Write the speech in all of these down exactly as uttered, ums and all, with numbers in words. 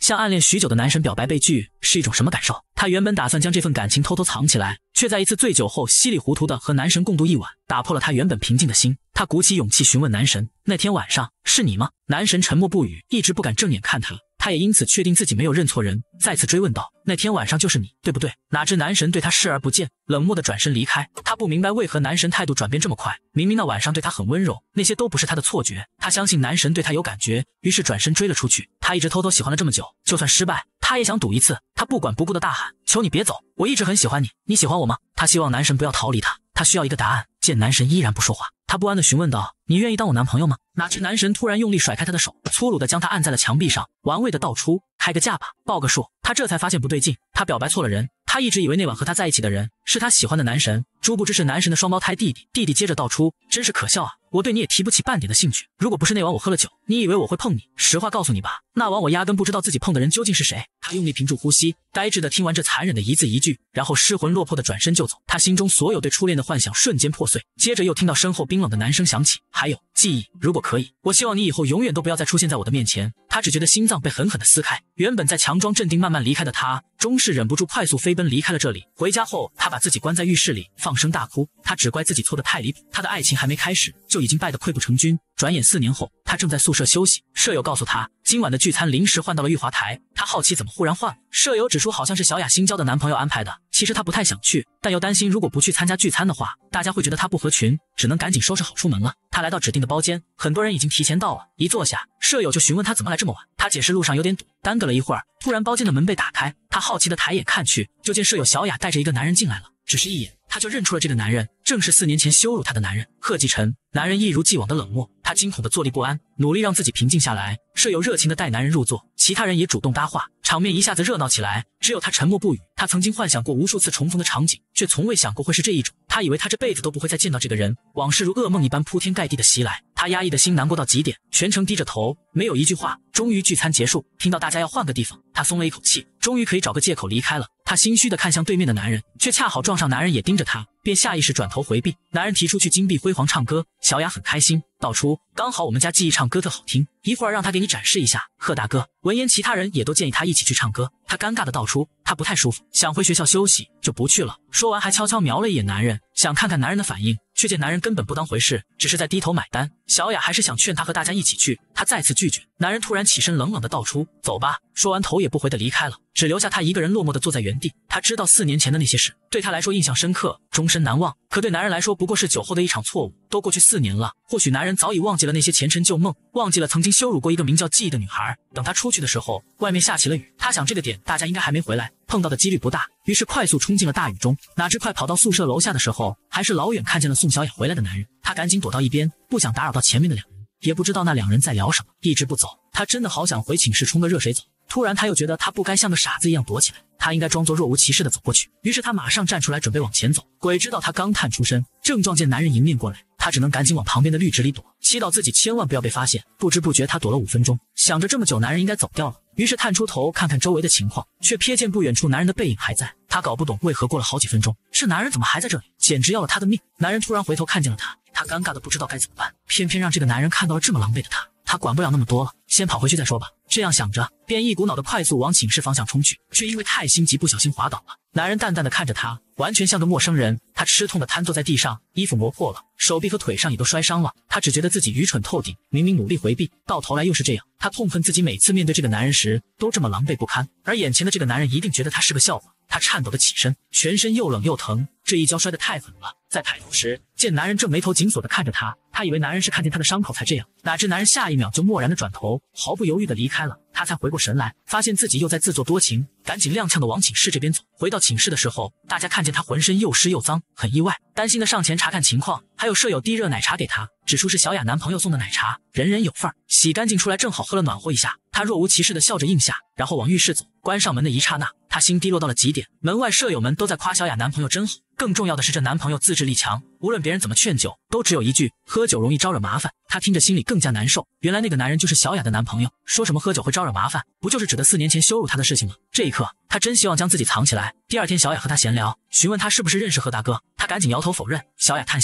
向暗恋许久的男神表白被拒是一种什么感受？她原本打算将这份感情偷偷藏起来，却在一次醉酒后稀里糊涂的和男神共度一晚，打破了她原本平静的心。她鼓起勇气询问男神：“那天晚上是你吗？”男神沉默不语，一直不敢正眼看她。他也因此确定自己没有认错人，再次追问道：“那天晚上就是你，对不对？”哪知男神对他视而不见，冷漠的转身离开。他不明白为何男神态度转变这么快，明明那晚上对他很温柔，那些都不是他的错觉。他相信男神对他有感觉，于是转身追了出去。他一直偷偷喜欢了这么久，就算失败，他也想赌一次。他不管不顾的大喊：“求你别走，我一直很喜欢你，你喜欢我吗？”他希望男神不要逃离他，他需要一个答案。见男神依然不说话，他不安地询问道：“你愿意当我男朋友吗？”哪知男神突然用力甩开他的手，粗鲁地将他按在了墙壁上，玩味地道出：“开个价吧，报个数。”他这才发现不对劲，他表白错了人。他一直以为那晚和他在一起的人是他喜欢的男神，殊不知是男神的双胞胎弟弟。弟弟接着道出：“真是可笑啊，我对你也提不起半点的兴趣。如果不是那晚我喝了酒，你以为我会碰你？实话告诉你吧，那晚我压根不知道自己碰的人究竟是谁。”他用力屏住呼吸，呆滞地听完这残忍的一字一句，然后失魂落魄地转身就走。他心中所有对初恋的幻想瞬间破碎。接着又听到身后冰冷的男声响起：“还有记忆，如果可以，我希望你以后永远都不要再出现在我的面前。”他只觉得心脏被狠狠地撕开，原本在强装镇定慢慢离开的他，终是忍不住快速飞奔离开了这里。回家后，他把自己关在浴室里，放声大哭。他只怪自己错得太离谱，他的爱情还没开始，就已经败得溃不成军。转眼四年后，他正在宿舍休息，舍友告诉他，今晚的聚餐临时换到了玉华台。他好奇怎么忽然换了，舍友指出好像是小雅新交的男朋友安排的。其实他不太想去，但又担心如果不去参加聚餐的话，大家会觉得他不合群，只能赶紧收拾好出门了。他来到指定的包间，很多人已经提前到了。一坐下，舍友就询问他怎么来这么晚。他解释路上有点堵，耽搁了一会儿。突然包间的门被打开，他好奇的抬眼看去，就见舍友小雅带着一个男人进来了。只是一眼，他就认出了这个男人，正是四年前羞辱他的男人贺继晨。男人一如既往的冷漠，他惊恐的坐立不安，努力让自己平静下来。舍友热情的带男人入座，其他人也主动搭话，场面一下子热闹起来。只有他沉默不语。他曾经幻想过无数次重逢的场景，却从未想过会是这一种。他以为他这辈子都不会再见到这个人，往事如噩梦一般铺天盖地的袭来。他压抑的心难过到极点，全程低着头，没有一句话。终于聚餐结束，听到大家要换个地方，他松了一口气，终于可以找个借口离开了。他心虚地看向对面的男人，却恰好撞上男人也盯着他，便下意识转头回避。男人提出去金碧辉煌唱歌，小雅很开心，道出刚好我们家记忆唱歌特好听，一会儿让他给你展示一下。贺大哥闻言，其他人也都建议他一起去唱歌。他尴尬地道出他不太舒服，想回学校休息，就不去了。说完还悄悄瞄了一眼男人，想看看男人的反应，却见男人根本不当回事，只是在低头买单。小雅还是想劝他和大家一起去，他再次拒绝。男人突然起身冷冷地道出走吧，说完头也不回地离开了，只留下他一个人落寞地坐在原地。他知道四年前的那些事对他来说印象深刻，终身难忘，可对男人来说不过是酒后的一场错误。都过去四年了，或许男人早已忘记了那些前尘旧梦，忘记了曾经羞辱过一个名叫记忆的女孩。等他出去的时候，外面下起了雨，他想这个点大家应该还没回来，碰到的几率不大，于是快速冲进了大雨中。哪知快跑到宿舍楼下的时候，还是老远看见了宋小雅回来的男人。他赶紧躲到一边，不想打扰到前面的两人，也不知道那两人在聊什么，一直不走。他真的好想回寝室冲个热水澡，突然他又觉得他不该像个傻子一样躲起来，他应该装作若无其事的走过去。于是他马上站出来准备往前走，鬼知道他刚探出身，正撞见男人迎面过来，他只能赶紧往旁边的绿植里躲，祈祷自己千万不要被发现。不知不觉他躲了五分钟，想着这么久男人应该走掉了，于是探出头看看周围的情况，却瞥见不远处男人的背影还在。他搞不懂为何过了好几分钟，这男人怎么还在这里，简直要了他的命。男人突然回头看见了他，他尴尬的不知道该怎么办，偏偏让这个男人看到了这么狼狈的他，他管不了那么多了，先跑回去再说吧。这样想着，便一股脑的快速往寝室方向冲去，却因为太心急不小心滑倒了。男人淡淡的看着他，完全像个陌生人。他吃痛的瘫坐在地上，衣服磨破了，手臂和腿上也都摔伤了。他只觉得自己愚蠢透顶，明明努力回避，到头来又是这样。他痛恨自己每次面对这个男人时都这么狼狈不堪，而眼前的这个男人一定觉得他是个笑话。他颤抖的起身，全身又冷又疼，这一跤摔得太狠了。在抬头时，见男人正眉头紧锁的看着他，他以为男人是看见他的伤口才这样，哪知男人下一秒就漠然的转头，毫不犹豫的离开了。他才回过神来，发现自己又在自作多情，赶紧踉跄的往寝室这边走。回到寝室的时候，大家看见他浑身又湿又脏，很意外，担心的上前查看情况，还有舍友递热奶茶给他，指出是小雅男朋友送的奶茶，人人有份儿。洗干净出来正好喝了暖和一下，他若无其事的笑着应下，然后往浴室走。关上门的一刹那，他心低落到了极点。门外舍友们都在夸小雅男朋友真好，更重要的是这男朋友自制力强，无论别人怎么劝酒，都只有一句喝酒容易招惹麻烦。他听着心里更加难受，原来那个男人就是小雅的男朋友，说什么喝酒会招惹麻烦，不就是指的四年前羞辱他的事情吗？这一刻他真希望将自己藏起来。第二天小雅和他闲聊，询问他是不是认识贺大哥，他赶紧摇头否认。小雅叹息道，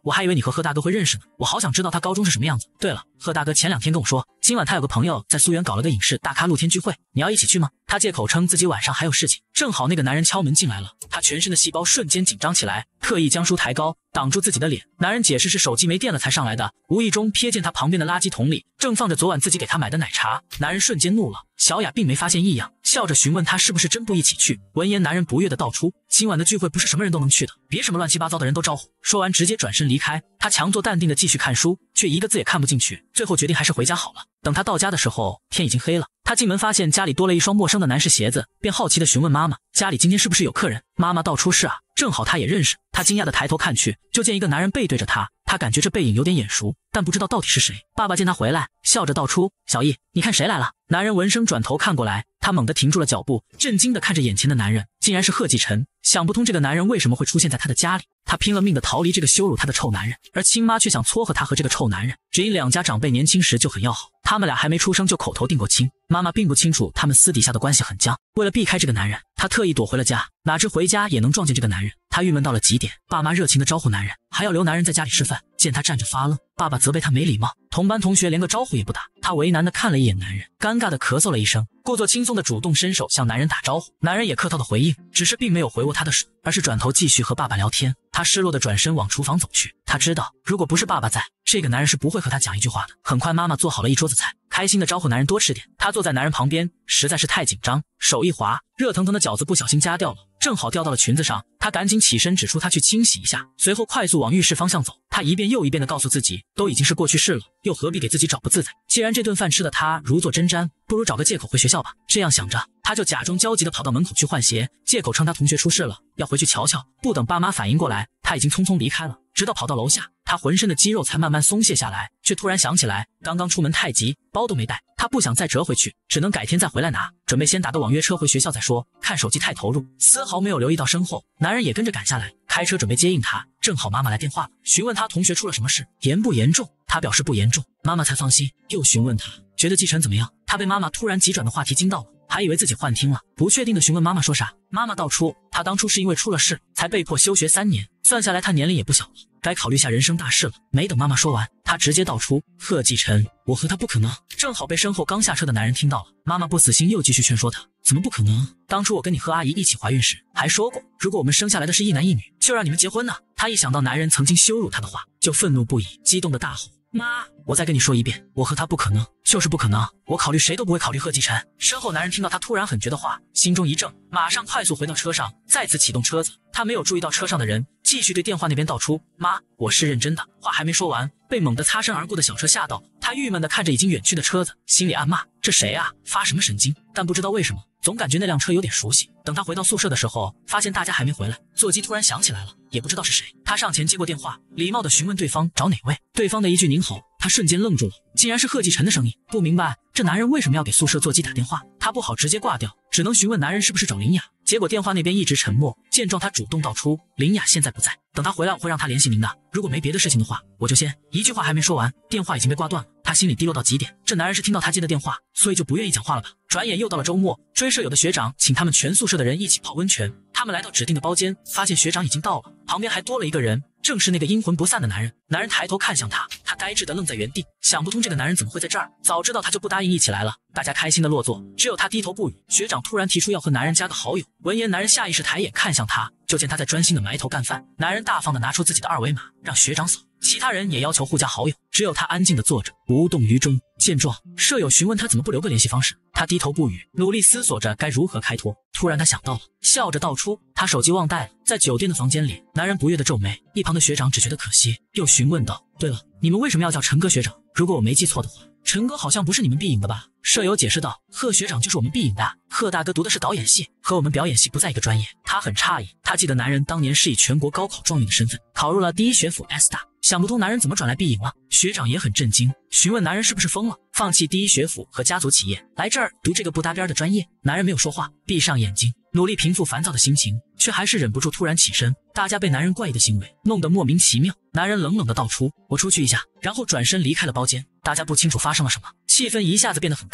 我还以为你和贺大哥会认识呢，我好想知道他高中是什么样子。对了，贺大哥前两天跟我说，今晚他有个朋友在苏园搞了个影视大咖露天聚会，你要一起去吗？他借口称自己晚上还有事情，正好那个男人敲门进来了，他全身的细胞瞬间紧张起来，特意将书抬高，挡住自己的脸。男人解释是手机没电了才上来的，无意中瞥见他旁边的垃圾桶里正放着昨晚自己给他买的奶茶，男人瞬间怒了。小雅并没发现异样，笑着询问他是不是真不一起去。闻言，男人不悦地道出，今晚的聚会不是什么人都能去的，别什么乱七八糟的人都招呼。说完直接转身离开。他强作淡定地继续看书，却一个字也看不进去，最后决定还是回家好了。等他到家的时候，天已经黑了。他进门发现家里多了一双陌生的男士鞋子，便好奇地询问妈妈，家里今天是不是有客人？妈妈道出是啊，正好他也认识。他惊讶地抬头看去，就见一个男人背对着他，他感觉这背影有点眼熟，但不知道到底是谁。爸爸见他回来，笑着道出，小易，你看谁来了？男人闻声转头看过来，他猛地停住了脚步，震惊地看着眼前的男人，竟然是贺继晨。想不通这个男人为什么会出现在他的家里，他拼了命地逃离这个羞辱他的臭男人，而亲妈却想撮合他和这个臭男人。只因两家长辈年轻时就很要好，他们俩还没出生就口头定过亲，妈妈并不清楚他们私底下的关系很僵。为了避开这个男人，他特意躲回了家，哪知回家也能撞见这个男人，他郁闷到了极点。爸妈热情地招呼男人，还要留男人在家里吃饭，见他站着发愣，爸爸责备他没礼貌，同班同学连个招呼也不打。他为难地看了一眼男人，尴尬地咳嗽了一声，故作轻松地主动伸手向男人打招呼。男人也客套地回应，只是并没有回握他的手，而是转头继续和爸爸聊天。他失落地转身往厨房走去，他知道如果不是爸爸在，这个男人是不会和他讲一句话的。很快妈妈做好了一桌子菜，开心地招呼男人多吃点。他坐在男人旁边，实在是太紧张，手一滑，热腾腾的饺子不小心夹掉了，正好掉到了裙子上。他赶紧起身指出他去清洗一下，随后快速往浴室方向走。他一遍又一遍地告诉自己，都已经是过去式了，又何必给自己找不自在。既然这顿饭吃的他如坐针毡，不如找个借口回学校吧。这样想着，他就假装焦急地跑到门口去换鞋，借口称他同学出事了，要回去瞧瞧。不等爸妈反应过来，他已经匆匆离开了。直到跑到楼下，他浑身的肌肉才慢慢松懈下来，却突然想起来刚刚出门太急，包都没带。他不想再折回去，只能改天再回来拿，准备先打个网约车回学校再说。看手机太投入，丝毫没有留意到身后男人也跟着赶下来，开车准备接应他。正好妈妈来电话了，询问他同学出了什么事，严不严重。他表示不严重，妈妈才放心，又询问他觉得继承怎么样。他被妈妈突然急转的话题惊到了，还以为自己幻听了，不确定的询问妈妈说啥。妈妈道出，他当初是因为出了事才被迫休学三年，算下来他年龄也不小了，该考虑下人生大事了。没等妈妈说完，他直接道出，贺继晨，我和他不可能。正好被身后刚下车的男人听到了，妈妈不死心又继续劝说他，怎么不可能？当初我跟你和阿姨一起怀孕时还说过，如果我们生下来的是一男一女，就让你们结婚呢。他一想到男人曾经羞辱他的话，就愤怒不已，激动的大吼，妈，我再跟你说一遍，我和他不可能，就是不可能，我考虑谁都不会考虑贺继晨。身后男人听到他突然很绝的话，心中一怔，马上快速回到车上，再次启动车子。他没有注意到车上的人，继续对电话那边道出，妈，我是认真的。话还没说完，被猛地擦身而过的小车吓到，他郁闷地看着已经远去的车子，心里暗骂，这谁啊，发什么神经？但不知道为什么，总感觉那辆车有点熟悉。等他回到宿舍的时候，发现大家还没回来，座机突然响起来了，也不知道是谁。他上前接过电话，礼貌地询问对方找哪位。对方的一句您好，他瞬间愣住了，竟然是贺继晨的声音。不明白这男人为什么要给宿舍座机打电话，他不好直接挂掉，只能询问男人是不是找林雅。结果电话那边一直沉默，见状他主动道出，林雅现在不在，等他回来我会让他联系您的，如果没别的事情的话，我就先……一句话还没说完，电话已经被挂断了。他心里低落到极点，这男人是听到他接的电话，所以就不愿意讲话了吧。转眼又到了周末，追舍友的学长请他们全宿舍的人一起泡温泉。他们来到指定的包间，发现学长已经到了，旁边还多了一个人，正是那个阴魂不散的男人。男人抬头看向他，他呆滞的愣在原地，想不通这个男人怎么会在这儿，早知道他就不答应一起来了。大家开心的落座，只有他低头不语。学长突然提出要和男人加个好友，闻言男人下意识抬眼看向他，就见他在专心的埋头干饭。男人大方的拿出自己的二维码让学长扫，其他人也要求互加好友，只有他安静的坐着无动于衷。见状，舍友询问他怎么不留个联系方式，他低头不语，努力思索着该如何开脱。突然他想到了，笑着道出他手机忘带了，在酒店的房间里。男人不悦的皱眉，一旁的学长只觉得可惜，又询问道，对了，你们为什么要叫陈哥学长？如果我没记错的话，陈哥好像不是你们毕影的吧？舍友解释道，贺学长就是我们毕影的，贺大哥读的是导演系，和我们表演系不在一个专业。他很诧异，他记得男人当年是以全国高考状元的身份考入了第一学府 S 大，想不通男人怎么转来毕影了。学长也很震惊，询问男人是不是疯了，放弃第一学府和家族企业，来这儿读这个不搭边的专业。男人没有说话，闭上眼睛，努力平复烦躁的心情，却还是忍不住突然起身。大家被男人怪异的行为弄得莫名其妙。男人冷冷的道出，我出去一下，然后转身离开了包间。大家不清楚发生了什么，气氛一下子变得很尴尬。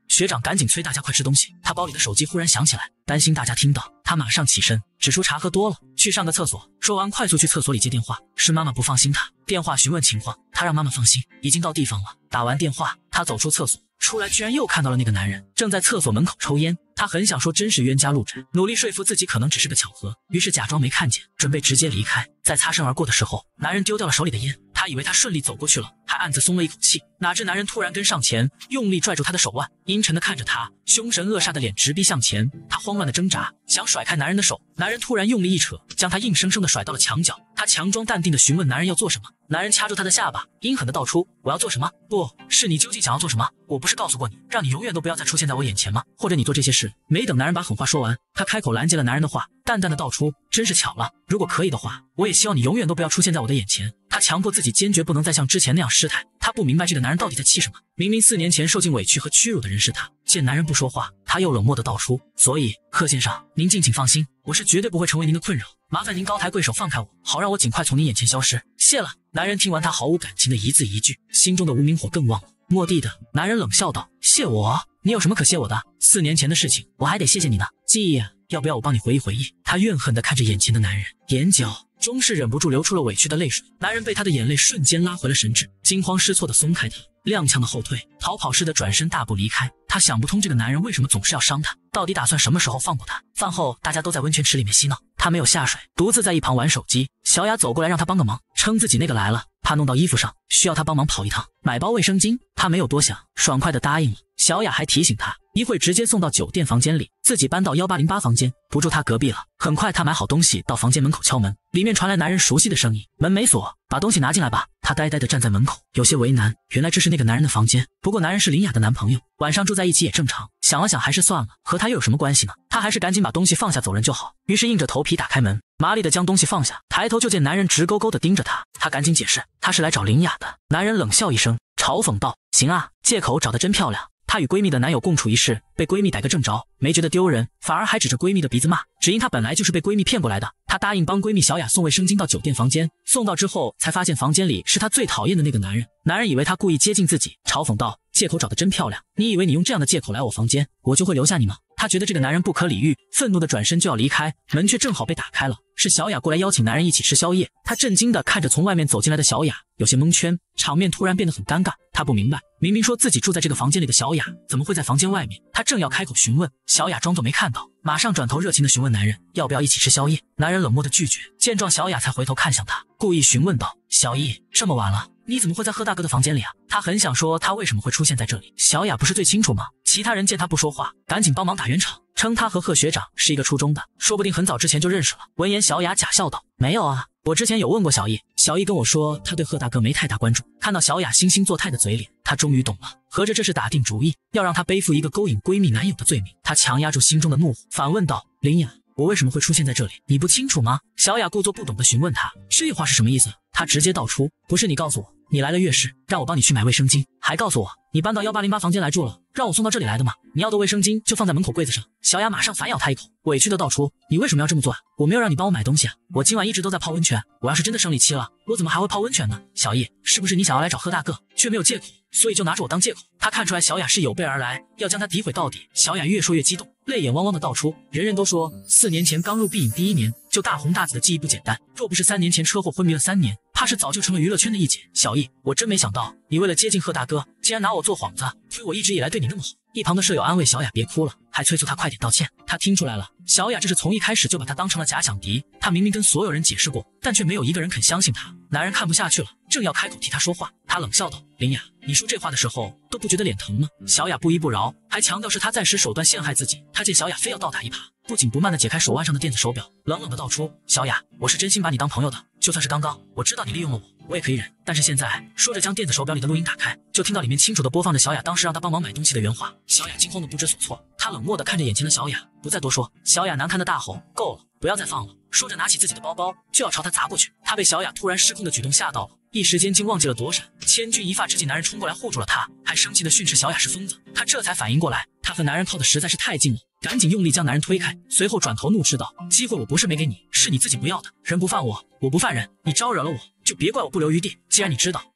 学长赶紧催大家快吃东西。他包里的手机忽然响起来，担心大家听到，他马上起身，指出茶喝多了，去上个厕所。说完，快速去厕所里接电话。是妈妈不放心他，电话询问情况，他让妈妈放心，已经到地方了。打完电话，他走出厕所，出来居然又看到了那个男人正在厕所门口抽烟。他很想说真是冤家路窄，努力说服自己可能只是个巧合，于是假装没看见，准备直接离开。在擦身而过的时候，男人丢掉了手里的烟，他以为他顺利走过去了，还暗自松了一口气。哪知男人突然跟上前，用力拽住他的手腕，阴沉地看着他，凶神恶煞的脸直逼向前。他慌乱地挣扎，想甩开男人的手，男人突然用力一扯，将他硬生生地甩到了墙角。他强装淡定地询问男人要做什么，男人掐住他的下巴，阴狠地道出：我要做什么？不是你究竟想要做什么？我不是告诉过你，让你永远都不要再出现在我眼前吗？或者你做这些事？没等男人把狠话说完，他开口拦截了男人的话，淡淡的道出：真是巧了，如果可以的话，我也希望你永远都不要出现在我的眼前。他强迫自己坚决不能再像之前那样失态。他不明白这个男人到底在气什么，明明四年前受尽委屈和屈辱的人是他。见男人不说话，他又冷漠的道出：所以贺先生，您敬请放心，我是绝对不会成为您的困扰，麻烦您高抬贵手放开我，好让我尽快从您眼前消失，谢了。男人听完他毫无感情的一字一句，心中的无名火更旺了。蓦地的，男人冷笑道：谢我？你有什么可谢我的？四年前的事情我还得谢谢你呢，记忆啊，要不要我帮你回忆回忆？他怨恨地看着眼前的男人，眼角终是忍不住流出了委屈的泪水。男人被他的眼泪瞬间拉回了神智，惊慌失措地松开他，踉跄的后退，逃跑似的转身大步离开。他想不通这个男人为什么总是要伤他，到底打算什么时候放过他？饭后大家都在温泉池里面嬉闹，他没有下水，独自在一旁玩手机。小雅走过来让他帮个忙，称自己那个来了，怕弄到衣服上，需要他帮忙跑一趟买包卫生巾。他没有多想，爽快地答应了。小雅还提醒他一会直接送到酒店房间里，自己搬到一八零八房间，不住他隔壁了。很快他买好东西到房间门口敲门，里面传来男人熟悉的声音：门没锁，把东西拿进来吧。他呆呆地站在门口，有些为难，原来这是那个男人的房间。不过男人是林雅的男朋友，晚上住在一起也正常。想了想还是算了，和他又有什么关系呢？他还是赶紧把东西放下走人就好。于是硬着头皮打开门，麻利地将东西放下，抬头就见男人直勾勾地盯着他。他赶紧解释，他是来找林雅的。男人冷笑一声，嘲讽道：行啊，借口找得真漂亮。她与闺蜜的男友共处一室，被闺蜜逮个正着，没觉得丢人，反而还指着闺蜜的鼻子骂，只因她本来就是被闺蜜骗过来的。她答应帮闺蜜小雅送卫生巾到酒店房间，送到之后才发现房间里是她最讨厌的那个男人。男人以为她故意接近自己，嘲讽道：借口找得真漂亮，你以为你用这样的借口来我房间，我就会留下你吗？他觉得这个男人不可理喻，愤怒的转身就要离开，门却正好被打开了，是小雅过来邀请男人一起吃宵夜。他震惊地看着从外面走进来的小雅，有些蒙圈，场面突然变得很尴尬。他不明白，明明说自己住在这个房间里的小雅，怎么会在房间外面？他正要开口询问，小雅装作没看到，马上转头热情地询问男人要不要一起吃宵夜。男人冷漠地拒绝，见状小雅才回头看向他，故意询问道：小易，这么晚了，你怎么会在贺大哥的房间里啊？他很想说他为什么会出现在这里，小雅不是最清楚吗？其他人见他不说话，赶紧帮忙打圆场，称他和贺学长是一个初中的，说不定很早之前就认识了。闻言小雅假笑道：没有啊，我之前有问过小易，小易跟我说他对贺大哥没太大关注。看到小雅惺惺作态的嘴脸，他终于懂了，合着这是打定主意要让他背负一个勾引闺蜜男友的罪名。他强压住心中的怒火，反问道：林雅，我为什么会出现在这里？你不清楚吗？小雅故作不懂地询问他，这话是什么意思？他直接道出：不是你告诉我你来了月事，让我帮你去买卫生巾，还告诉我你搬到一八零八房间来住了，让我送到这里来的吗？你要的卫生巾就放在门口柜子上。小雅马上反咬他一口，委屈地道出：你为什么要这么做啊？我没有让你帮我买东西啊，我今晚一直都在泡温泉，我要是真的生理期了，我怎么还会泡温泉呢？小易，是不是你想要来找贺大哥，却没有借口，所以就拿着我当借口？他看出来小雅是有备而来，要将他诋毁到底。小雅越说越激动，泪眼汪汪地道出：人人都说四年前刚入必影第一年就大红大紫的记忆不简单，若不是三年前车祸昏迷了三年，怕是早就成了娱乐圈的一姐。小易，我真没想到你为了接近贺大哥，竟然拿我做幌子，推我一直以来对你那么好。一旁的舍友安慰小雅别哭了，还催促她快点道歉。她听出来了，小雅这是从一开始就把她当成了假想敌。她明明跟所有人解释过，但却没有一个人肯相信她。男人看不下去了，正要开口替她说话，他冷笑道：林雅，你说这话的时候都不觉得脸疼吗？小雅不依不饶，还强调是她在使手段陷害自己。他见小雅非要倒打一耙，不紧不慢地解开手腕上的电子手表，冷冷地道出：小雅，我是真心把你当朋友的，就算是刚刚我知道你利用了我，我也可以忍，但是现在……说着将电子手表里的录音打开，就听到里面清楚地播放着小雅当时让他帮忙买东西的原话。小雅惊慌得不知所措，她冷漠地看着眼前的小雅，不再多说。小雅难堪地大吼：够了，不要再放了！说着拿起自己的包包就要朝他砸过去。他被小雅突然失控的举动吓到了，一时间竟忘记了躲闪，千钧一发之际，男人冲过来护住了他，还生气地训斥小雅是疯子。他这才反应过来，他和男人靠的实在是太近了，赶紧用力将男人推开，随后转头怒斥道：机会我不是没给你，是你自己不要的，人不犯我，我不犯人，你招惹了我就别怪我不留余地，既然你知道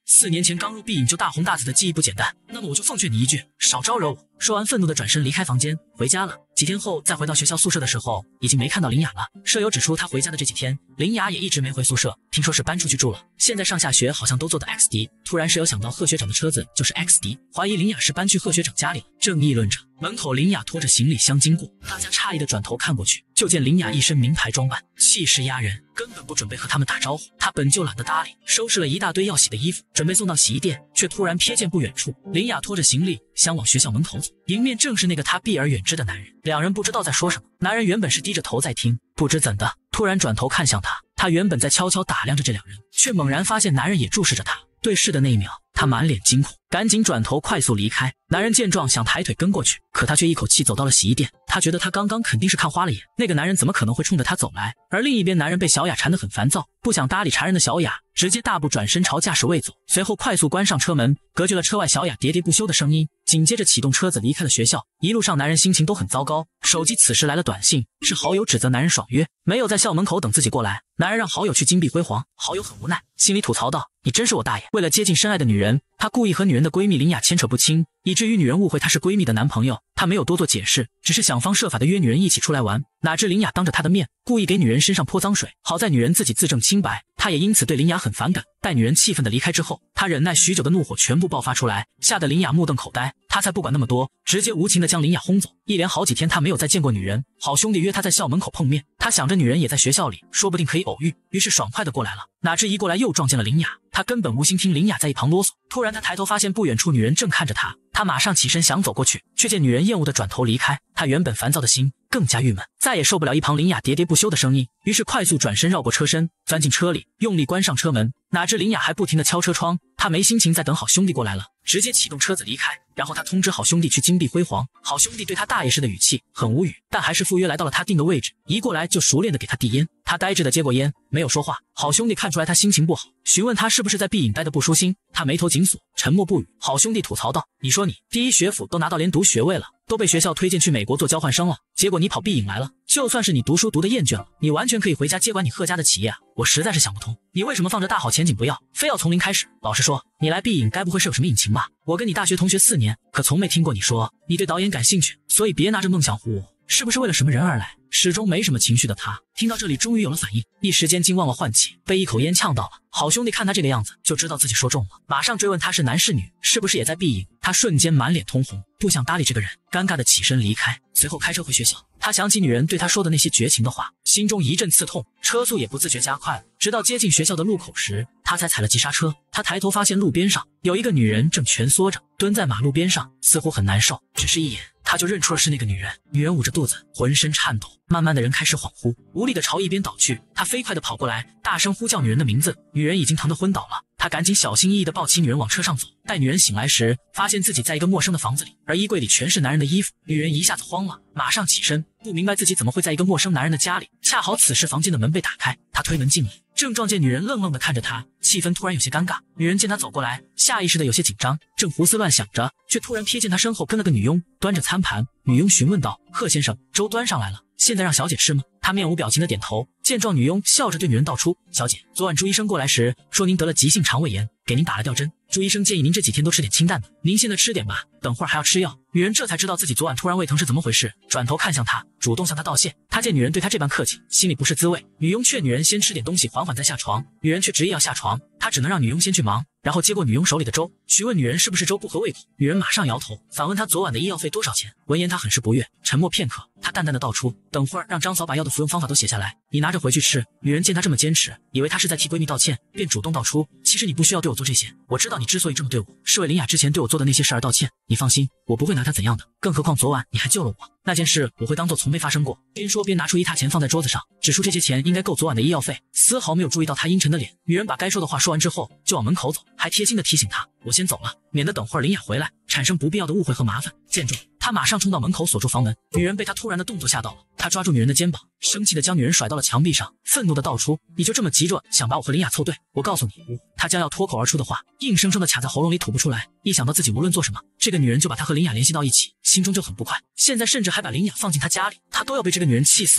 四年前刚入碧影就大红大紫的记忆不简单，那么我就奉劝你一句，少招惹我。说完愤怒的转身离开房间，回家了。几天后再回到学校宿舍的时候，已经没看到林雅了。舍友指出他回家的这几天，林雅也一直没回宿舍，听说是搬出去住了。现在上下学好像都坐的 X 迪。突然舍友想到贺学长的车子就是 X 迪，怀疑林雅是搬去贺学长家里了。正议论着，门口林雅拖着行李箱经过，大家诧异的转头看过去，就见林雅一身名牌装扮，气势压人，根本不准备和他们打招呼。她本就懒得搭理，收拾了一大堆要洗的衣服，准备送到洗衣店，却突然瞥见不远处林雅拖着行李想往学校门口走，迎面正是那个她避而远之的男人。两人不知道在说什么，男人原本是低着头在听，不知怎的突然转头看向他。他原本在悄悄打量着这两人，却猛然发现男人也注视着他。对视的那一秒，他满脸惊恐，赶紧转头快速离开。男人见状想抬腿跟过去，可他却一口气走到了洗衣店。他觉得他刚刚肯定是看花了眼，那个男人怎么可能会冲着他走来？而另一边，男人被小雅缠得很烦躁，不想搭理缠人的小雅，直接大步转身朝驾驶位走，随后快速关上车门，隔绝了车外小雅喋喋不休的声音。紧接着启动车子离开了学校。一路上男人心情都很糟糕，手机此时来了短信，是好友指责男人爽约，没有在校门口等自己过来。男人让好友去金碧辉煌，好友很无奈，心里吐槽道：你真是我大爷。为了接近深爱的女人，他故意和女人的闺蜜林雅牵扯不清，以至于女人误会他是闺蜜的男朋友。他没有多做解释，只是想方设法的约女人一起出来玩。哪知林雅当着他的面故意给女人身上泼脏水，好在女人自己自证清白，他也因此对林雅很反感。待女人气愤的离开之后，他忍耐许久的怒火全部爆发出来，吓得林雅目瞪口呆。他才不管那么多，直接无情的将林雅轰走。一连好几天他没有再见过女人，好兄弟约他在校门口碰面，他想着女人也在学校里，说不定可以偶遇，于是爽快的过来了。哪知一过来又撞见了林雅，他根本无心听林雅在一旁啰嗦。突然他抬头发现不远处女人正看着他，他马上起身想走过去，却见女人厌恶的转头离开。他原本烦躁的心更加郁闷，再也受不了一旁林雅喋喋不休的声音，于是快速转身绕过车身，钻进车里，用力关上车门。哪知林雅还不停地敲车窗，他没心情再等好兄弟过来了，直接启动车子离开。然后他通知好兄弟去金碧辉煌，好兄弟对他大爷似的语气很无语，但还是赴约来到了他定的位置，一过来就熟练的给他递烟。他呆滞的接过烟，没有说话。好兄弟看出来他心情不好，询问他是不是在碧影待得不舒心，他眉头紧锁，沉默不语。好兄弟吐槽道：你说你第一学府都拿到连读学位了，都被学校推荐去美国做交换生了，结果你跑碧影来了。就算是你读书读得厌倦了，你完全可以回家接管你贺家的企业啊！我实在是想不通，你为什么放着大好前景不要，非要从零开始？老实说，你来碧影该不会是有什么隐情吧？我跟你大学同学四年，可从没听过你说你对导演感兴趣，所以别拿着梦想唬我。是不是为了什么人而来？始终没什么情绪的他，听到这里终于有了反应，一时间竟忘了唤起，被一口烟呛到了。好兄弟看他这个样子，就知道自己说中了，马上追问他是男是女，是不是也在碧影。他瞬间满脸通红，不想搭理这个人，尴尬的起身离开，随后开车回学校。他想起女人对他说的那些绝情的话，心中一阵刺痛，车速也不自觉加快了。直到接近学校的路口时，他才踩了急刹车。他抬头发现路边上有一个女人正蜷缩着蹲在马路边上，似乎很难受，只是一眼他就认出了是那个女人。女人捂着肚子，浑身颤抖，慢慢的人开始恍惚，无力的朝一边倒去。他飞快的跑过来，大声呼叫女人的名字，女人已经疼得昏倒了。他赶紧小心翼翼地抱起女人往车上走。待女人醒来时，发现自己在一个陌生的房子里，而衣柜里全是男人的衣服。女人一下子慌了，马上起身，不明白自己怎么会在一个陌生男人的家里。恰好此时房间的门被打开，他推门进来，正撞见女人愣愣地看着他，气氛突然有些尴尬。女人见他走过来，下意识的有些紧张，正胡思乱想着，却突然瞥见他身后跟了个女佣，端着餐盘。女佣询问道：贺先生，粥端上来了，现在让小姐吃吗？他面无表情的点头。见状，女佣笑着对女人道出：小姐，昨晚朱医生过来时说您得了急性肠胃炎，给您打了吊针，朱医生建议您这几天都吃点清淡的，您现在吃点吧，等会儿还要吃药。女人这才知道自己昨晚突然胃疼是怎么回事，转头看向他，主动向他道谢。他见女人对他这般客气，心里不是滋味。女佣劝女人先吃点东西，缓缓再下床，女人却执意要下床，他只能让女佣先去忙，然后接过女佣手里的粥，询问女人是不是粥不合胃口。女人马上摇头，反问他昨晚的医药费多少钱。闻言他很是不悦，沉默片刻，他淡淡的道出：等会儿让张嫂把药的服用方法都写下来，你拿着回去吃。女人见他这么坚持，以为他是在替闺蜜道歉，便主动道出：其实你不需要对我做这些，我知道你之所以这么对我，是为林雅之前对我做的那些事而道歉，你放心，我不会拿她怎样的，更何况昨晚你还救了我，那件事我会当做从没发生过。边说边拿出一沓钱放在桌子上，指出这些钱应该够昨晚的医药费，丝毫没有注意到他阴沉的脸。女人把该说的话说完之后，就往门口走，还贴心的提醒他：我先走了，免得等会儿林雅回来产生不必要的误会和麻烦。见状，他马上冲到门口锁住房门。女人被他突然的动作吓到了，他抓住女人的肩膀，生气的将女人甩到了墙壁上，愤怒的道出：你就这么急着想把我和林雅凑对？我告诉你，我……他将要脱口而出的话硬生生的卡在喉咙里吐不出来，一想到自己无论做什么，这个女人就把他和林雅联系到一起，心中就很不快。现在甚至还把林雅放进他家里，他都要被这个女人气死了。这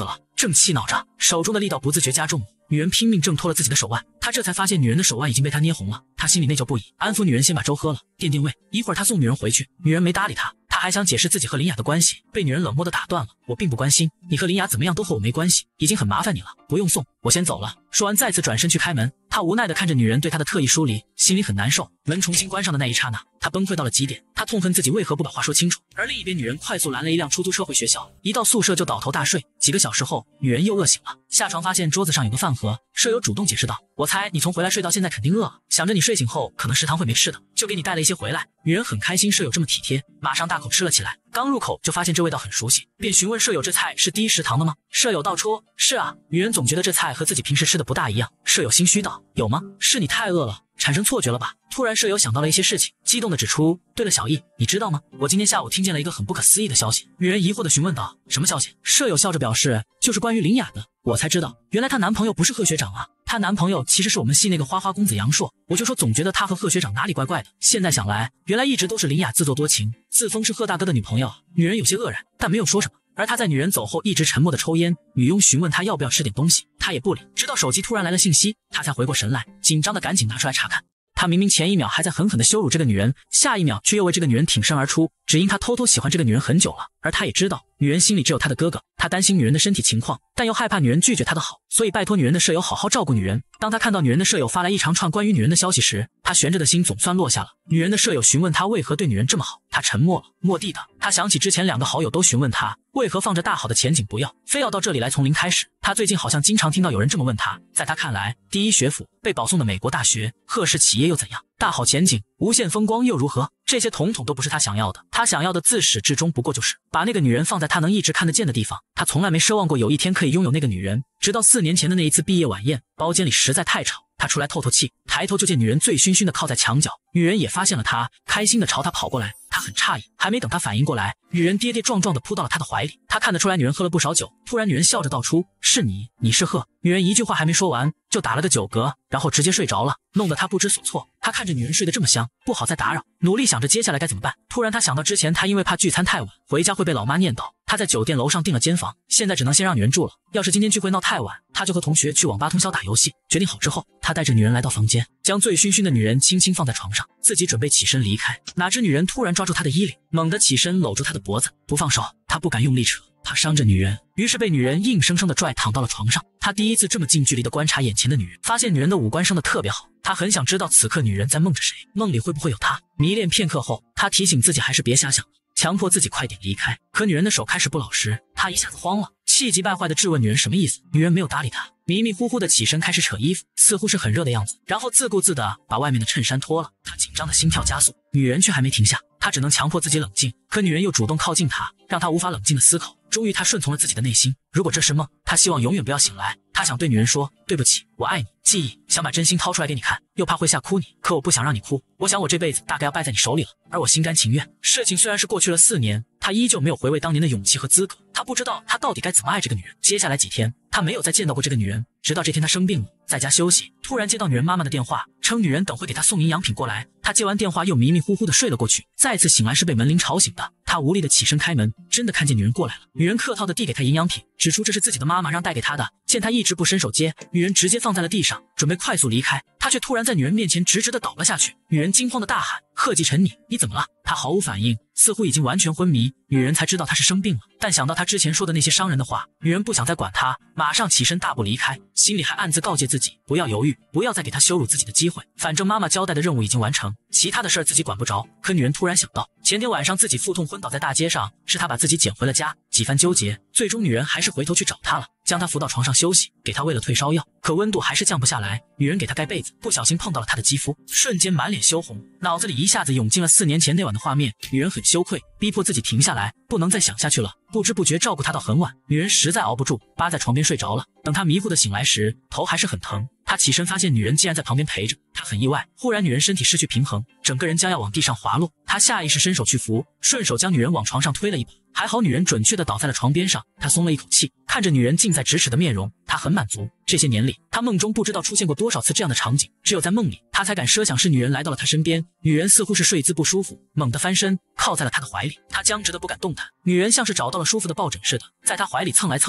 正气恼着，手中的力道不自觉加重，女人拼命挣脱了自己的手腕，他这才发现女人的手腕已经被他捏红了，他心里内疚不已，安抚女人先把粥喝了，垫垫胃，一会儿他送女人回去，女人没搭理他，他还想解释自己和林雅的关系，被女人冷漠的打断了，我并不关心，你和林雅怎么样都和我没关系，已经很麻烦你了，不用送，我先走了。说完再次转身去开门，他无奈地看着女人对他的特意疏离，心里很难受。门重新关上的那一刹那，他崩溃到了极点，他痛恨自己为何不把话说清楚。而另一边，女人快速拦了一辆出租车回学校，一到宿舍就倒头大睡。几个小时后，女人又饿醒了，下床发现桌子上有个饭盒，舍友主动解释道，我猜你从回来睡到现在肯定饿了，想着你睡醒后可能食堂会没吃的，就给你带了一些回来。女人很开心舍友这么体贴，马上大口吃了起来，刚入口就发现这味道很熟悉，便询问舍友这菜是第一食堂的吗？舍友道出，是啊。女人总觉得这菜和自己平时吃的不大一样，舍友心虚道，有吗？是你太饿了，产生错觉了吧？突然舍友想到了一些事情，激动地指出，对了小易，你知道吗？我今天下午听见了一个很不可思议的消息。女人疑惑地询问道，什么消息？舍友笑着表示，就是关于林雅的。我才知道，原来她男朋友不是贺学长啊，她男朋友其实是我们系那个花花公子杨硕。我就说总觉得他和贺学长哪里怪怪的，现在想来，原来一直都是林雅自作多情，自封是贺大哥的女朋友啊。女人有些愕然，但没有说什么。而他在女人走后一直沉默的抽烟，女佣询问他要不要吃点东西，他也不理，直到手机突然来了信息，他才回过神来，紧张的赶紧拿出来查看。他明明前一秒还在狠狠地羞辱这个女人，下一秒却又为这个女人挺身而出，只因他偷偷喜欢这个女人很久了，而他也知道女人心里只有他的哥哥，他担心女人的身体情况，但又害怕女人拒绝他的好，所以拜托女人的舍友好好照顾女人。当他看到女人的舍友发来一长串关于女人的消息时，他悬着的心总算落下了。女人的舍友询问他为何对女人这么好，他沉默了，蓦地的他想起之前两个好友都询问他为何放着大好的前景不要，非要到这里来从零开始。他最近好像经常听到有人这么问他，在他看来，第一学府被保送的美国大学，贺氏企业又怎样？大好前景，无限风光又如何？这些统统都不是他想要的，他想要的自始至终不过就是把那个女人放在他能一直看得见的地方。他从来没奢望过有一天可以拥有那个女人，直到四年前的那一次毕业晚宴，包间里实在太吵，他出来透透气，抬头就见女人醉醺醺的靠在墙角，女人也发现了他，开心的朝他跑过来。他很诧异，还没等他反应过来，女人跌跌撞撞的扑到了他的怀里。他看得出来女人喝了不少酒，突然女人笑着道出，是你，你是贺。女人一句话还没说完，就打了个酒嗝，然后直接睡着了，弄得他不知所措。他看着女人睡得这么香，不好再打扰，努力想着接下来该怎么办。突然他想到之前他因为怕聚餐太晚，回家会被老妈念叨，他在酒店楼上订了间房，现在只能先让女人住了，要是今天聚会闹太晚，他就和同学去网吧通宵打游戏。决定好之后，他带着女人来到房间，将醉醺醺的女人轻轻放在床上，自己准备起身离开，哪知女人突然抓住他的衣领，猛地起身搂住他的脖子不放手，他不敢用力扯，怕伤着女人，于是被女人硬生生的拽躺到了床上。他第一次这么近距离的观察眼前的女人，发现女人的五官生得特别好，他很想知道此刻女人在梦着谁，梦里会不会有他。迷恋片刻后，他提醒自己还是别瞎想了，强迫自己快点离开。可女人的手开始不老实，他一下子慌了，气急败坏的质问女人什么意思。女人没有搭理他，迷迷糊糊的起身开始扯衣服，似乎是很热的样子，然后自顾自的把外面的衬衫脱了。他紧张的心跳加速，女人却还没停下，他只能强迫自己冷静，可女人又主动靠近他，让他无法冷静的思考。终于他顺从了自己的内心，如果这是梦，他希望永远不要醒来。他想对女人说，对不起，我爱你，记忆，想把真心掏出来给你看，又怕会吓哭你，可我不想让你哭，我想我这辈子大概要败在你手里了，而我心甘情愿。事情虽然是过去了四年，他依旧没有回味当年的勇气和资格，他不知道他到底该怎么爱这个女人。接下来几天，他没有再见到过这个女人，直到这天他生病了，在家休息，突然接到女人妈妈的电话，称女人等会给他送营养品过来。他接完电话又迷迷糊糊的睡了过去，再次醒来是被门铃吵醒的。他无力的起身开门，真的看见女人过来了。女人客套的递给他营养品，指出这是自己的妈妈让带给他的。见他一直不伸手接，女人直接放在了地上，准备快速离开，他却突然在女人面前直直的倒了下去。女人惊慌的大喊，贺继晨，你你怎么了？他毫无反应，似乎已经完全昏迷。女人才知道他是生病了，但想到他之前说的那些伤人的话，女人不想再管他，马上起身大步离开，心里还暗自告诫自己不要犹豫，不要再给他羞辱自己的机会，反正妈妈交代的任务已经完成，其他的事儿自己管不着。可女人突然想到，前天晚上自己腹痛昏倒在大街上，是他把自己捡回了家。几番纠结，最终女人还是回头去找他了，将他扶到床上休息，给他喂了退烧药，可温度还是降不下来。女人给他盖被子，不小心碰到了他的肌肤，瞬间满脸羞红，脑子里一下子涌进了四年前那晚的画面。女人很羞愧，逼迫自己停下来，不能再想下去了。不知不觉照顾他到很晚，女人实在熬不住，扒在床边睡着了。等他迷糊的醒来时，头还是很疼。他起身发现女人竟然在旁边陪着，他很意外。忽然女人身体失去平衡，整个人将要往地上滑落，他下意识伸手去扶，顺手将女人往床上推了一把，还好女人准确地倒在了床边上，他松了一口气，看着女人近在咫尺的面容，他很满足。这些年里，他梦中不知道出现过多少次这样的场景，只有在梦里，他才敢设想是女人来到了他身边。女人似乎是睡姿不舒服，猛地翻身靠在了他的怀里，他僵直的不敢动弹。女人像是找到了舒服的抱枕似的，在他怀里蹭来蹭去。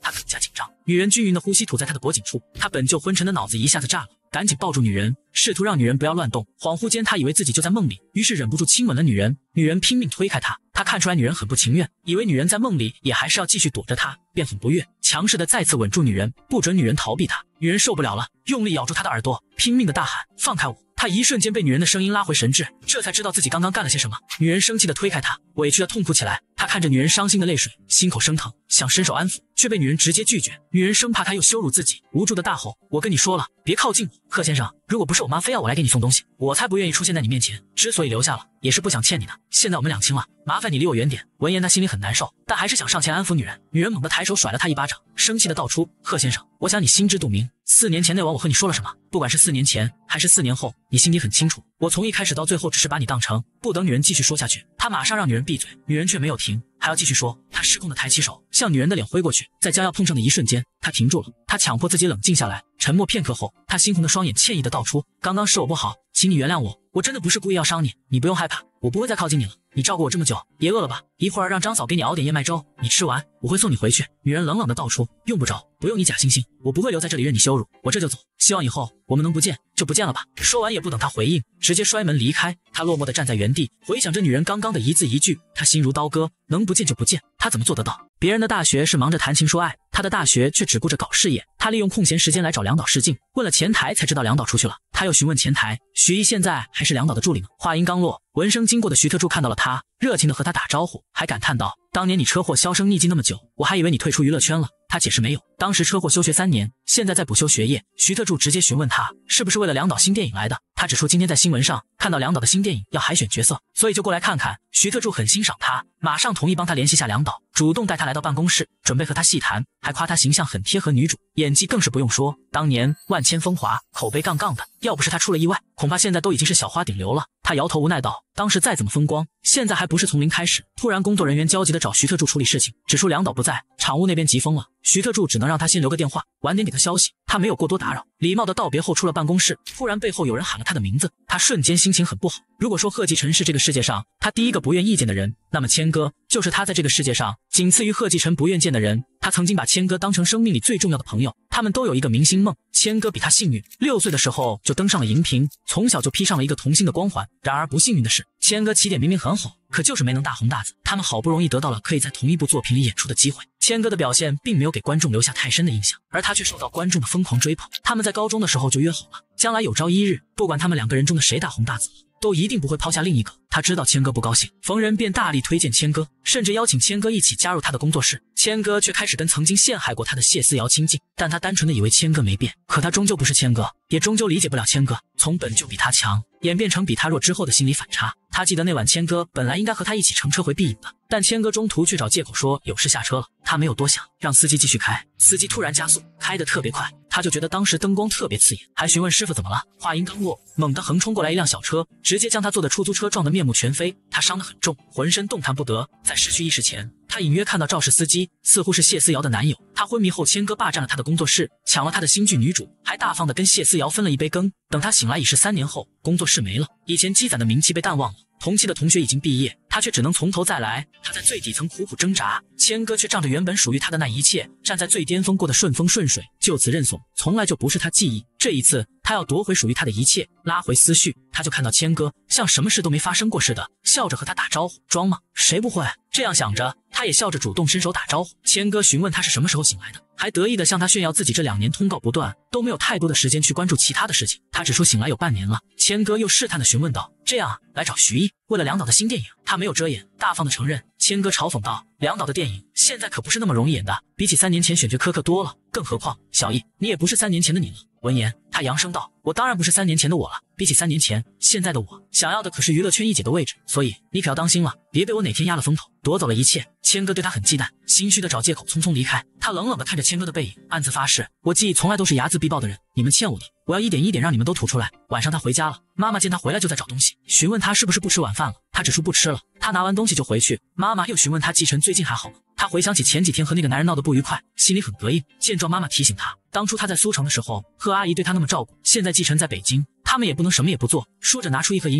他更加紧张。女人均匀的呼吸吐在他的脖颈处，他本就昏沉的脑子一下子炸了，赶紧抱住女人，试图让女人不要乱动。恍惚间，他以为自己就在梦里，于是忍不住亲吻了女人。女人拼命推开他，他看出来女人很不情愿，以为女人在梦里也还是要继续躲着他，便很不悦，强势的再次吻住女人，不准女人逃避他。女人受不了了，用力咬住他的耳朵，拼命的大喊：“放开我！”他一瞬间被女人的声音拉回神智，这才知道自己刚刚干了些什么。女人生气的推开他，委屈的痛哭起来。他看着女人伤心的泪水，心口生疼，想伸手安抚，却被女人直接拒绝。女人生怕他又羞辱自己，无助的大吼：“我跟你说了，别靠近我，贺先生，如果不是我妈非要我来给你送东西，我才不愿意出现在你面前。之所以留下了，也是不想欠你的。现在我们两清了，麻烦你离我远点。”闻言他心里很难受，但还是想上前安抚女人。女人猛地抬手甩了他一巴掌，生气的道出：“贺先生，我想你心知肚明，四年前那晚我和你说了什么？不管是四年前还是四年后，你心里很清楚。我从一开始到最后只是把你当成……”不等女人继续说下去，他马上让女人闭嘴，女人却没有停，还要继续说。他失控的抬起手向女人的脸挥过去，在将要碰上的一瞬间，他停住了。他强迫自己冷静下来，沉默片刻后，他猩红的双眼歉意的道出：“刚刚是我不好，请你原谅我，我真的不是故意要伤你，你不用害怕，我不会再靠近你了。你照顾我这么久，也饿了吧？一会儿让张嫂给你熬点燕麦粥，你吃完我会送你回去。”女人冷冷的道出：“用不着，不用你假惺惺，我不会留在这里任你羞辱，我这就走。希望以后我们能不见就不见了吧。”说完也不等他回应，直接摔门离开。他落寞的站在原地，回想着女人刚刚的一字一句，他心如刀割，能不见就不见，他怎么做得到？别人的大学是忙着谈情说爱，他的大学却只顾着搞事业。他利用空闲时间来找梁导试镜，问了前台才知道梁导出去了，他又询问前台，徐艺现在还是梁导的助理呢。话音刚落，闻声经过的徐特助看到了他，热情的和他打招呼，还感叹道：“当年你车祸销声匿迹那么久，我还以为你退出娱乐圈了。”他解释没有，当时车祸休学三年，现在在补修学业。徐特助直接询问他是不是为了梁导新电影来的，他指出今天在新闻上看到梁导的新电影要海选角色，所以就过来看看。徐特助很欣赏他，马上同意帮他联系下梁导，主动带他来到办公室，准备和他细谈，还夸他形象很贴合女主，演技更是不用说，当年万千风华，口碑杠杠的，要不是他出了意外，恐怕现在都已经是小花顶流了。他摇头无奈道：“当时再怎么风光，现在还不是从零开始。”突然工作人员焦急地找徐特助处理事情，指出梁导不在，场务那边急疯了。徐特助只能让他先留个电话，晚点给他消息。他没有过多打扰，礼貌的道别后出了办公室。突然背后有人喊了他的名字，他瞬间心情很不好。如果说贺继晨是这个世界上他第一个不愿意见的人，那么谦哥就是他在这个世界上仅次于贺继晨不愿见的人。他曾经把谦哥当成生命里最重要的朋友，他们都有一个明星梦。谦哥比他幸运，六岁的时候就登上了荧屏，从小就披上了一个童星的光环。然而不幸运的是，谦哥起点明明很好，可就是没能大红大紫。他们好不容易得到了可以在同一部作品里演出的机会，谦哥的表现并没有给观众留下太深的印象，而他却受到观众的疯狂追捧。他们在高中的时候就约好了，将来有朝一日，不管他们两个人中的谁大红大紫，都一定不会抛下另一个。他知道谦哥不高兴，逢人便大力推荐谦哥，甚至邀请谦哥一起加入他的工作室。谦哥却开始跟曾经陷害过他的谢思瑶亲近，但他单纯的以为谦哥没变，可他终究不是谦哥，也终究理解不了谦哥从本就比他强演变成比他弱之后的心理反差。他记得那晚谦哥本来应该和他一起乘车回碧影的，但谦哥中途却找借口说有事下车了。他没有多想，让司机继续开。司机突然加速，开得特别快，他就觉得当时灯光特别刺眼，还询问师傅怎么了。话音刚落，猛地横冲过来一辆小车，直接将他坐的出租车撞得面目全非。他伤得很重，浑身动弹不得。在失去意识前，他隐约看到肇事司机似乎是谢思瑶的男友。他昏迷后，谦哥霸占了他的工作室，抢了他的新剧女主，还大方的跟谢思瑶分了一杯羹。等他醒来已是三年后，工作室没了，以前积攒的名气被淡忘了，同期的同学已经毕业，他却只能从头再来。他在最底层苦苦挣扎，谦哥却仗着原本属于他的那一切，站在最巅峰过得顺风顺水，就此认怂，从来就不是他记忆。这一次他要夺回属于他的一切，拉回思绪。他就看到谦哥像什么事都没发生过似的，笑着和他打招呼。装吗？谁不会？这样想着，他也笑着主动伸手打招呼。谦哥询问他是什么时候醒来的，还得意的向他炫耀自己这两年通告不断，都没有太多的时间去关注其他的事情。他只说醒来有半年了。谦哥又试探的询问道：“这样来找徐艺，为了梁导的新电影？”他没有遮掩，大方的承认。谦哥嘲讽道：“梁导的电影现在可不是那么容易演的，比起三年前选角苛刻多了。更何况小艺，你也不是三年前的你了。”闻言，他扬声道：“我当然不是三年前的我了，比起三年前，现在的我想要的可是娱乐圈一姐的位置，所以你可要当心了，别被我哪天压了风头，夺走了一切。”谦哥对他很忌惮，心虚的找借口匆匆离开。他冷冷的看着谦哥的背影，暗自发誓：我记忆从来都是睚眦必报的人，你们欠我的，我要一点一点让你们都吐出来。晚上他回家了，妈妈见他回来就在找东西，询问他是不是不吃晚饭了，他只说不吃了。他拿完东西就回去，妈妈又询问他继承最近还好吗？他回想起前几天和那个男人闹得不愉快，心里很膈应。见状，妈妈提醒他，当初他在苏城的时候，贺阿姨对他那么照顾，现在继承在北京，他们也不能什么也不做。说着拿出一盒营养品，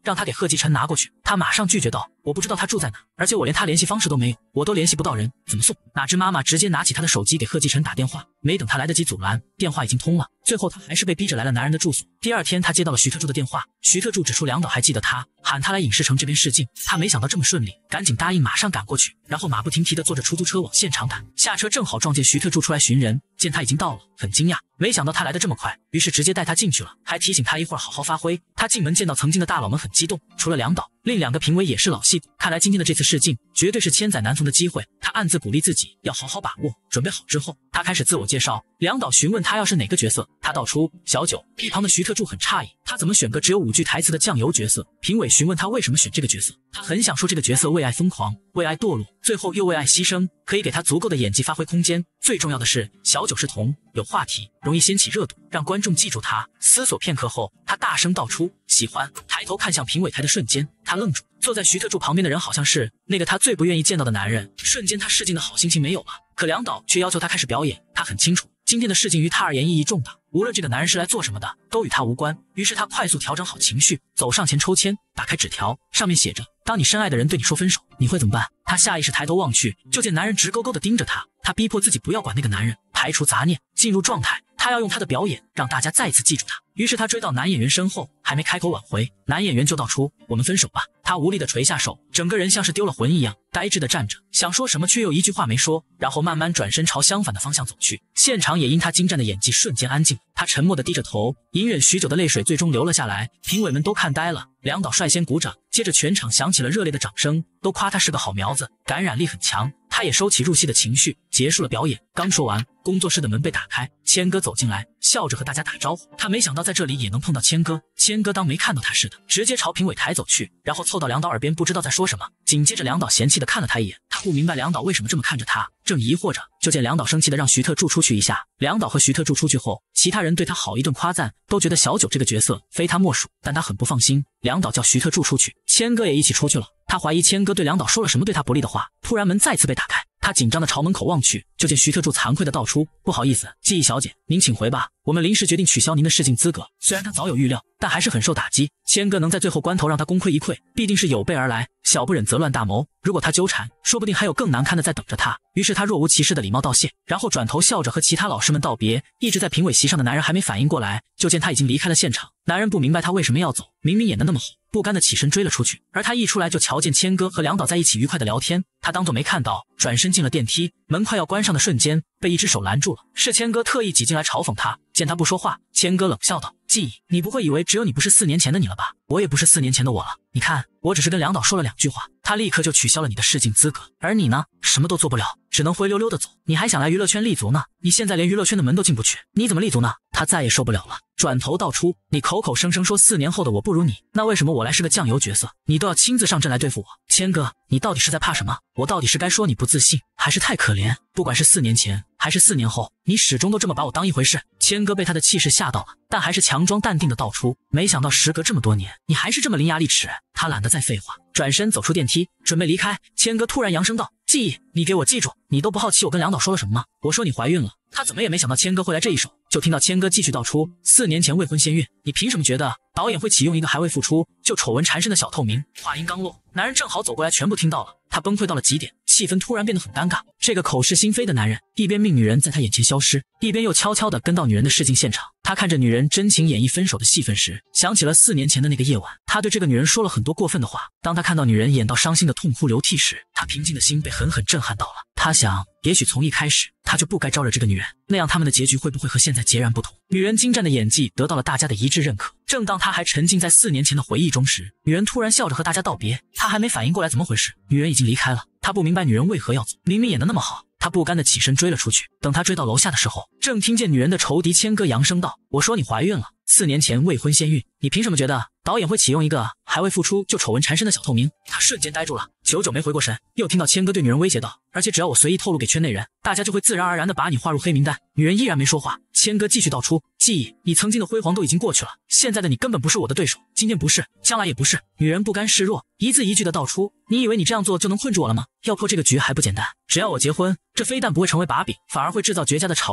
让他给贺继晨拿过去。他马上拒绝道：“我不知道他住在哪，而且我连他联系方式都没有，我都联系不到人，怎么送？”哪知妈妈直接拿起他的手机给贺继晨打电话，没等他来得及阻拦，电话已经通了。最后他还是被逼着来了男人的住所。第二天他接到了徐特柱的电话，徐特柱指出梁导还记得他，喊他来影视城这边试镜。他没想到这么顺利，赶紧答应马上赶过去，然后马不停蹄地坐着出租车往现场赶。下车正好撞见徐特柱出来寻人，见他已经到了，很惊讶，没想到他来得这么快，于是直接带他进去了，还提醒他一会儿好好发挥。他进门见到曾经的大佬们很激动，除了梁导，另两个评委也是老戏骨，看来今天的这次试镜绝对是千载难逢的机会。他暗自鼓励自己要好好把握。准备好之后，他开始自我介绍。梁导询问他要是哪个角色，他道出小九。一旁的徐特柱很诧异，他怎么选个只有五句台词的酱油角色？评委询问他为什么选这个角色，他很想说这个角色为爱疯狂，为爱堕落，最后又为爱牺牲，可以给他足够的演技发挥空间。最重要的是，小九是童，有话题，容易掀起热度，让观众记住他。思索片刻后，他大声道出喜欢。抬头看向评委台的瞬间，他愣住。坐在徐特柱旁边的人好像是那个他最不愿意见到的男人，瞬间他试镜的好心情没有了。可梁导却要求他开始表演，他很清楚今天的试镜于他而言意义重大，无论这个男人是来做什么的，都与他无关。于是他快速调整好情绪，走上前抽签，打开纸条，上面写着：当你深爱的人对你说分手，你会怎么办？他下意识抬头望去，就见男人直勾勾地盯着他，他逼迫自己不要管那个男人，排除杂念，进入状态。他要用他的表演让大家再次记住他。于是他追到男演员身后，还没开口挽回，男演员就道出：我们分手吧。他无力地垂下手，整个人像是丢了魂一样，呆滞地站着，想说什么却又一句话没说，然后慢慢转身朝相反的方向走去。现场也因他精湛的演技瞬间安静，他沉默地低着头，隐忍许久的泪水最终流了下来。评委们都看呆了，梁导率先鼓掌，接着全场响起了热烈的掌声，都夸他是个好苗子，感染力很强。他也收起入戏的情绪，结束了表演。刚说完，工作室的门被打开，谦哥走进来，笑着和大家打招呼。他没想到在这里也能碰到谦哥，谦哥当没看到他似的，直接朝评委台走去，然后凑到梁导耳边不知道在说什么。紧接着梁导嫌弃地看了他一眼，他不明白梁导为什么这么看着他，正疑惑着，就见梁导生气地让徐特柱出去一下。梁导和徐特柱出去后，其他人对他好一顿夸赞，都觉得小九这个角色非他莫属，但他很不放心。梁导叫徐特柱出去，谦哥也一起出去了。他怀疑谦哥对梁导说了什么对他不利的话。突然门再次被打开，他紧张地朝门口望去，就见徐特柱惭愧地道出：不好意思，季忆小姐，您请回吧，我们临时决定取消您的试镜资格。虽然他早有预料，但还是很受打击。谦哥能在最后关头让他功亏一篑，必定是有备而来，小不忍则乱大谋。如果他纠缠，说不定还有更难堪的在等着他。于是他若无其事的礼貌道谢，然后转头笑着和其他老师们道别。一直在评委席上的男人还没反应过来，就见他已经离开了现场。男人不明白他为什么要走，明明演得那么好，不甘的起身追了出去。而他一出来就瞧见谦哥和梁导在一起愉快的聊天，他当作没看到，转身进了电梯。门快要关上的瞬间，被一只手拦住了，是谦哥特意挤进来嘲讽他。见他不说话，谦哥冷笑道：季忆，你不会以为只有你不是四年前的你了吧？我也不是四年前的我了。你看，我只是跟梁导说了两句话，他立刻就取消了你的试镜资格，而你呢，什么都做不了，只能灰溜溜的走。你还想来娱乐圈立足呢？你现在连娱乐圈的门都进不去，你怎么立足呢？他再也受不了了，转头道出：你口口声声说四年后的我不如你，那为什么我来是个酱油角色，你都要亲自上阵来对付我？谦哥，你到底是在怕什么？我到底是该说你不自信，还是太可怜？不管是四年前还是四年后，你始终都这么把我当一回事。谦哥被他的气势吓到了，但还是强装淡定的道出：没想到时隔这么多年，你还是这么伶牙俐齿。他懒得再废话，转身走出电梯，准备离开。谦哥突然扬声道：季忆，你给我记住，你都不好奇我跟梁导说了什么吗？我说你怀孕了。他怎么也没想到谦哥会来这一手，就听到谦哥继续道出：四年前未婚先孕，你凭什么觉得导演会启用一个还未复出就丑闻缠身的小透明？话音刚落，男人正好走过来，全部听到了。他崩溃到了极点，气氛突然变得很尴尬。这个口是心非的男人，一边命女人在他眼前消失，一边又悄悄地跟到女人的试镜现场。他看着女人真情演绎分手的戏份时，想起了四年前的那个夜晚，他对这个女人说了很多过分的话。当他看到女人演到伤心的痛哭流涕时，他平静的心被狠狠震撼到了。他想，也许从一开始他就不该招惹这个女人，那样他们的结局会不会和现在截然不同？女人精湛的演技得到了大家的一致认可。正当他还沉浸在四年前的回忆中时，女人突然笑着和大家道别。他还没反应过来怎么回事，女人已经离开了。他不明白女人为何要走，明明演得那么好。他不甘地起身追了出去。等他追到楼下的时候，正听见女人的仇敌谦哥扬声道：我说你怀孕了，四年前未婚先孕，你凭什么觉得导演会启用一个还未复出就丑闻缠身的小透明？他瞬间呆住了，久久没回过神，又听到谦哥对女人威胁道：而且只要我随意透露给圈内人，大家就会自然而然地把你划入黑名单。女人依然没说话，谦哥继续道出：季忆，你曾经的辉煌都已经过去了，现在的你根本不是我的对手，今天不是，将来也不是。女人不甘示弱，一字一句地道出：你以为你这样做就能困住我了吗？要破这个局还不简单，只要我结婚，这非但不会成为把柄，反而会制造绝佳的炒热度的机会。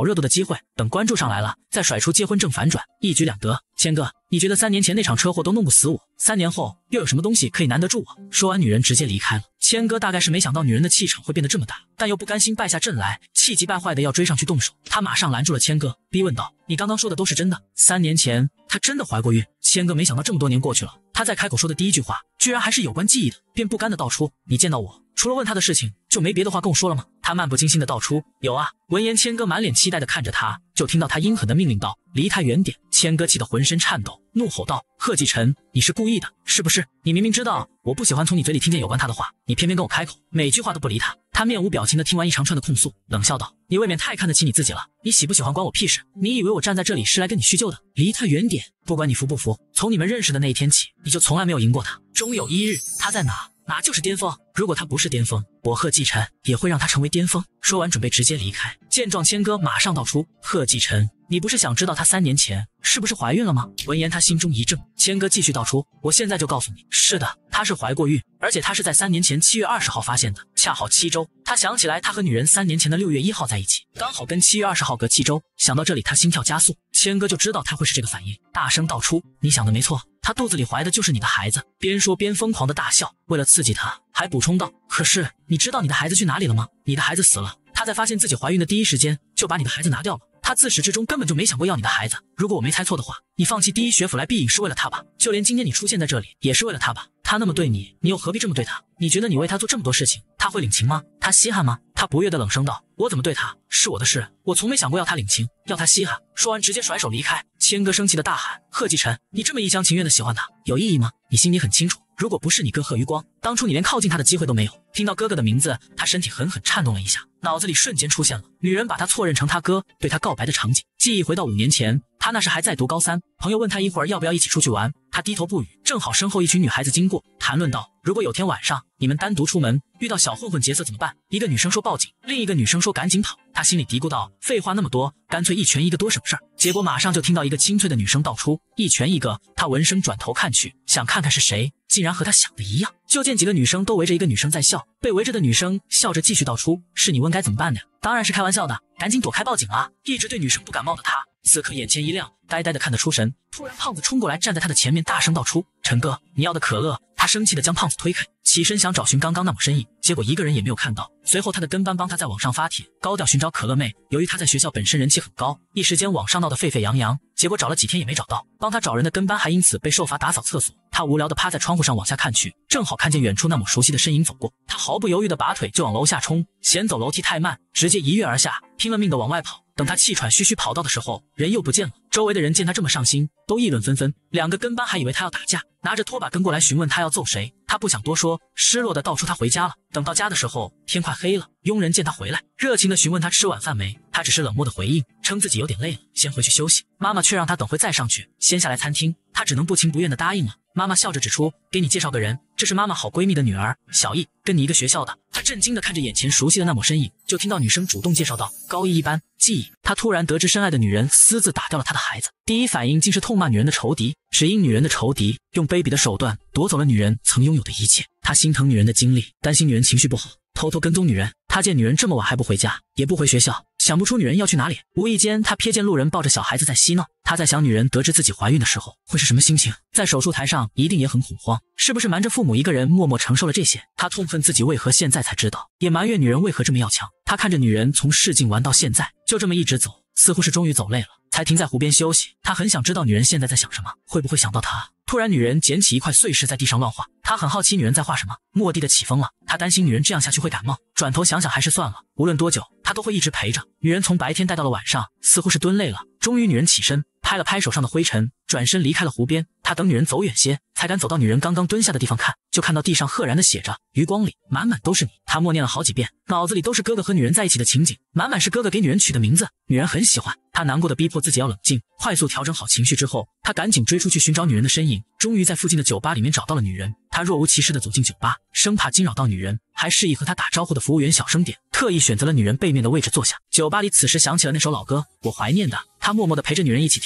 会，等关注上来了，再甩出结婚证反转，一举两得。谦哥，你觉得三年前那场车祸都弄不死我，三年后又有什么东西可以难得住我？说完，女人直接离开了。谦哥大概是没想到女人的气场会变得这么大，但又不甘心败下阵来，气急败坏的要追上去动手。他马上拦住了谦哥，逼问道：“你刚刚说的都是真的？三年前她真的怀过孕？”谦哥没想到这么多年过去了，他在开口说的第一句话居然还是有关记忆的，便不甘的道出：“你见到我，除了问他的事情，就没别的话跟我说了吗？”他漫不经心的道出：“有啊。”闻言，谦哥满脸期待的看着他，就听到他阴狠的命令道：“离他远点！”谦哥气得浑身颤抖，怒吼道：“贺继晨，你是故意的，是不是？你明明知道我不喜欢从你嘴里听见有关他的话，你偏偏跟我开口，每句话都不理他。”他面无表情的听完一长串的控诉，冷笑道：“你未免太看得起你自己了，你喜不喜欢关我屁事？你以为我站在这里是来跟你叙旧的？离他远点！不管你服不服，从你们认识的那一天起，你就从来没有赢过他。终有一日，他在哪，哪就是巅峰。如果他不是巅峰，我贺继晨也会让他成为巅峰。”说完准备直接离开，见状谦哥马上道出：“贺继晨，你不是想知道她三年前是不是怀孕了吗？”闻言他心中一怔，谦哥继续道出：“我现在就告诉你，是的，她是怀过孕，而且她是在三年前七月二十号发现的，恰好七周。他想起来他和女人三年前的六月一号在一起，刚好跟七月二十号隔七周。想到这里，他心跳加速，谦哥就知道他会是这个反应，大声道出：“你想的没错，她肚子里怀的就是你的孩子。”边说边疯狂的大笑，为了刺激他，还补充道：“可是你知道你的孩子去哪里了吗？你的孩子死了，她在发现自己怀孕的第一时间就把你的孩子拿掉了。她自始至终根本就没想过要你的孩子。如果我没猜错的话，你放弃第一学府来必隐是为了他吧？就连今天你出现在这里也是为了他吧？他那么对你，你又何必这么对他？你觉得你为他做这么多事情，他会领情吗？他稀罕吗？”他不悦的冷声道：“我怎么对他是我的事，我从没想过要他领情，要他稀罕。”说完直接甩手离开。谦哥生气的大喊：“贺继晨，你这么一厢情愿的喜欢他，有意义吗？你心里很清楚，如果不是你哥贺余光，当初你连靠近他的机会都没有。”听到哥哥的名字，他身体狠狠颤动了一下，脑子里瞬间出现了女人把他错认成他哥，对他告白的场景。记忆回到五年前，他那时还在读高三，朋友问他一会儿要不要一起出去玩，他低头不语。正好身后一群女孩子经过，谈论道：“如果有天晚上你们单独出门，遇到小混混劫色怎么办？”一个女生说报警，另一个女生说赶紧跑。他心里嘀咕道：“废话那么多，干脆一拳一个多省事儿。”结果马上就听到一个清脆的女声道出：“一拳一个。”他闻声转头看去，想看看是谁，竟然和他想的一样。就见几个女生都围着一个女生在笑，被围着的女生笑着继续道出：“是你问该怎么办的呀？当然是开玩笑的，赶紧躲开报警啊！”一直对女生不感冒的他，此刻眼前一亮，呆呆的看得出神。突然胖子冲过来站在他的前面，大声道出：“陈哥，你要的可乐。”他生气的将胖子推开，起身想找寻刚刚那抹身影，结果一个人也没有看到。随后他的跟班帮他在网上发帖，高调寻找可乐妹。由于他在学校本身人气很高，一时间网上闹得沸沸扬扬，结果找了几天也没找到。帮他找人的跟班还因此被受罚打扫厕所。他无聊的趴在窗户上往下看去，正好看见远处那抹熟悉的身影走过。他毫不犹豫的拔腿就往楼下冲，嫌走楼梯太慢，直接一跃而下，拼了命的往外跑。等他气喘吁吁跑到的时候，人又不见了。周围的人见他这么上心，都议论纷纷。两个跟班还以为他要打架，拿着拖把跟过来询问他要揍谁。他不想多说，失落的道出他回家了。等到家的时候，天快黑了。佣人见他回来，热情的询问他吃晚饭没，他只是冷漠的回应，称自己有点累了，先回去休息。妈妈却让他等会再上去，先下来餐厅。他只能不情不愿的答应了。妈妈笑着指出：“给你介绍个人，这是妈妈好闺蜜的女儿小易，跟你一个学校的。”他震惊的看着眼前熟悉的那抹身影，就听到女生主动介绍道：“高一一班，季忆。”他突然得知深爱的女人私自打掉了他的孩子，第一反应竟是痛骂女人的仇敌，只因女人的仇敌用卑鄙的手段夺走了女人曾拥有的一切。他心疼女人的经历，担心女人情绪不好，偷偷跟踪女人。他见女人这么晚还不回家，也不回学校，想不出女人要去哪里。无意间他瞥见路人抱着小孩子在嬉闹，他在想女人得知自己怀孕的时候会是什么心情，在手术台上一定也很恐慌，是不是瞒着父母一个人默默承受了这些。他痛恨自己为何现在才知道，也埋怨女人为何这么要强。他看着女人从试镜玩到现在，就这么一直走，似乎是终于走累了，才停在湖边休息。他很想知道女人现在在想什么，会不会想到他。突然女人捡起一块碎石在地上乱画，他很好奇女人在画什么。蓦地的起风了，他担心女人这样下去会感冒，转头想想还是算了，无论多久他都会一直陪着。女人从白天待到了晚上，似乎是蹲累了，终于女人起身拍了拍手上的灰尘，转身离开了湖边。他等女人走远些，才敢走到女人刚刚蹲下的地方看，就看到地上赫然的写着：“余光里满满都是你。”他默念了好几遍，脑子里都是哥哥和女人在一起的情景，满满是哥哥给女人取的名字，女人很喜欢。他难过的逼迫自己要冷静，快速调整好情绪之后，他赶紧追出去寻找女人的身影，终于在附近的酒吧里面找到了女人。他若无其事的走进酒吧，生怕惊扰到女人，还示意和他打招呼的服务员小声点，特意选择了女人背面的位置坐下。酒吧里此时响起了那首老歌《我怀念的》，他默默的陪着女人一起听着。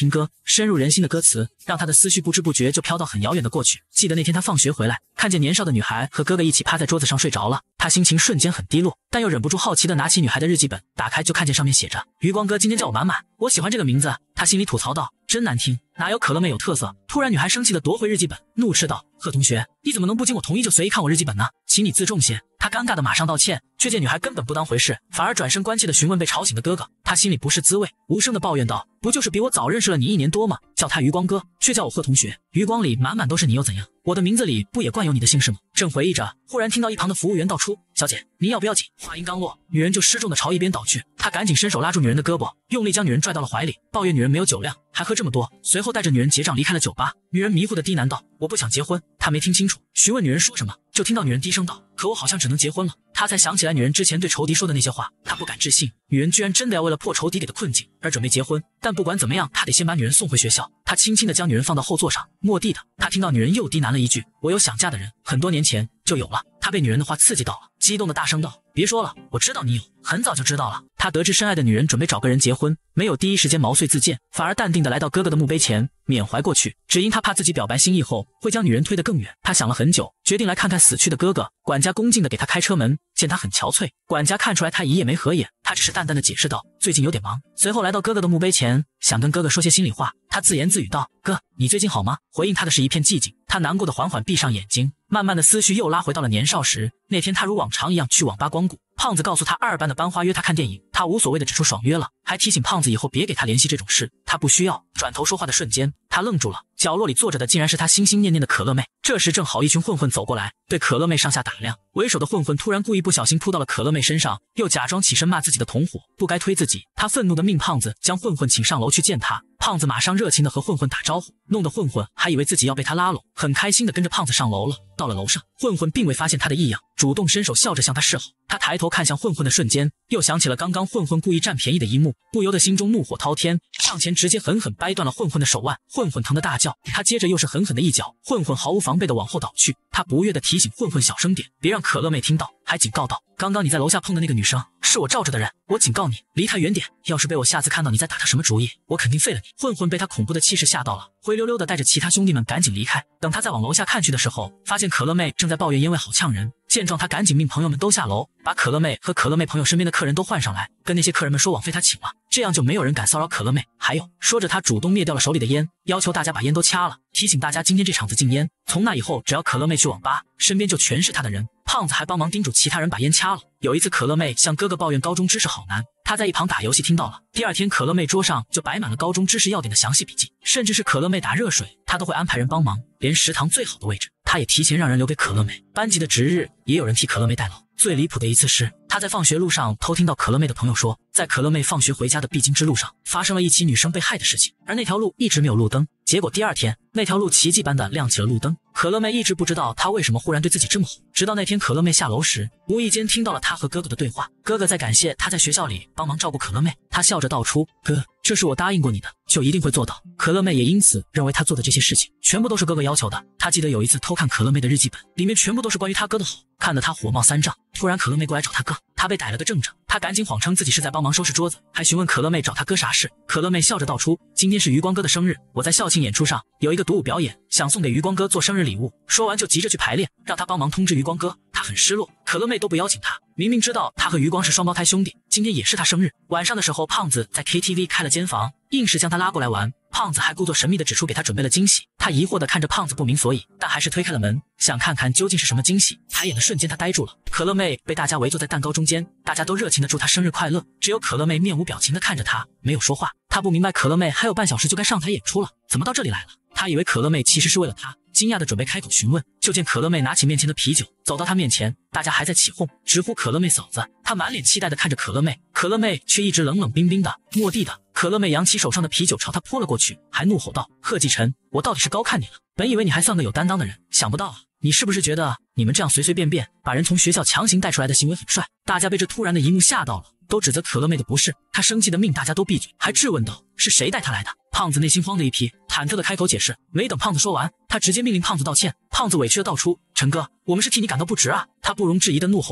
情歌，深入人心的歌词，让他的思绪不知不觉就飘到很遥远的过去。记得那天他放学回来，看见年少的女孩和哥哥一起趴在桌子上睡着了，他心情瞬间很低落，但又忍不住好奇地拿起女孩的日记本，打开就看见上面写着余光哥今天叫我满满，我喜欢这个名字。他心里吐槽道，真难听，哪有可乐妹有特色。突然女孩生气地夺回日记本，怒斥道，贺同学，你怎么能不经我同意就随意看我日记本呢？请你自重些。他尴尬的马上道歉，却见女孩根本不当回事，反而转身关切地询问被吵醒的哥哥。他心里不是滋味，无声地抱怨道，不就是比我早认识了你一年多吗？叫他余光哥，却叫我贺同学，余光里满满都是你又怎样？我的名字里不也冠有你的姓氏吗？正回忆着，忽然听到一旁的服务员道出，小姐，您要不要紧？话音刚落，女人就失重地朝一边倒去，他赶紧伸手拉住女人的胳膊，用力将女人拽到了怀里，抱怨女人没有酒量，还喝这么多，随后带着女人结账离开了酒吧。女人迷糊地低喃道，我不想结婚。他没听清楚，询问女人说什么，就听到女人低声道，可我好像只能结婚了。他才想起来女人之前对仇敌说的那些话，他不敢置信，女人居然真的要为了破仇敌给的困境而准备结婚。但不管怎么样，他得先把女人送回学校。他轻轻地将女人放到后座上，蓦地的，他听到女人又低喃了一句，我有想嫁的人，很多年前就有了。他被女人的话刺激到了，激动的大声道，别说了，我知道你有，很早就知道了。他得知深爱的女人准备找个人结婚，没有第一时间毛遂自荐，反而淡定地来到哥哥的墓碑前缅怀过去，只因他怕自己表白心意后会将女人推得更远。他想了很久，决定来看看死去的哥哥。管家恭敬地给他开车门，见他很憔悴，管家看出来他一夜没合眼，他只是淡淡地解释道，最近有点忙。随后来到哥哥的墓碑前，想跟哥哥说些心里话。他自言自语道，哥，你最近好吗？回应他的是一片寂静。他难过的缓缓闭上眼睛，慢慢的思绪又拉回到了年少时。那天他如往常一样去网吧光顾，胖子告诉他二班的班花约他看电影，他无所谓的指出爽约了，还提醒胖子以后别给他联系这种事，他不需要。转头说话的瞬间，他愣住了，角落里坐着的竟然是他心心念念的可乐妹。这时正好一群混混走过来，对可乐妹上下打量。为首的混混突然故意不小心扑到了可乐妹身上，又假装起身骂自己的同伙不该推自己。他愤怒的命胖子将混混请上楼去见他。胖子马上热情的和混混打招呼，弄得混混还以为自己要被他拉拢，很开心的跟着胖子上楼了。到了楼上，混混并未发现他的异样，主动伸手笑着向他示好。他抬头看向混混的瞬间，又想起了刚刚混混故意占便宜的一幕，不由得心中怒火滔天，上前直接狠狠掰断了混混的手腕。混混疼得大叫，他接着又是狠狠的一脚，混混毫无防备的往后倒去。他不悦的提醒混混小声点，别让可乐妹听到，还警告道，刚刚你在楼下碰的那个女生是我罩着的人，我警告你离她远点，要是被我下次看到你在打她什么主意，我肯定废了你。混混被他恐怖的气势吓到了，灰溜溜的带着其他兄弟们赶紧离开。等他再往楼下看去的时候，发现可乐妹正在抱怨烟味好呛人。见状，他赶紧命朋友们都下楼，把可乐妹和可乐妹朋友身边的客人都换上来，跟那些客人们说网费他请了，这样就没有人敢骚扰可乐妹。还有，说着他主动灭掉了手里的烟，要求大家把烟都掐了，提醒大家今天这场子禁烟，从那以后只要可乐妹去网吧，身边就全是他的人。胖子还帮忙叮嘱其他人把烟掐了。有一次可乐妹向哥哥抱怨高中知识好难，他在一旁打游戏听到了。第二天可乐妹桌上就摆满了高中知识要点的详细笔记，甚至是可乐妹打热水他都会安排人帮忙，连食堂最好的位置他也提前让人留给可乐妹。班级的值日也有人替可乐妹代劳。最离谱的一次是他在放学路上偷听到可乐妹的朋友说，在可乐妹放学回家的必经之路上发生了一起女生被害的事情，而那条路一直没有路灯。结果第二天那条路奇迹般的亮起了路灯。可乐妹一直不知道他为什么忽然对自己这么好，直到那天可乐妹下楼时无意间听到了他和哥哥的对话。哥哥在感谢他在学校里帮忙照顾可乐妹，他笑着道出，哥，这是我答应过你的，就一定会做到。可乐妹也因此认为他做的这些事情全部都是哥哥要求的。他记得有一次偷看可乐妹的日记本，里面全部都是关于他哥的好，看得他火冒三丈。突然可乐妹过来找他哥，他被逮了个正着，他赶紧谎称自己是在帮忙收拾桌子，还询问可乐妹找他哥啥事。可乐妹笑着道出，今天是余光哥的生日，我在校庆演出上有一个独舞表演，想送给余光哥做生日礼物。说完就急着去排练，让他帮忙通知余光哥。他很失落，可乐妹都不邀请他，明明知道他和余光是双胞胎兄弟，今天也是他生日。晚上的时候，胖子在 K T V 开了间房，硬是将他拉过来玩。胖子还故作神秘地指出给他准备了惊喜，他疑惑地看着胖子不明所以，但还是推开了门，想看看究竟是什么惊喜。抬眼的瞬间他呆住了，可乐妹被大家围坐在蛋糕中间，大家都热情地祝他生日快乐，只有可乐妹面无表情地看着他，没有说话。他不明白可乐妹还有半小时就该上台演出了，怎么到这里来了？他以为可乐妹其实是为了他，惊讶地准备开口询问，就见可乐妹拿起面前的啤酒走到他面前，大家还在起哄直呼可乐妹嫂子。他满脸期待地看着可乐妹，可乐妹却一直冷冷冰冰的。蓦地的，可乐妹扬起手上的啤酒朝他泼了过去，还怒吼道，贺继晨，我到底是高看你了，本以为你还算个有担当的人，想不到啊，你是不是觉得你们这样随随便便把人从学校强行带出来的行为很帅？大家被这突然的一幕吓到了，都指责可乐妹的不是。他生气的命大家都闭嘴，还质问道，是谁带他来的？胖子内心慌的一批，忐忑的开口解释。没等胖子说完，他直接命令胖子道歉。胖子委屈的道出，陈哥，我们是替你感到不值啊。他不容置疑的怒吼道，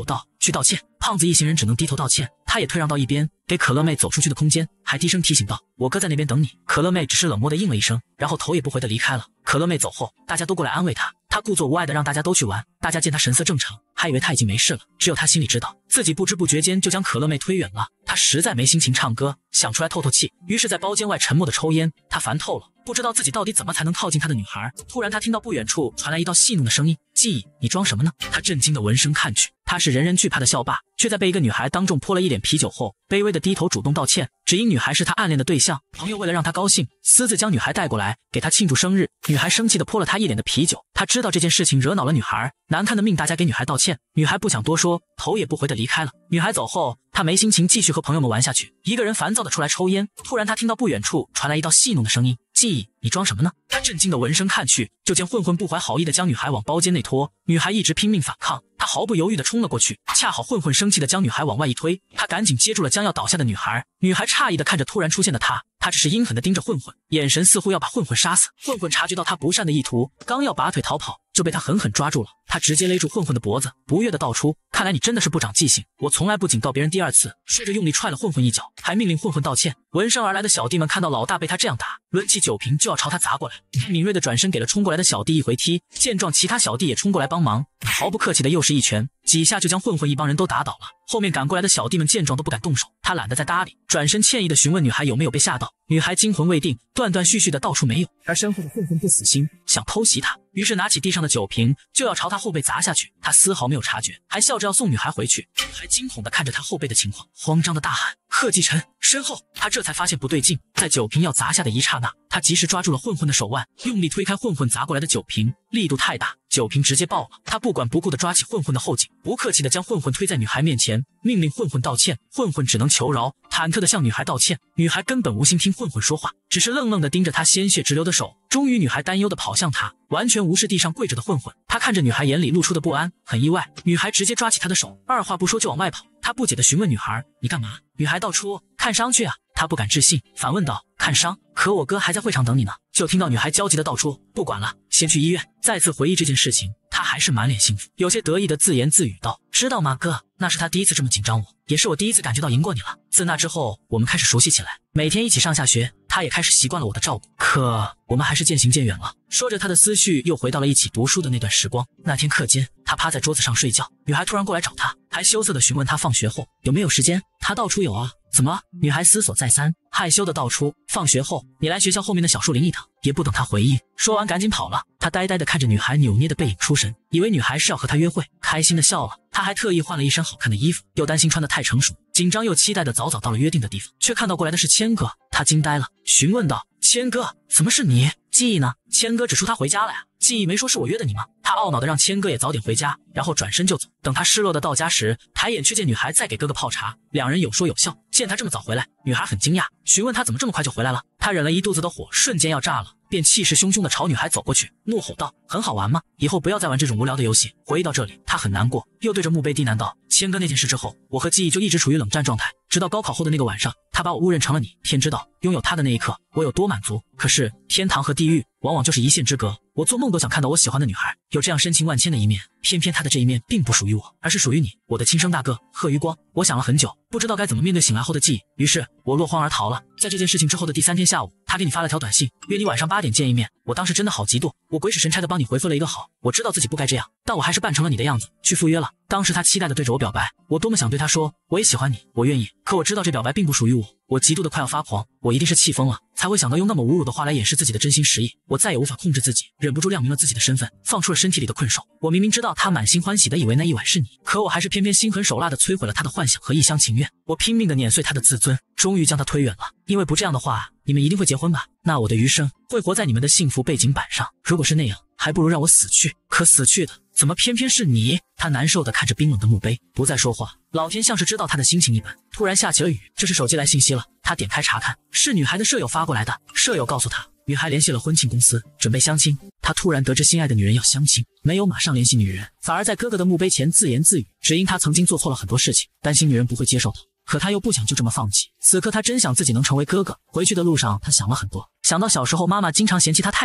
去道歉。胖子一行人只能低头道歉，他也退让到一边，给可乐妹走出去的空间，还低声提醒道：“我哥在那边等你。”可乐妹只是冷漠的应了一声，然后头也不回的离开了。可乐妹走后，大家都过来安慰她，她故作无碍的让大家都去玩。大家见她神色正常，还以为她已经没事了，只有她心里知道，自己不知不觉间就将可乐妹推远了。她实在没心情唱歌，想出来透透气，于是在包间外沉默的抽烟。她烦透了，不知道自己到底怎么才能靠近她的女孩。突然她听到不远处传来一道戏弄的声音：“记忆，你装什么呢？”她震惊的闻声看去，他是人人惧怕的校霸，却在被一个女孩当众泼了一脸啤酒后，卑微的低头主动道歉，只因女孩是他暗恋的对象。朋友为了让他高兴，私自将女孩带过来给他庆祝生日。女孩生气的泼了他一脸的啤酒，他知道这件事情惹恼了女孩，难看的命大家给女孩道歉。女孩不想多说，头也不回的离开了。女孩走后，他没心情继续和朋友们玩下去，一个人烦躁的出来抽烟。突然他听到不远处传来一道戏弄的声音：“记忆，你装什么呢？”他震惊的闻声看去，就见混混不怀好意的将女孩往包间内拖。女孩一直拼命反抗，他毫不犹豫的冲了过去，恰好混混生气的将女孩往外一推，他赶紧接住了将要倒下的女孩。女孩诧异的看着突然出现的他，他只是阴狠的盯着混混，眼神似乎要把混混杀死。混混察觉到他不善的意图，刚要拔腿逃跑，就被他狠狠抓住了。他直接勒住混混的脖子，不悦的道出：“看来你真的是不长记性，我从来不警告别人第二次。”说着用力踹了混混一脚，还命令混混道歉。闻声而来的小弟们看到老大被他这样打，抡起酒瓶就要朝他砸过来。他敏锐的转身给了冲过来的小弟一回踢，见状其他小弟也冲过来帮忙，他毫不客气的又是一拳，几下就将混混一帮人都打倒了。后面赶过来的小弟们见状都不敢动手，他懒得再搭理，转身歉意的询问女孩有没有被吓到。女孩惊魂未定，断断续续的道出没有。而身后的混混不死心，想偷袭她，于是拿起地上的酒瓶就要朝她后背砸下去。他丝毫没有察觉，还笑着要送女孩回去。女孩惊恐的看着他后背的情况，慌张的大喊：“贺继晨！”身后他这才发现不对劲，在酒瓶要砸下的一刹那，他及时抓住了混混的手腕，用力推开混混砸过来的酒瓶，力度太大，酒瓶直接爆了。他不管不顾的抓起混混的后颈，不客气的将混混推在女孩面前，命令混混道歉。混混只能求饶，忐忑的向女孩道歉。女孩根本无心听混混说话，只是愣愣的盯着他鲜血直流的手。终于女孩担忧的跑向他，完全无视地上跪着的混混。他看着女孩眼里露出的不安，很意外。女孩直接抓起他的手，二话不说就往外跑。他不解的询问女孩：“你干嘛？”女孩道出：“看伤去啊。”他不敢置信，反问道：“看伤？可我哥还在会场等你呢。”就听到女孩焦急的道出：“不管了，先去医院。”再次回忆这件事情，他还是满脸幸福，有些得意的自言自语道：“知道吗，哥？那是他第一次这么紧张我，也是我第一次感觉到赢过你了。自那之后，我们开始熟悉起来，每天一起上下学，他也开始习惯了我的照顾。可我们还是渐行渐远了。”说着，他的思绪又回到了一起读书的那段时光。那天课间，他趴在桌子上睡觉，女孩突然过来找他，还羞涩的询问他放学后有没有时间。他道出有啊。怎么？女孩思索再三，害羞的道出：“放学后你来学校后面的小树林一趟。”也不等他回应，说完赶紧跑了。他呆呆的看着女孩扭捏的背影出神，以为女孩是要和他约会，开心的笑了。他还特意换了一身好看的衣服，又担心穿得太成熟，紧张又期待的早早到了约定的地方，却看到过来的是谦哥。他惊呆了，询问道：“谦哥，怎么是你？记忆呢？”谦哥只说他回家了呀。记忆没说是我约的你吗？他懊恼的让谦哥也早点回家，然后转身就走。等他失落的到家时，抬眼却见女孩在给哥哥泡茶，两人有说有笑。见他这么早回来，女孩很惊讶，询问他怎么这么快就回来了。他忍了一肚子的火，瞬间要炸了，便气势汹汹的朝女孩走过去，怒吼道：“很好玩吗？以后不要再玩这种无聊的游戏。”回忆到这里，他很难过，又对着墓碑低喃道：“谦哥那件事之后，我和记忆就一直处于冷战状态，直到高考后的那个晚上，他把我误认成了你。天知道，拥有他的那一刻，我有多满足。可是天堂和地狱往往就是一线之隔，我做梦都想看到我喜欢的女孩有这样深情万千的一面，偏偏她的这一面并不属于我，而是属于你，我的亲生大哥贺余光。”我想了很久，不知道该怎么面对醒来后的记忆，于是我落荒而逃了。在这件事情之后的第三天下午，他给你发了条短信，约你晚上八点见一面。我当时真的好嫉妒，我鬼使神差的帮你回复了一个好。我知道自己不该这样，但我还是扮成了你的样子去赴约了。当时他期待的对着我表白，我多么想对他说我也喜欢你，我愿意。可我知道这表白并不属于我，我极度的快要发狂，我一定是气疯了，才会想到用那么侮辱的话来掩饰自己的真心实意。我再也无法控制自己，忍不住亮明了自己的身份，放出了身体里的困兽。我明明知道他满心欢喜的以为那一晚是你，可我还是偏偏心狠手辣的摧毁了他的幻想和一厢情愿。我拼命的碾碎他的自尊，终于将他推远了。因为不这样的话，你们一定会结婚吧？那我的余生会活在你们的幸福背景板上。如果是那样，还不如让我死去。可死去的怎么偏偏是你？他难受的看着冰冷的墓碑，不再说话。老天像是知道他的心情一般，突然下起了雨。这是手机来信息了，他点开查看，是女孩的舍友发过来的。舍友告诉他，女孩联系了婚庆公司，准备相亲。他突然得知心爱的女人要相亲，没有马上联系女人，反而在哥哥的墓碑前自言自语，只因他曾经做错了很多事情，担心女人不会接受他。可他又不想就这么放弃，此刻他真想自己能成为哥哥。回去的路上，他想了很多，想到小时候妈妈经常嫌弃他太吵，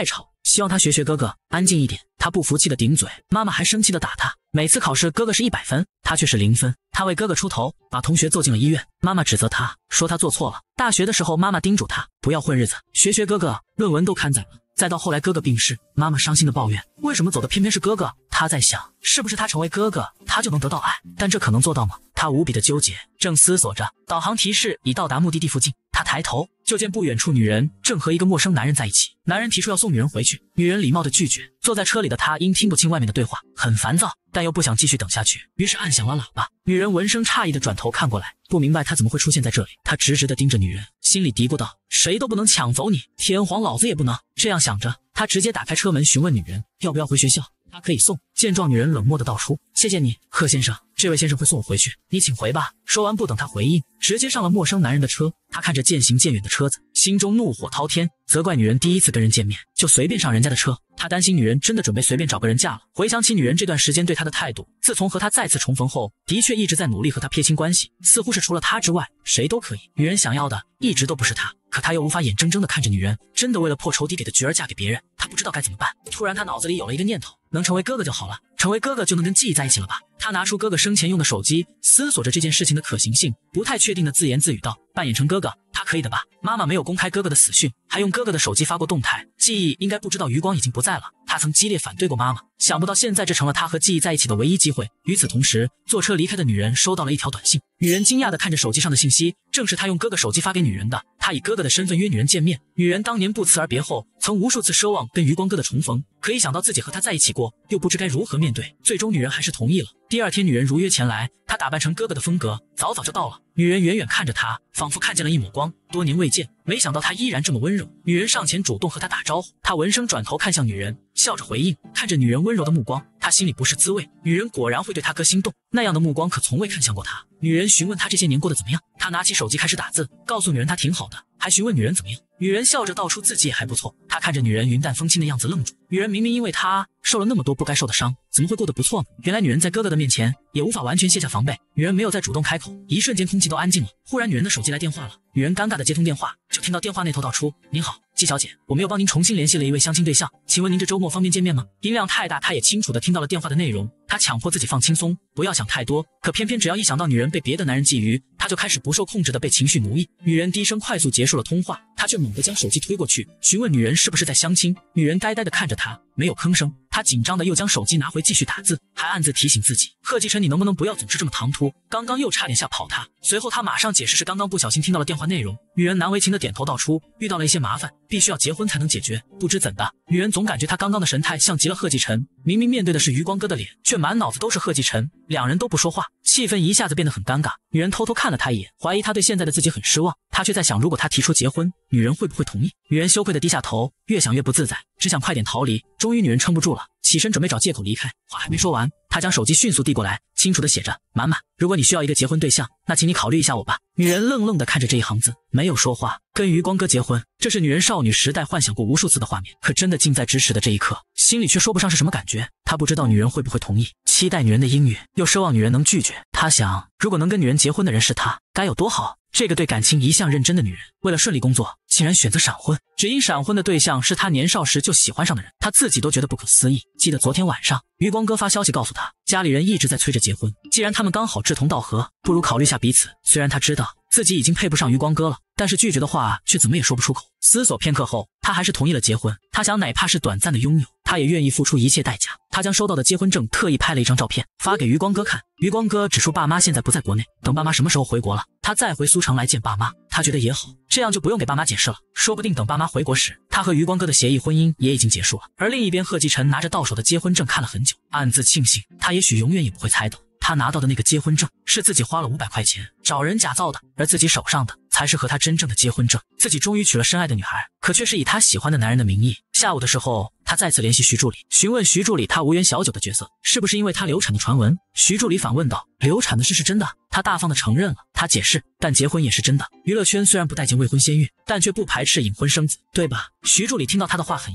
希望他学学哥哥，安静一点。他不服气的顶嘴，妈妈还生气的打他。每次考试哥哥是一百分，他却是零分。他为哥哥出头，把同学揍进了医院。妈妈指责他，说他做错了。大学的时候，妈妈叮嘱他不要混日子，学学哥哥，论文都刊载了。再到后来哥哥病逝，妈妈伤心的抱怨，为什么走的偏偏是哥哥？他在想，是不是他成为哥哥，他就能得到爱？但这可能做到吗？他无比的纠结，正思索着，导航提示已到达目的地附近。他抬头就见不远处女人正和一个陌生男人在一起。男人提出要送女人回去，女人礼貌的拒绝。坐在车里的他因听不清外面的对话，很烦躁，但又不想继续等下去，于是按响了喇叭。女人闻声诧异的转头看过来，不明白他怎么会出现在这里。他直直的盯着女人，心里嘀咕道，谁都不能抢走你，天皇老子也不能。这样想着，他直接打开车门询问女人要不要回学校，他可以送。见状，女人冷漠的道出，谢谢你，贺先生，这位先生会送我回去，你请回吧。说完不等他回应，直接上了陌生男人的车。他看着渐行渐远的车子，心中怒火滔天，责怪女人第一次跟人见面就随便上人家的车。他担心女人真的准备随便找个人嫁了。回想起女人这段时间对他的态度，自从和他再次重逢后，的确一直在努力和他撇清关系，似乎是除了他之外谁都可以。女人想要的一直都不是他，可他又无法眼睁睁地看着女人真的为了破仇敌给的局而嫁给别人，他不知道该怎么办。突然他脑子里有了一个念头，能成为哥哥就好了，成为哥哥就能跟记忆在一起了吧。他拿出哥哥生前用的手机，思索着这件事情的可行性，不太确定的自言自语道，扮演成哥哥，他可以的吧？妈妈没有公开哥哥的死讯，还用哥哥的手机发过动态，记忆应该不知道余光已经不在了。他曾激烈反对过妈妈，想不到现在这成了他和记忆在一起的唯一机会。与此同时，坐车离开的女人收到了一条短信，女人惊讶地看着手机上的信息，正是他用哥哥手机发给女人的。他以哥哥的身份约女人见面，女人当年不辞而别后，曾无数次奢望跟余光哥的重逢，可一想到自己和他在一起过，又不知该如何面对，最终女人还是同意了。第二天，女人如约前来，她打扮成哥哥的风格，早早就到了。女人远远看着他，仿佛看见了一抹光，多年未见，没想到他依然这么温柔。女人上前主动和他打招呼，他闻声转头看向女人，笑着回应。看着女人温柔的目光，他心里不是滋味。女人果然会对他哥心动，那样的目光可从未看向过他。女人询问他这些年过得怎么样，他拿起手机开始打字，告诉女人他挺好的，还询问女人怎么样。女人笑着道出自己也还不错。他看着女人云淡风轻的样子愣住，女人明明因为他受了那么多不该受的伤，怎么会过得不错呢？原来女人在哥哥的面前也无法完全卸下防备。女人没有再主动开口，一瞬间空气都安静了。忽然女人的手机来电话了，女人尴尬的接通电话，就听到电话那头道出，您好，季小姐，我们又帮您重新联系了一位相亲对象，请问您这周末方便见面吗？音量太大，她也清楚的听到了电话的内容，她强迫自己放轻松，不要想太多，可偏偏只要一想到女人被别的男人觊觎，她就开始不受控制的被情绪奴役。女人低声快速结束了通话，她却猛地将手机推过去，询问女人是不是在相亲。女人呆呆的看着她，没有吭声。她紧张的又将手机拿回继续打字，还暗自提醒自己，贺继晨，你能不能不要总是这么唐突，刚刚又差点吓跑他。随后她马上解释是刚刚不小心听到了电话内容。女人难为情的点头道出，遇到了一些麻烦，必须要结婚才能解决。不知怎的，女人总感觉她刚刚的神态像极了贺继晨，明明面对的是余光哥的脸，却满脑子都是贺继晨。两人都不说话，气氛一下子变得很尴尬。女人偷偷看了他一眼，怀疑他对现在的自己很失望。她却在想，如果他提出结婚，女人会不会同意？女人羞愧的低下头，越想越不自在，只想快点逃离。终于女人撑不住了，起身准备找借口离开。话还没说完，她将手机迅速递过来，清楚的写着，满满，如果你需要一个结婚对象，那请你考虑一下我吧。女人愣愣的看着这一行字，没有说话。跟余光哥结婚，这是女人少女时代幻想过无数次的画面，可真的近在咫尺的这一刻，心里却说不上是什么感觉。她不知道女人会不会同意，期待女人的应允，又奢望女人能拒绝。她想，如果能跟女人结婚的人是她，该有多好。这个对感情一向认真的女人，为了顺利工作，竟然选择闪婚，只因闪婚的对象是她年少时就喜欢上的人，她自己都觉得不可思议。记得昨天晚上，余光哥发消息告诉她，家里人一直在催着结婚，既然他们刚好志同道合，不如考虑下彼此。虽然她知道自己已经配不上余光哥了，但是拒绝的话却怎么也说不出口。思索片刻后，她还是同意了结婚。她想，哪怕是短暂的拥有，她也愿意付出一切代价。她将收到的结婚证特意拍了一张照片，发给余光哥看。余光哥只说爸妈现在不在国内，等爸妈什么时候回国了，他再回苏城来见爸妈。他觉得也好，这样就不用给爸妈解释了，说不定等爸妈回国时，他和余光哥的协议婚姻也已经结束了。而另一边，贺继晨拿着到手的结婚证看了很久，暗自庆幸，他也许永远也不会猜到，他拿到的那个结婚证是自己花了五百块钱找人假造的，而自己手上的才是和他真正的结婚证。自己终于娶了深爱的女孩，可却是以他喜欢的男人的名义。下午的时候，他再次联系徐助理，询问徐助理他无缘小九的角色是不是因为他流产的传闻。徐助理反问道，流产的事是真的？他大方的承认了。他解释，但结婚也是真的。娱乐圈虽然不待见未婚先孕，但却不排斥隐婚生子，对吧？徐助理听到他的话很意外，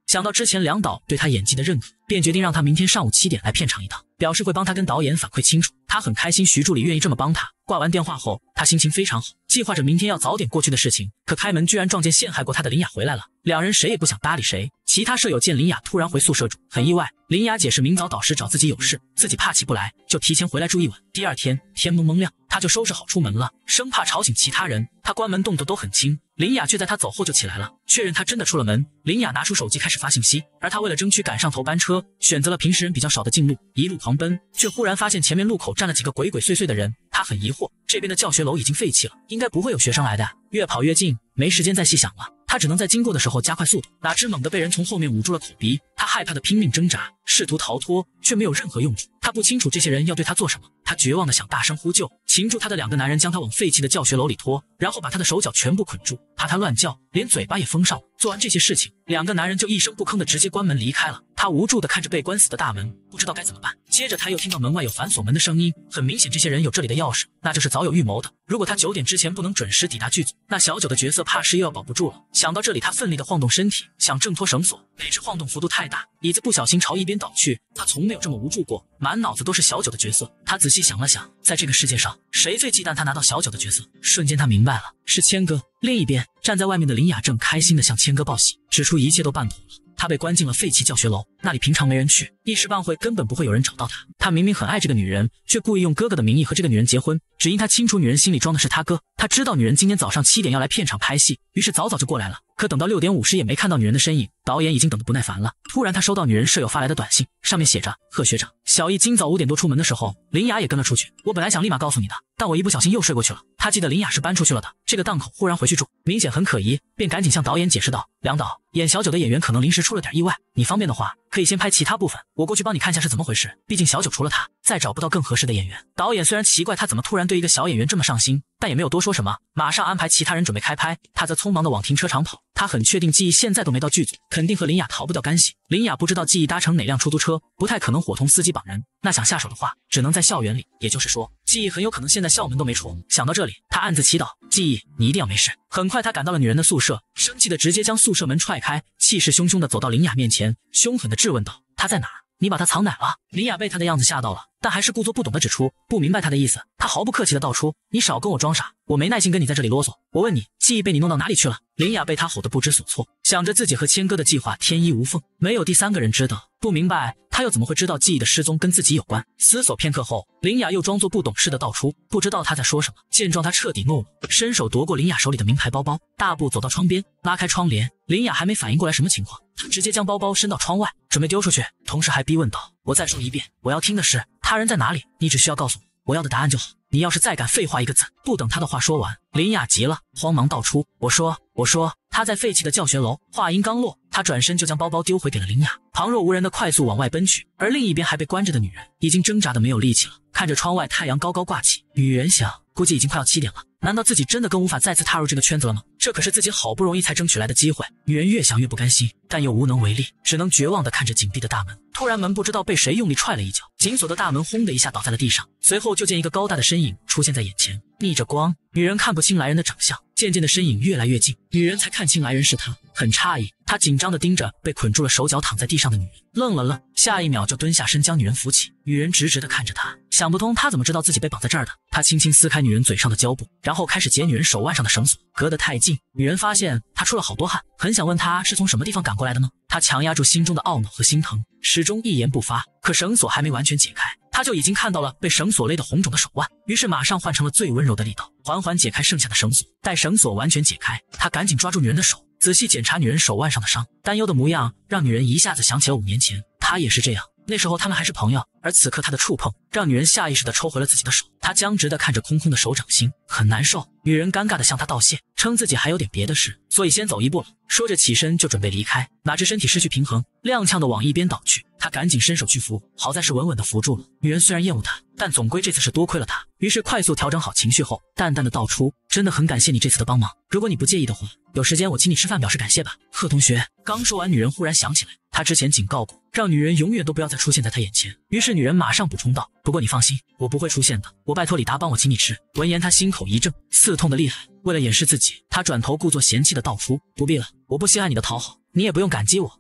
想到之前梁导对他演技的认可，便决定让他明天上午七点来片场一趟，表示会帮他跟导演反馈清楚。他很开心徐助理愿意这么帮他。挂完电话后，他心情非常好，计划着明天要早点过去的事情。可开门居然撞见陷害过他的林雅回来了，两人谁也不想搭理谁。其他舍友见林雅突然回宿舍住，很意外。林雅解释明早导师找自己有事，自己怕起不来，就提前回来住一晚。第二天天蒙蒙亮，他就收拾好出门了，生怕吵醒其他人。他关门动作都很轻，林雅却在他走后就起来了，确认他真的出了门。林雅拿出手机开始发信息，而他为了争取赶上头班车，选择了平时人比较少的近路，一路狂奔，却忽然发现前面路口站了几个鬼鬼祟祟的人。他很疑惑，这边的教学楼已经废弃了，应该不会有学生来的。越跑越近，没时间再细想了，他只能在经过的时候加快速度。哪知猛地被人从后面捂住了口鼻，他害怕的拼命挣扎，试图逃脱，却没有任何用处。他不清楚这些人要对他做什么，他绝望的想大声呼救。擒住他的两个男人将他往废弃的教学楼里拖，然后把他的手脚全部捆住，怕他乱叫，连嘴巴也封上。做完这些事情，两个男人就一声不吭的直接关门离开了。他无助的看着被关死的大门，不知道该怎么办。接着他又听到门外有反锁门的声音，很明显这些人有这里的钥匙，那就是早有预谋的。如果他九点之前不能准时抵达剧组，那小九的角色怕是又要保不住了。想到这里，他奋力的晃动身体，想挣脱绳索，哪知晃动幅度太大，椅子不小心朝一边倒去。他从没有这么无助过，满脑子都是小九的角色。他仔细想了想，在这个世界上，谁最忌惮他拿到小九的角色？瞬间他明白了，是谦哥。另一边，站在外面的林雅正开心的向谦哥报喜，指出一切都办妥了。他被关进了废弃教学楼，那里平常没人去，一时半会根本不会有人找到他。他明明很爱这个女人，却故意用哥哥的名义和这个女人结婚，只因他清楚女人心里装的是他哥。他知道女人今天早上七点要来片场拍戏，于是早早就过来了。可等到六点五十也没看到女人的身影，导演已经等得不耐烦了。突然他收到女人舍友发来的短信，上面写着：贺学长，小易今早五点多出门的时候，林雅也跟了出去。我本来想立马告诉你的，但我一不小心又睡过去了。他记得林雅是搬出去了的，这个档口忽然回去住，明显很可疑，便赶紧向导演解释道：梁导，演小九的演员可能临时出了点意外，你方便的话可以先拍其他部分，我过去帮你看下是怎么回事。毕竟小九除了他再找不到更合适的演员。导演虽然奇怪他怎么突然对一个小演员这么上心，但也没有多说什么，马上安排其他人准备开拍。他则匆忙的往停车场跑，他很确定记忆现在都没到剧组，肯定和林雅逃不掉干系。林雅不知道记忆搭乘哪辆出租车，不太可能伙同司机绑人，那想下手的话只能在校园里，也就是说记忆很有可能现在校门都没出。想到这里，他暗自祈祷，记忆你一定要没事。很快他赶到了女人的宿舍，生气的直接将宿舍门踹开，气势汹汹的走到林雅面前，凶狠的质问道：她在哪？你把她藏哪了？林雅被他的样子吓到了，但还是故作不懂的指出不明白他的意思。他毫不客气的道出：你少跟我装傻，我没耐心跟你在这里啰嗦。我问你，记忆被你弄到哪里去了？林雅被他吼得不知所措，想着自己和谦哥的计划天衣无缝，没有第三个人知道。不明白他又怎么会知道记忆的失踪跟自己有关？思索片刻后，林雅又装作不懂事的道出：不知道他在说什么。见状他彻底怒了，伸手夺过林雅手里的名牌包包，大步走到窗边，拉开窗帘。林雅还没反应过来什么情况，他直接将包包伸到窗外，准备丢出去，同时还逼问道：我再说一遍，我要听的是他人在哪里，你只需要告诉我我要的答案就好。你要是再敢废话一个字。不等他的话说完，林雅急了，慌忙道出：我说我说他在废弃的教学楼。话音刚落，他转身就将包包丢回给了林雅，旁若无人的快速往外奔去。而另一边还被关着的女人已经挣扎的没有力气了，看着窗外太阳高高挂起，女人想，估计已经快要七点了，难道自己真的更无法再次踏入这个圈子了吗？这可是自己好不容易才争取来的机会。女人越想越不甘心，但又无能为力，只能绝望地看着紧闭的大门。突然门不知道被谁用力踹了一脚，紧锁的大门轰的一下倒在了地上，随后就见一个高大的身影出现在眼前，逆着光，女人看不清来人的长相，渐渐的身影越来越近，女人才看清来人是他，很诧异，她紧张地盯着被捆住了手脚躺在地上的女人，愣了愣，下一秒就蹲下身将女人扶起。女人直直地看着他，想不通他怎么知道自己被绑在这儿的。他轻轻撕开女人嘴上的胶布，然后开始解女人手腕上的绳索，隔得太近，女人发现他出了好多汗，很想问他是从什么地方赶过来的呢？他强压住心中的懊恼和心疼，始终一言不发。可绳索还没完全解开，他就已经看到了被绳索勒得红肿的手腕，于是马上换成了最温柔的力道，缓缓解开剩下的绳索。待绳索完全解开，他赶紧抓住女人的手，仔细检查女人手腕上的伤，担忧的模样让女人一下子想起了五年前，他也是这样，那时候他们还是朋友，而此刻他的触碰让女人下意识地抽回了自己的手。她僵直地看着空空的手掌心，很难受。女人尴尬地向他道谢，称自己还有点别的事，所以先走一步了。说着起身就准备离开，哪知身体失去平衡，踉跄地往一边倒去。他赶紧伸手去扶，好在是稳稳地扶住了。女人虽然厌恶他，但总归这次是多亏了他，于是快速调整好情绪后，淡淡的道出：真的很感谢你这次的帮忙，如果你不介意的话，有时间我请你吃饭表示感谢吧。贺同学。刚说完，女人忽然想起来，他之前警告过，让女人永远都不要再出现在他眼前。于是女人马上补充道：不过你放心，我不会出现的，我拜托李达帮我请你吃。闻言他心口一怔，刺痛的厉害。为了掩饰自己，他转头故作嫌弃的道出：不必了，我不稀罕你的讨好，你也不用感激我，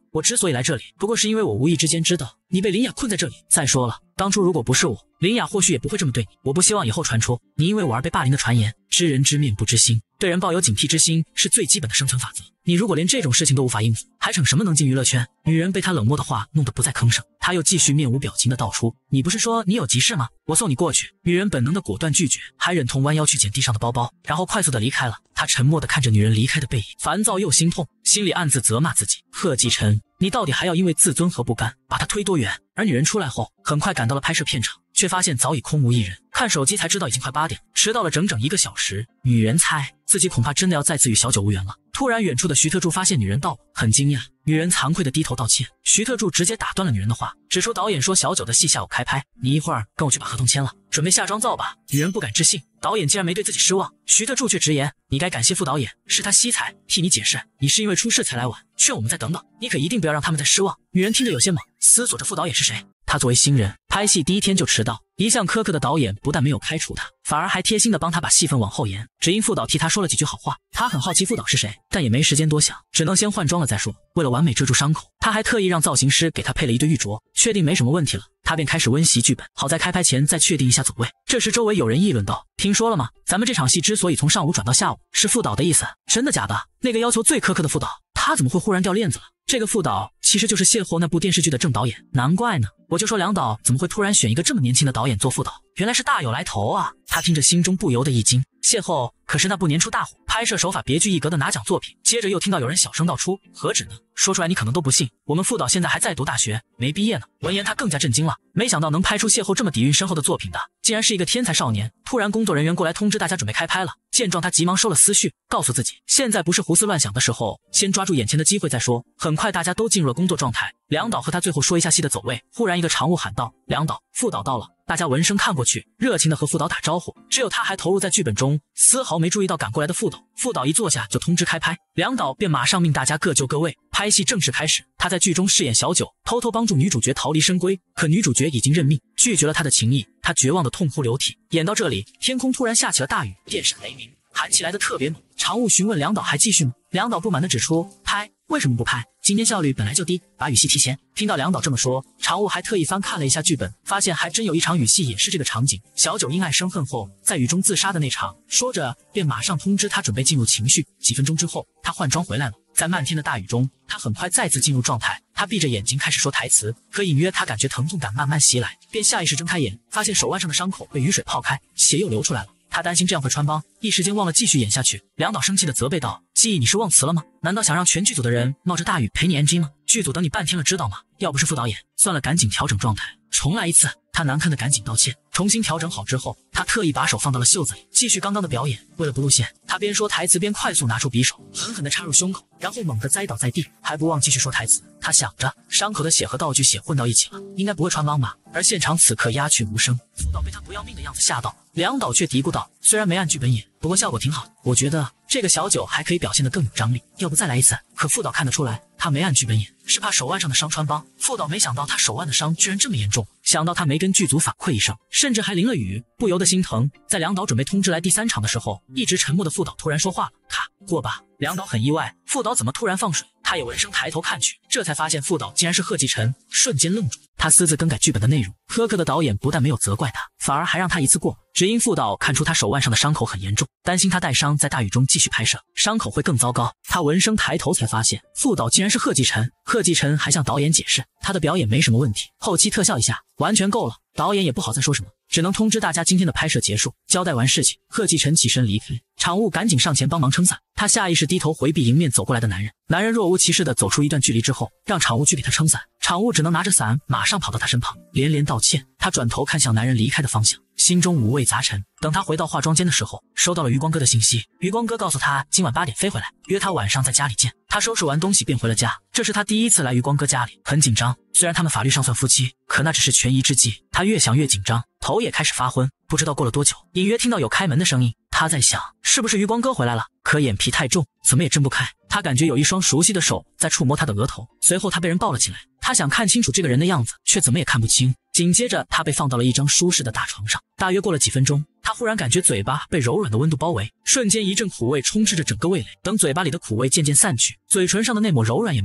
我之所以来这里，不过是因为我无意之间知道你被林雅困在这里。再说了，当初如果不是我，林雅或许也不会这么对你。我不希望以后传出你因为我而被霸凌的传言。知人知面不知心，对人抱有警惕之心是最基本的生存法则。你如果连这种事情都无法应付，还逞什么能进娱乐圈？女人被他冷漠的话弄得不再吭声，他又继续面无表情的道出：你不是说你有急事吗？我送你过去。女人本能的果断拒绝，还忍痛弯腰去捡地上的包包，然后快速的离开了。他沉默的看着女人离开的背影，烦躁又心痛，心里暗自责骂自己：贺继晨，你到底还要因为自尊和不甘把他推多远？而女人出来后，很快赶到了拍摄片场，却发现早已空无一人。看手机才知道已经快八点，迟到了整整一个小时。女人猜自己恐怕真的要再次与小九无缘了。突然，远处的徐特助发现女人到，很惊讶。女人惭愧的低头道歉，徐特助直接打断了女人的话，指出导演说小九的戏下午开拍，你一会儿跟我去把合同签了，准备下妆造吧。女人不敢置信，导演竟然没对自己失望。徐特助却直言，你该感谢副导演，是他惜才替你解释，你是因为出事才来晚，劝我们再等等，你可一定不要让他们再失望。女人听着有些懵，思索着副导演是谁。他作为新人，拍戏第一天就迟到，一向苛刻的导演不但没有开除他，反而还贴心的帮他把戏份往后延，只因副导替他说了几句好话。他很好奇副导是谁，但也没时间多想，只能先换装了再说。为了完美遮住伤口，他还特意让造型师给他配了一对玉镯，确定没什么问题了，他便开始温习剧本，好在开拍前再确定一下走位。这时周围有人议论道：听说了吗？咱们这场戏之所以从上午转到下午，是副导的意思。真的假的？那个要求最苛刻的副导，他怎么会忽然掉链子了？这个副导其实就是邂逅那部电视剧的正导演，难怪呢。我就说梁导怎么会突然选一个这么年轻的导演做副导，原来是大有来头啊。他听着心中不由得一惊，邂逅可是那部年初大火、拍摄手法别具一格的拿奖作品。接着又听到有人小声道出：何止呢？说出来你可能都不信，我们副导现在还在读大学，没毕业呢。闻言他更加震惊了，没想到能拍出邂逅这么底蕴深厚的作品的，竟然是一个天才少年。突然工作人员过来通知大家准备开拍了，见状他急忙收了思绪，告诉自己现在不是胡思乱想的时候，先抓住眼前的机会再说。很快大家都进入了工作状态，梁导和他最后说一下戏的走位。忽然一个常务喊道：梁导，副导到了。大家闻声看过去，热情的和副导打招呼，只有他还投入在剧本中，丝毫没注意到赶过来的副导。副导一坐下就通知开拍，梁导便马上命大家各就各位。拍戏正式开始，他在剧中饰演小九，偷偷帮助女主角逃离深闺，可女主角已经认命，拒绝了他的情谊，他绝望的痛哭流涕。演到这里，天空突然下起了大雨，电闪雷鸣，喊起来的特别猛。常务询问梁导还继续吗？梁导不满地指出：拍，为什么不拍？今天效率本来就低，把雨戏提前。听到梁导这么说，常务还特意翻看了一下剧本，发现还真有一场雨戏也是这个场景，小九因爱生恨后在雨中自杀的那场。说着便马上通知他准备进入情绪。几分钟之后，他换装回来了，在漫天的大雨中，他很快再次进入状态。他闭着眼睛开始说台词，可隐约他感觉疼痛感慢慢袭来，便下意识睁开眼，发现手腕上的伤口被雨水泡开，血又流出来了。他担心这样会穿帮，一时间忘了继续演下去。梁导生气的责备道：记忆你是忘词了吗？难道想让全剧组的人冒着大雨陪你 N G 吗？剧组等你半天了知道吗？要不是副导演，算了，赶紧调整状态，重来一次。他难堪的赶紧道歉，重新调整好之后，他特意把手放到了袖子里，继续刚刚的表演。为了不露馅，他边说台词边快速拿出匕首，狠狠地插入胸口，然后猛地栽倒在地，还不忘继续说台词。他想着，伤口的血和道具血混到一起了，应该不会穿帮吧。而现场此刻鸦雀无声，副导被他不要命的样子吓到，梁导却嘀咕道：虽然没按剧本演，不过效果挺好，我觉得这个小九还可以表现得更有张力，要不再来一次？可副导看得出来，他没按剧本演，是怕手腕上的伤穿帮。副导没想到他手腕的伤居然这么严重，想到他没跟剧组反馈一声，甚至还淋了雨，不由得心疼。在梁导准备通知来第三场的时候，一直沉默的副导突然说话了：咔，过吧。梁导很意外，副导怎么突然放水？他也闻声抬头看去，这才发现副导竟然是贺继晨，瞬间愣住。他私自更改剧本的内容，苛刻的导演不但没有责怪他，反而还让他一次过，只因副导看出他手腕上的伤口很严重，担心他带伤在大雨中继续拍摄，伤口会更糟糕。他闻声抬头才发现副导竟然是贺继晨。贺继晨还向导演解释，他的表演没什么问题，后期特效一下完全够了。导演也不好再说什么，只能通知大家今天的拍摄结束。交代完事情，贺继晨起身离开，常务赶紧上前帮忙撑伞。他下意识低头回避迎面走过来的男人，男人若无其事地走出一段距离之后，让常务去给他撑伞。常务只能拿着伞马上跑到他身旁，连连道歉。他转头看向男人离开的方向，心中五味杂陈。等他回到化妆间的时候，收到了余光哥的信息。余光哥告诉他今晚八点飞回来，约他晚上在家里见。他收拾完东西便回了家，这是他第一次来余光哥家里，很紧张。虽然他们法律上算夫妻，可那只是权宜之计。他越想越紧张，头也开始发昏。不知道过了多久，隐约听到有开门的声音。他在想是不是余光哥回来了，可眼皮太重，怎么也睁不开。他感觉有一双熟悉的手在触摸他的额头，随后他被人抱了起来。他想看清楚这个人的样子，却怎么也看不清。紧接着他被放到了一张舒适的大床上。大约过了几分钟，他忽然感觉嘴巴被柔软的温度包围，瞬间一阵苦味充斥着整个味蕾。等嘴巴里的苦味渐渐散去，嘴唇上的那抹柔软也没有了。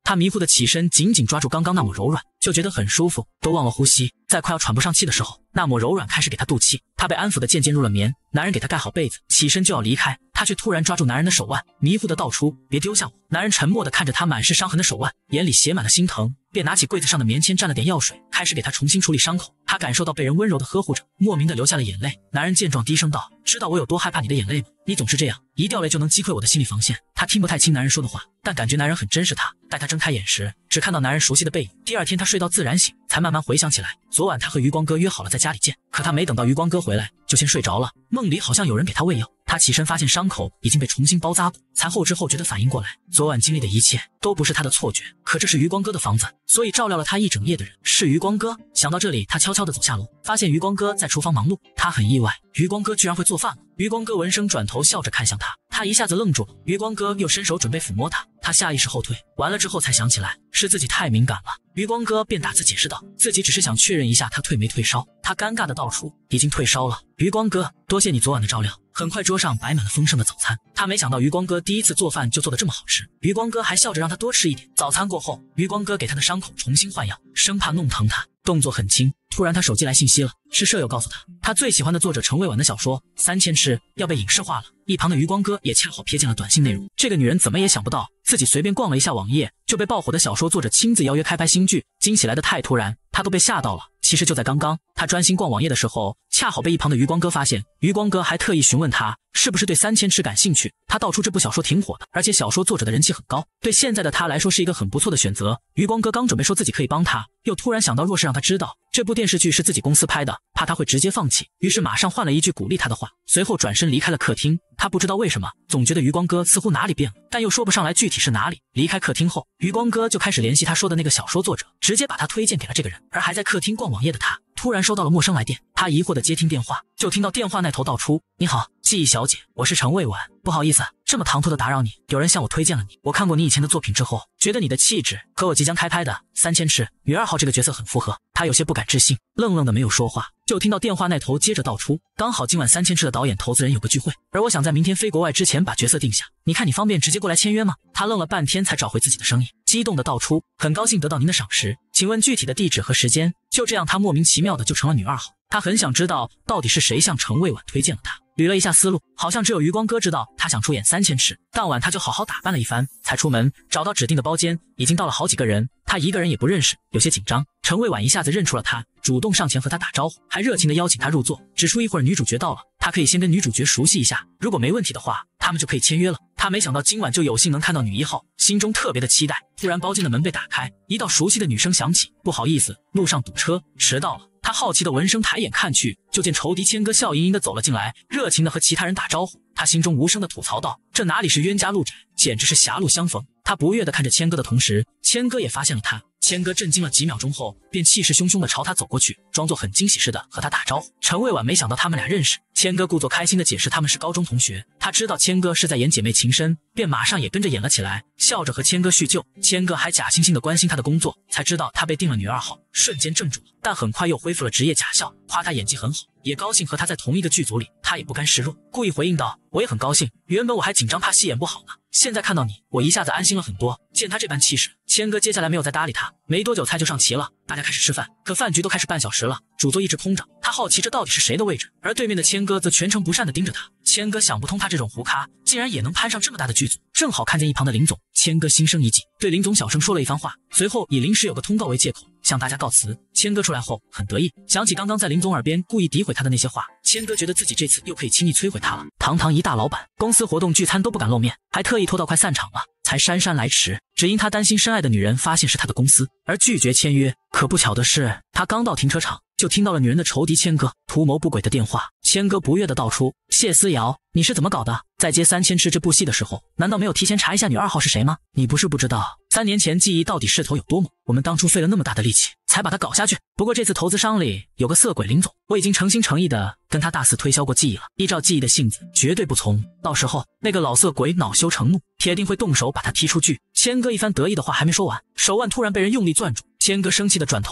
他迷糊的起身，紧紧抓住刚刚那抹柔软，就觉得很舒服，都忘了呼吸。在快要喘不上气的时候，那抹柔软开始给他肚气，他被安抚的渐渐入了眠。男人给他盖好被子，起身就要离开，他却突然抓住男人的手腕，迷糊的道出：“别丢下我。”男人沉默的看着他满是伤痕的手腕，眼里写满了心疼，便拿起柜子上的棉签蘸了点药水，开始给他重新处理伤口。他感受到被人温柔的呵护着，莫名的流下了眼泪。男人见状低声道：“知道我有多害怕你的眼泪吗？你总是这样，一掉泪就能击溃我的心理防线。”他听不太清男人说的话，但感觉男人很珍视他。待他睁开眼时，只看到男人熟悉的背影。第二天他睡到自然醒，才慢慢回想起来，昨晚他和余光哥约好了在家里见，可他没等到余光哥回来，就先睡着了。梦里好像有人给他喂药，他起身发现伤口已经被重新包扎过，才后知后觉的反应过来，昨晚经历的一切都不是他的错觉，可这是余光哥的房子，所以照料了他一整夜的人是余光哥。想到这里，他悄悄地走下楼，发现余光哥在厨房忙碌，他很意外，余光哥居然会做饭了。余光哥闻声转头笑着看向他，他一下子愣住了。余光哥又伸手准备抚摸他，他下意识后退，完了之后才想起来是自己太敏感了。余光哥便打字解释道，自己只是想确认一下他退没退烧。他尴尬的道出，已经退烧了。余光哥，多谢你昨晚的照料。很快桌上摆满了丰盛的早餐，他没想到余光哥第一次做饭就做得这么好吃。余光哥还笑着让他多吃一点。早餐过后，余光哥给他的伤口重新换药，生怕弄疼他，动作很轻。突然他手机来信息了，是舍友告诉他，他最喜欢的作者陈蔚婉的小说《三千尺》要被影视化了。一旁的余光哥也恰好瞥见了短信内容，这个女人怎么也想不到，自己随便逛了一下网页，就被爆火的小说作者亲自邀约开拍新剧，惊喜来得太突然，他都被吓到了。其实就在刚刚，他专心逛网页的时候，恰好被一旁的余光哥发现。余光哥还特意询问他是不是对三千尺感兴趣，他道出这部小说挺火的，而且小说作者的人气很高，对现在的他来说是一个很不错的选择。余光哥刚准备说自己可以帮他，又突然想到若是让他知道这部电视剧是自己公司拍的，怕他会直接放弃，于是马上换了一句鼓励他的话，随后转身离开了客厅。他不知道为什么，总觉得余光哥似乎哪里变了，但又说不上来具体是哪里。离开客厅后，余光哥就开始联系他说的那个小说作者，直接把他推荐给了这个人。而还在客厅逛网页的他，突然收到了陌生来电，他疑惑的接听电话，就听到电话那头道出：“你好，记忆小姐，我是陈蔚婉，不好意思，这么唐突的打扰你，有人向我推荐了你。我看过你以前的作品之后，觉得你的气质和我即将开拍的《三千尺》女二号这个角色很符合。”他有些不敢置信，愣愣的没有说话，就听到电话那头接着道出：“刚好今晚《三千尺》的导演投资人有个聚会，而我想在明天飞国外之前把角色定下，你看你方便直接过来签约吗？”他愣了半天才找回自己的声音，激动的道出：“很高兴得到您的赏识，请问具体的地址和时间？”就这样，他莫名其妙的就成了女二号。他很想知道到底是谁向陈蔚婉推荐了他。捋了一下思路，好像只有余光哥知道他想出演三千尺。当晚他就好好打扮了一番，才出门，找到指定的包间，已经到了好几个人，他一个人也不认识，有些紧张。陈蔚婉一下子认出了他，主动上前和他打招呼，还热情的邀请他入座。只出一会儿，女主角到了，他可以先跟女主角熟悉一下，如果没问题的话，他们就可以签约了。他没想到今晚就有幸能看到女一号，心中特别的期待。突然包间的门被打开，一道熟悉的女声响起：“不好意思，路上堵车，迟到了。”他好奇的闻声抬眼看去，就见仇敌谦哥笑盈盈的走了进来，热情的和其他人打招呼。他心中无声的吐槽道：“这哪里是冤家路窄，简直是狭路相逢。”他不悦的看着谦哥的同时，谦哥也发现了他。谦哥震惊了几秒钟后，便气势汹汹的朝他走过去，装作很惊喜似的和他打招呼。陈蔚婉没想到他们俩认识，谦哥故作开心的解释他们是高中同学。他知道谦哥是在演姐妹情深，便马上也跟着演了起来，笑着和谦哥叙旧。谦哥还假惺惺的关心他的工作，才知道他被定了女二号，瞬间怔住了，但很快又恢复了职业假笑，夸他演技很好，也高兴和他在同一个剧组里。他也不甘示弱，故意回应道：“我也很高兴，原本我还紧张怕戏演不好呢，现在看到你，我一下子安心了很多。”见他这般气势，谦哥接下来没有再搭理他。没多久菜就上齐了，大家开始吃饭，可饭局都开始半小时了，主座一直空着。他好奇这到底是谁的位置，而对面的谦哥则全程不善地盯着他。谦哥想不通他这种胡咖竟然也能攀上这么大的剧组，正好看见一旁的林总，谦哥心生一计，对林总小声说了一番话，随后以临时有个通告为借口向大家告辞。谦哥出来后很得意，想起刚刚在林总耳边故意诋毁他的那些话，谦哥觉得自己这次又可以轻易摧毁他了。堂堂一大老板，公司活动聚餐都不敢露面，还特意拖到快散场了才姗姗来迟，只因他担心深爱的女人发现是他的公司而拒绝签约。可不巧的是，他刚到停车场就听到了女人的仇敌谦哥图谋不轨的电话。谦哥不悦的道出：“谢思瑶，你是怎么搞的？在接《三千尺》这部戏的时候，难道没有提前查一下女二号是谁吗？你不是不知道，三年前记忆到底势头有多猛，我们当初费了那么大的力气才把它搞下去。不过这次投资商里有个色鬼林总，我已经诚心诚意的跟他大肆推销过记忆了，依照记忆的性子，绝对不从。到时候那个老色鬼恼羞成怒，铁定会动手把他踢出剧。”谦哥一番得意的话还没说完，手腕突然被人用力攥住，谦哥生气的转头大喊：“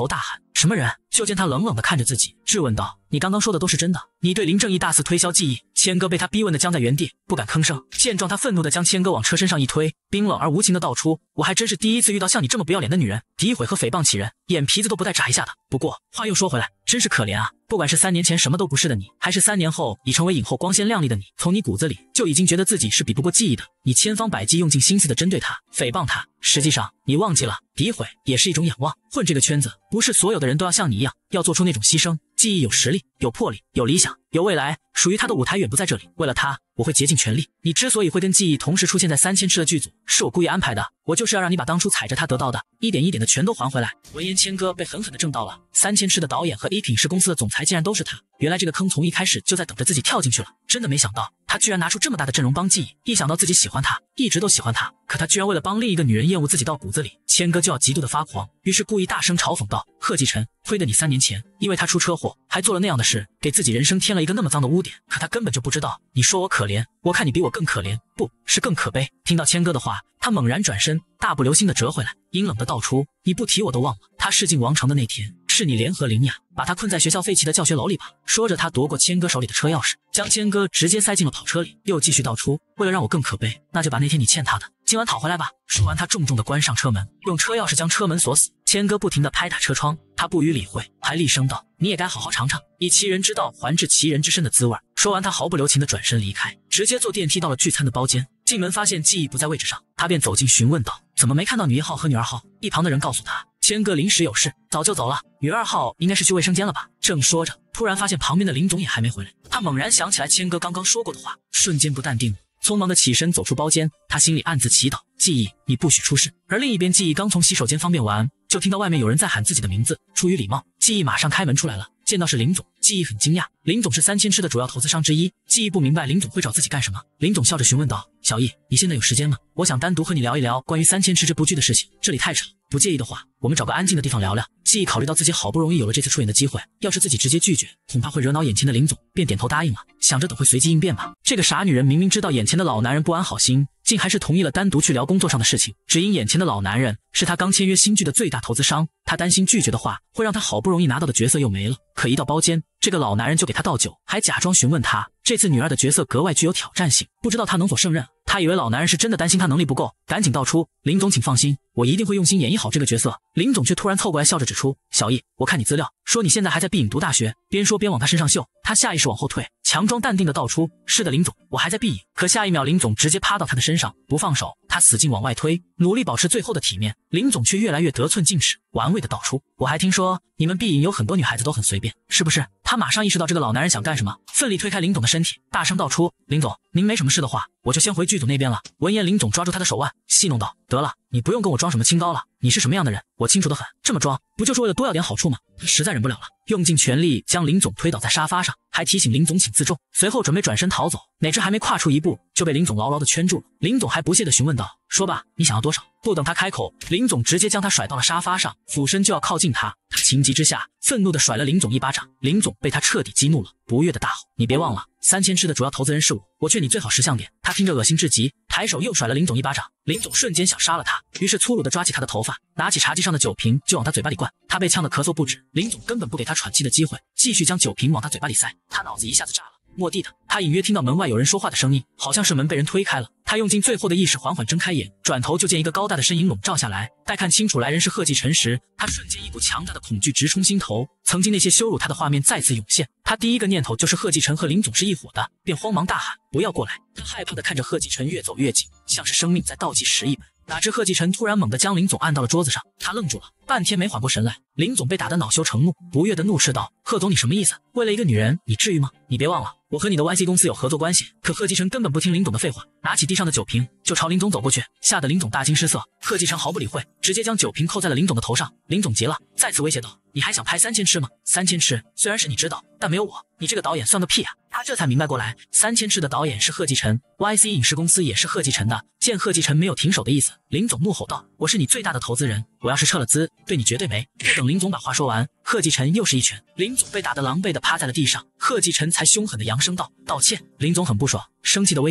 什么人？就见他冷冷地看着自己，质问道：“你刚刚说的都是真的？你对林正义大肆推销记忆？”千哥被他逼问的僵在原地，不敢吭声。见状，他愤怒地将千哥往车身上一推，冰冷而无情地道出：“我还真是第一次遇到像你这么不要脸的女人，诋毁和诽谤起人，眼皮子都不带眨一下的。不过话又说回来，真是可怜啊！不管是三年前什么都不是的你，还是三年后已成为影后光鲜亮丽的你，从你骨子里就已经觉得自己是比不过记忆的。你千方百计用尽心思地针对她，诽谤她，实际上你忘记了，诋毁也是一种仰望。混这个圈子，不是所有的人都要像你一样，要做出那种牺牲。记忆有实力，有魄力，有理想，有未来，属于他的舞台远不在这里。为了他，我会竭尽全力。你之所以会跟记忆同时出现在三千尺的剧组，是我故意安排的。我就是要让你把当初踩着他得到的，一点一点的全都还回来。”闻言，千哥被狠狠地正到了。三千尺的导演和一品视公司的总裁竟然都是他，原来这个坑从一开始就在等着自己跳进去了。真的没想到，他居然拿出这么大的阵容帮记忆。一想到自己喜欢他，一直都喜欢他，可他居然为了帮另一个女人厌恶自己到骨子里，千哥就要极度的发狂，于是故意大声嘲讽道：“贺继晨，亏得你三年前因为他出车祸，还做了那样的事，给自己人生添了一个那么脏的污点。可他根本就不知道，你说我可怜，我看你比我更可怜，不是更可悲。”听到千哥的话，他猛然转身，大步流星地折回来，阴冷地道出：“你不提我都忘了，他试进王城的那天，是你联合林雅把他困在学校废弃的教学楼里吧？”说着，他夺过千哥手里的车钥匙，将千哥直接塞进了跑车里，又继续道出：“为了让我更可悲，那就把那天你欠他的今晚讨回来吧。”说完，他重重地关上车门，用车钥匙将车门锁死。千哥不停地拍打车窗，他不予理会，还厉声道：“你也该好好尝尝以其人之道还治其人之身的滋味。”说完，他毫不留情地转身离开，直接坐电梯到了聚餐的包间。进门发现记忆不在位置上，他便走近询问道：“怎么没看到女一号和女二号？”一旁的人告诉他，千哥临时有事，早就走了。女二号应该是去卫生间了吧？正说着，突然发现旁边的林总也还没回来，他猛然想起来千哥刚刚说过的话，瞬间不淡定了，匆忙的起身走出包间。他心里暗自祈祷：“记忆，你不许出事。”而另一边，记忆刚从洗手间方便完，就听到外面有人在喊自己的名字。出于礼貌，记忆马上开门出来了。见到是林总，记忆很惊讶。林总是三千尺的主要投资商之一，记忆不明白林总会找自己干什么。林总笑着询问道：“小易，你现在有时间吗？我想单独和你聊一聊关于三千尺这部剧的事情，这里太吵，不介意的话，我们找个安静的地方聊聊。”记忆考虑到自己好不容易有了这次出演的机会，要是自己直接拒绝，恐怕会惹恼眼前的林总，便点头答应了，想着等会随机应变吧。这个傻女人明明知道眼前的老男人不安好心，竟还是同意了单独去聊工作上的事情，只因眼前的老男人是他刚签约新剧的最大投资商，他担心拒绝的话会让他好不容易拿到的角色又没了。可一到包间，这个老男人就给他倒酒，还假装询问他这次女二的角色格外具有挑战性，不知道他能否胜任。他以为老男人是真的担心他能力不够，赶紧道出：“林总请放心，我一定会用心演绎好这个角色。”林总却突然凑过来笑着指出：“小易，我看你资料说你现在还在必影读大学。”边说边往他身上嗅，他下意识往后退，强装淡定的道出：“是的，林总，我还在必影。”可下一秒，林总直接趴到他的身上不放手，他死劲往外推，努力保持最后的体面。林总却越来越得寸进尺，玩味的道出：“我还听说你们必影有很多女孩子都很随便，是不是？”他马上意识到这个老男人想干什么，奋力推开林总的身体，大声道出：“林总，您没什么事的话，我就先回剧组那边了。”闻言，林总抓住他的手腕，戏弄道：“得了，你不用跟我装什么清高了，你是什么样的人，我清楚得很。这么装，不就是为了多要点好处吗？”他实在忍不了了，用尽全力将林总推倒在沙发上，还提醒林总请自重。随后准备转身逃走，哪知还没跨出一步，就被林总牢牢地圈住了。林总还不屑地询问道：“说吧，你想要多少？”不等他开口，林总直接将他甩到了沙发上，俯身就要靠近他。他情急之下，愤怒地甩了林总一巴掌。林总被他彻底激怒了，不悦地大吼：“你别忘了，三千尺的主要投资人是我，我劝你最好识相点。”他听着恶心至极，抬手又甩了林总一巴掌。林总瞬间想杀了他，于是粗鲁地抓起他的头发，拿起茶几上的酒瓶就往他嘴巴里灌。他被呛得咳嗽不止，林总根本不给他喘气的机会，继续将酒瓶往他嘴巴里塞。他脑子一下子炸了。蓦地的，他隐约听到门外有人说话的声音，好像是门被人推开了。他用尽最后的意识缓缓睁开眼，转头就见一个高大的身影笼罩下来。待看清楚来人是贺继晨时，他瞬间一股强大的恐惧直冲心头。曾经那些羞辱他的画面再次涌现，他第一个念头就是贺继晨和林总是一伙的，便慌忙大喊：“不要过来！”他害怕地看着贺继晨越走越近，像是生命在倒计时一般。哪知贺继晨突然猛地将林总按到了桌子上，他愣住了，半天没缓过神来。林总被打得恼羞成怒，不悦地怒斥道：“贺总，你什么意思？为了一个女人，你至于吗？你别忘了，我和你的 Y C 公司有合作关系。”可贺继晨根本不听林总的废话，拿起地上的酒瓶就朝林总走过去，吓得林总大惊失色。贺继晨毫不理会，直接将酒瓶扣在了林总的头上。林总急了，再次威胁道：“你还想拍三千尺吗？三千尺虽然是你知道，但没有我，你这个导演算个屁啊！”他这才明白过来，三千尺的导演是贺继晨 ，Y C 影视公司也是贺继晨的。见贺继晨没有停手的意思，林总怒吼道：“我是你最大的投资人，我要是撤了资，对你绝对没。”不等林总把话说完，贺继晨又是一拳，林总被打得狼狈地趴在了地上。贺继晨才凶狠地扬声道：“道歉。”林总很不爽，生气地威胁道：“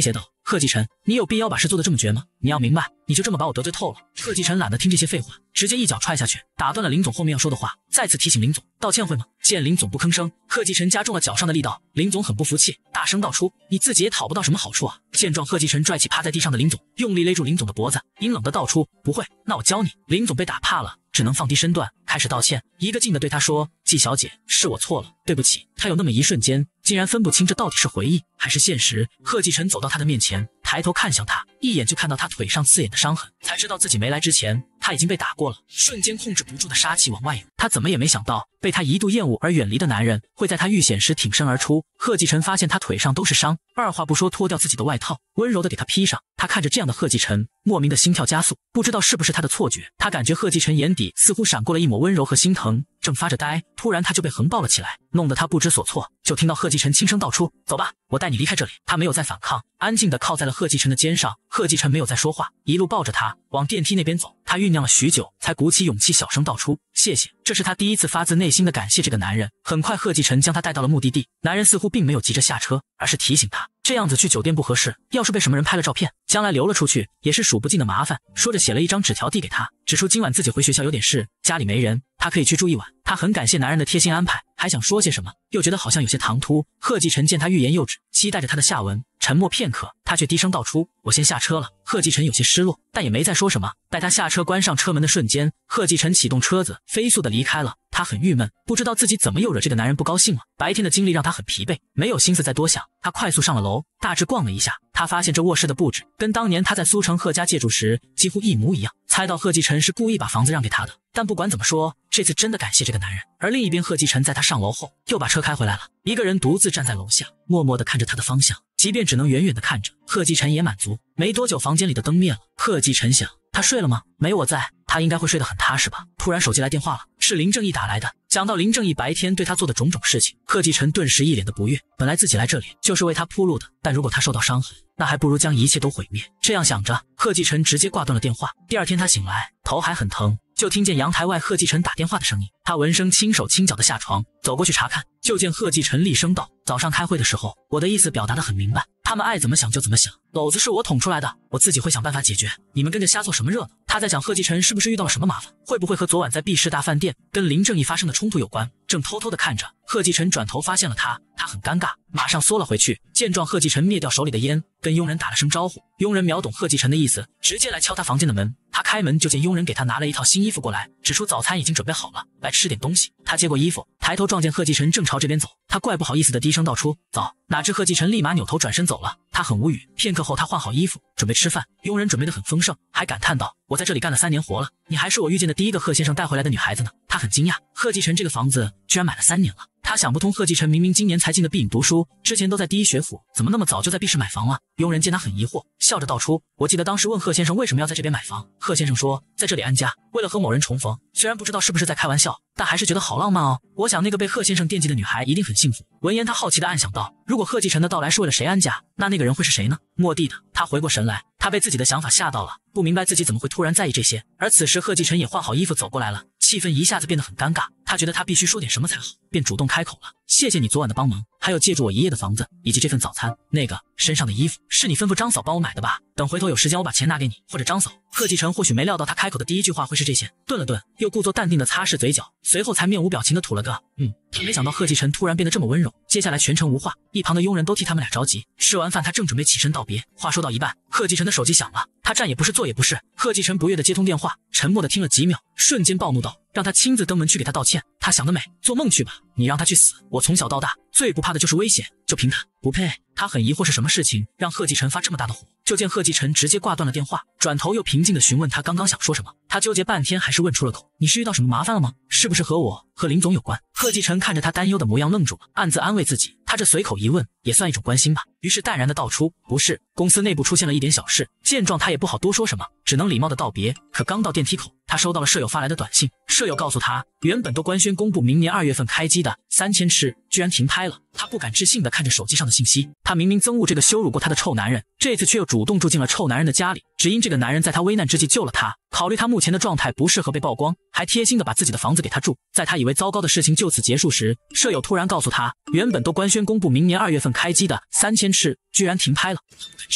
贺继晨，你有必要把事做得这么绝吗？你要明白，你就这么把我得罪透了。贺继晨懒得听这些废话，直接一脚踹下去，打断了林总后面要说的话，再次提醒林总道歉会吗？见林总不吭声，贺继晨加重了脚上的力道。林总很不服气，大声道出：“你自己也讨不到什么好处啊！”见状，贺继晨拽起趴在地上的林总，用力勒住林总的脖子，阴冷的道出：“不会，那我教你。”林总被打怕了，只能放低身段开始道歉，一个劲的对他说：“季小姐，是我错了，对不起。”他有那么一瞬间，竟然分不清这到底是回忆还是现实。贺继晨走到他的面前，抬头看向他，一眼就看到他腿上刺眼的伤痕，才知道自己没来之前他已经被打过了。瞬间控制不住的杀气往外涌，他怎么也没想到，被他一度厌恶而远离的男人会在他遇险时挺身而出。贺继晨发现他腿上都是伤，二话不说脱掉自己的外套，温柔的给他披上。他看着这样的贺继晨，莫名的心跳加速，不知道是不是他的错觉，他感觉贺继晨眼底似乎闪过了一抹温柔和心疼，正发着呆，突然他就被横抱了起来，弄得他不知所措。就听到贺继晨轻声道出：“走吧，我带你离开这里。”他没有再反抗，安静的靠在了贺继晨的肩上。贺继晨没有再说话，一路抱着他往电梯那边走。他酝酿了许久，才鼓起勇气小声道出：“谢谢。”这是他第一次发自内心的感谢这个男人。很快，贺继晨将他带到了目的地。男人似乎并没有急着下车，而是提醒他，这样子去酒店不合适，要是被什么人拍了照片，将来流了出去，也是数不尽的麻烦。说着写了一张纸条递给他，指出今晚自己回学校有点事，家里没人，他可以去住一晚。他很感谢男人的贴心安排，还想说些什么，又觉得好像有些唐突。贺继晨见他欲言又止，期待着他的下文。沉默片刻，他却低声道出：“我先下车了。”贺继晨有些失落，但也没再说什么。待他下车关上车门的瞬间，贺继晨启动车子飞速的离开了。他很郁闷，不知道自己怎么又惹这个男人不高兴了。白天的经历让他很疲惫，没有心思再多想。他快速上了楼，大致逛了一下，他发现这卧室的布置跟当年他在苏城贺家借住时几乎一模一样，猜到贺继晨是故意把房子让给他的。但不管怎么说，这次真的感谢这个男人。而另一边，贺继晨在他上楼后又把车开回来了，一个人独自站在楼下，默默地看着他的方向。即便只能远远地看着，贺继晨也满足。没多久，房间里的灯灭了。贺继晨想，他睡了吗？没我在，他应该会睡得很踏实吧。突然手机来电话了，是林正义打来的。讲到林正义白天对他做的种种事情，贺继晨顿时一脸的不悦。本来自己来这里就是为他铺路的，但如果他受到伤害，那还不如将一切都毁灭。这样想着，贺继晨直接挂断了电话。第二天他醒来，头还很疼，就听见阳台外贺继晨打电话的声音。他闻声轻手轻脚的下床，走过去查看，就见贺继晨厉声道：“早上开会的时候，我的意思表达得很明白，他们爱怎么想就怎么想，篓子是我捅出来的，我自己会想办法解决，你们跟着瞎凑什么热闹？”他在想贺继晨是不是遇到了什么麻烦，会不会和昨晚在 B 市大饭店跟林正义发生的冲突有关。正偷偷的看着，贺继晨转头发现了他，他很尴尬，马上缩了回去。见状，贺继晨灭掉手里的烟，跟佣人打了声招呼。佣人秒懂贺继晨的意思，直接来敲他房间的门。他开门就见佣人给他拿了一套新衣服过来，指出早餐已经准备好了，来吃点东西。他接过衣服，抬头撞见贺继晨正朝这边走，他怪不好意思的低声道出：“早。”哪知贺继晨立马扭头转身走了。他很无语。片刻后，他换好衣服准备吃饭，佣人准备得很丰盛，还感叹道：“我在这里干了三年活了，你还是我遇见的第一个贺先生带回来的女孩子呢。”他很惊讶，贺继晨这个房子居然买了三年了。他想不通，贺继晨明明今年才进的 B 影读书，之前都在第一学府，怎么那么早就在 B 市买房了？佣人见他很疑惑，笑着道出：“我记得当时问贺先生为什么要在这边买房，贺先生说在这里安家，为了和某人重逢。虽然不知道是不是在开玩笑，但还是觉得好浪漫哦。我想那个被贺先生惦记的女孩一定很幸福。”闻言，他好奇的暗想道：“如果贺继晨的到来是为了谁安家，那那个人会是谁呢？”蓦地的，他回过神来，他被自己的想法吓到了，不明白自己怎么会突然在意这些。而此时，贺继晨也换好衣服走过来了，气氛一下子变得很尴尬。他觉得他必须说点什么才好，便主动开口了：“谢谢你昨晚的帮忙，还有借助我一夜的房子，以及这份早餐。那个身上的衣服是你吩咐张嫂帮我买的吧？等回头有时间我把钱拿给你或者张嫂。”贺继晨或许没料到他开口的第一句话会是这些，顿了顿，又故作淡定的擦拭嘴角，随后才面无表情的吐了个嗯。他没想到贺继晨突然变得这么温柔，接下来全程无话，一旁的佣人都替他们俩着急。吃完饭，他正准备起身道别，话说到一半，贺继晨的手机响了，他站也不是坐也不是。贺继晨不悦的接通电话，沉默的听了几秒，瞬间暴怒道：“让他亲自登门去给他道歉，他想得美，做梦去吧！你让他去死！我从小到大最不怕的就是危险，就凭他不配。”他很疑惑是什么事情让贺继晨发这么大的火，就见贺继晨直接挂断了电话，转头又平静的询问他刚刚想说什么。他纠结半天还是问出了口：“你是遇到什么麻烦了吗？是不是和我和林总有关？”贺继晨看着他担忧的模样愣住了，暗自安慰自己，他这随口一问也算一种关心吧。于是淡然的道出：“不是，公司内部出现了一点小事。”见状他也不好多说什么，只能礼貌的道别。可刚到电梯口，他收到了舍友发来的短信，舍友告诉他，原本都官宣公布明年二月份开机的三千尺居然停拍了。他不敢置信的看着手机上的信息，他明明憎恶这个羞辱过他的臭男人，这次却又主动住进了臭男人的家里，只因这个男人在他危难之际救了他。考虑他目前的状态不适合被曝光，还贴心的把自己的房子给他住。在他以为糟糕的事情就此结束时，舍友突然告诉他，原本都官宣公布明年二月份开机的三千尺居然停拍了。他不敢置信，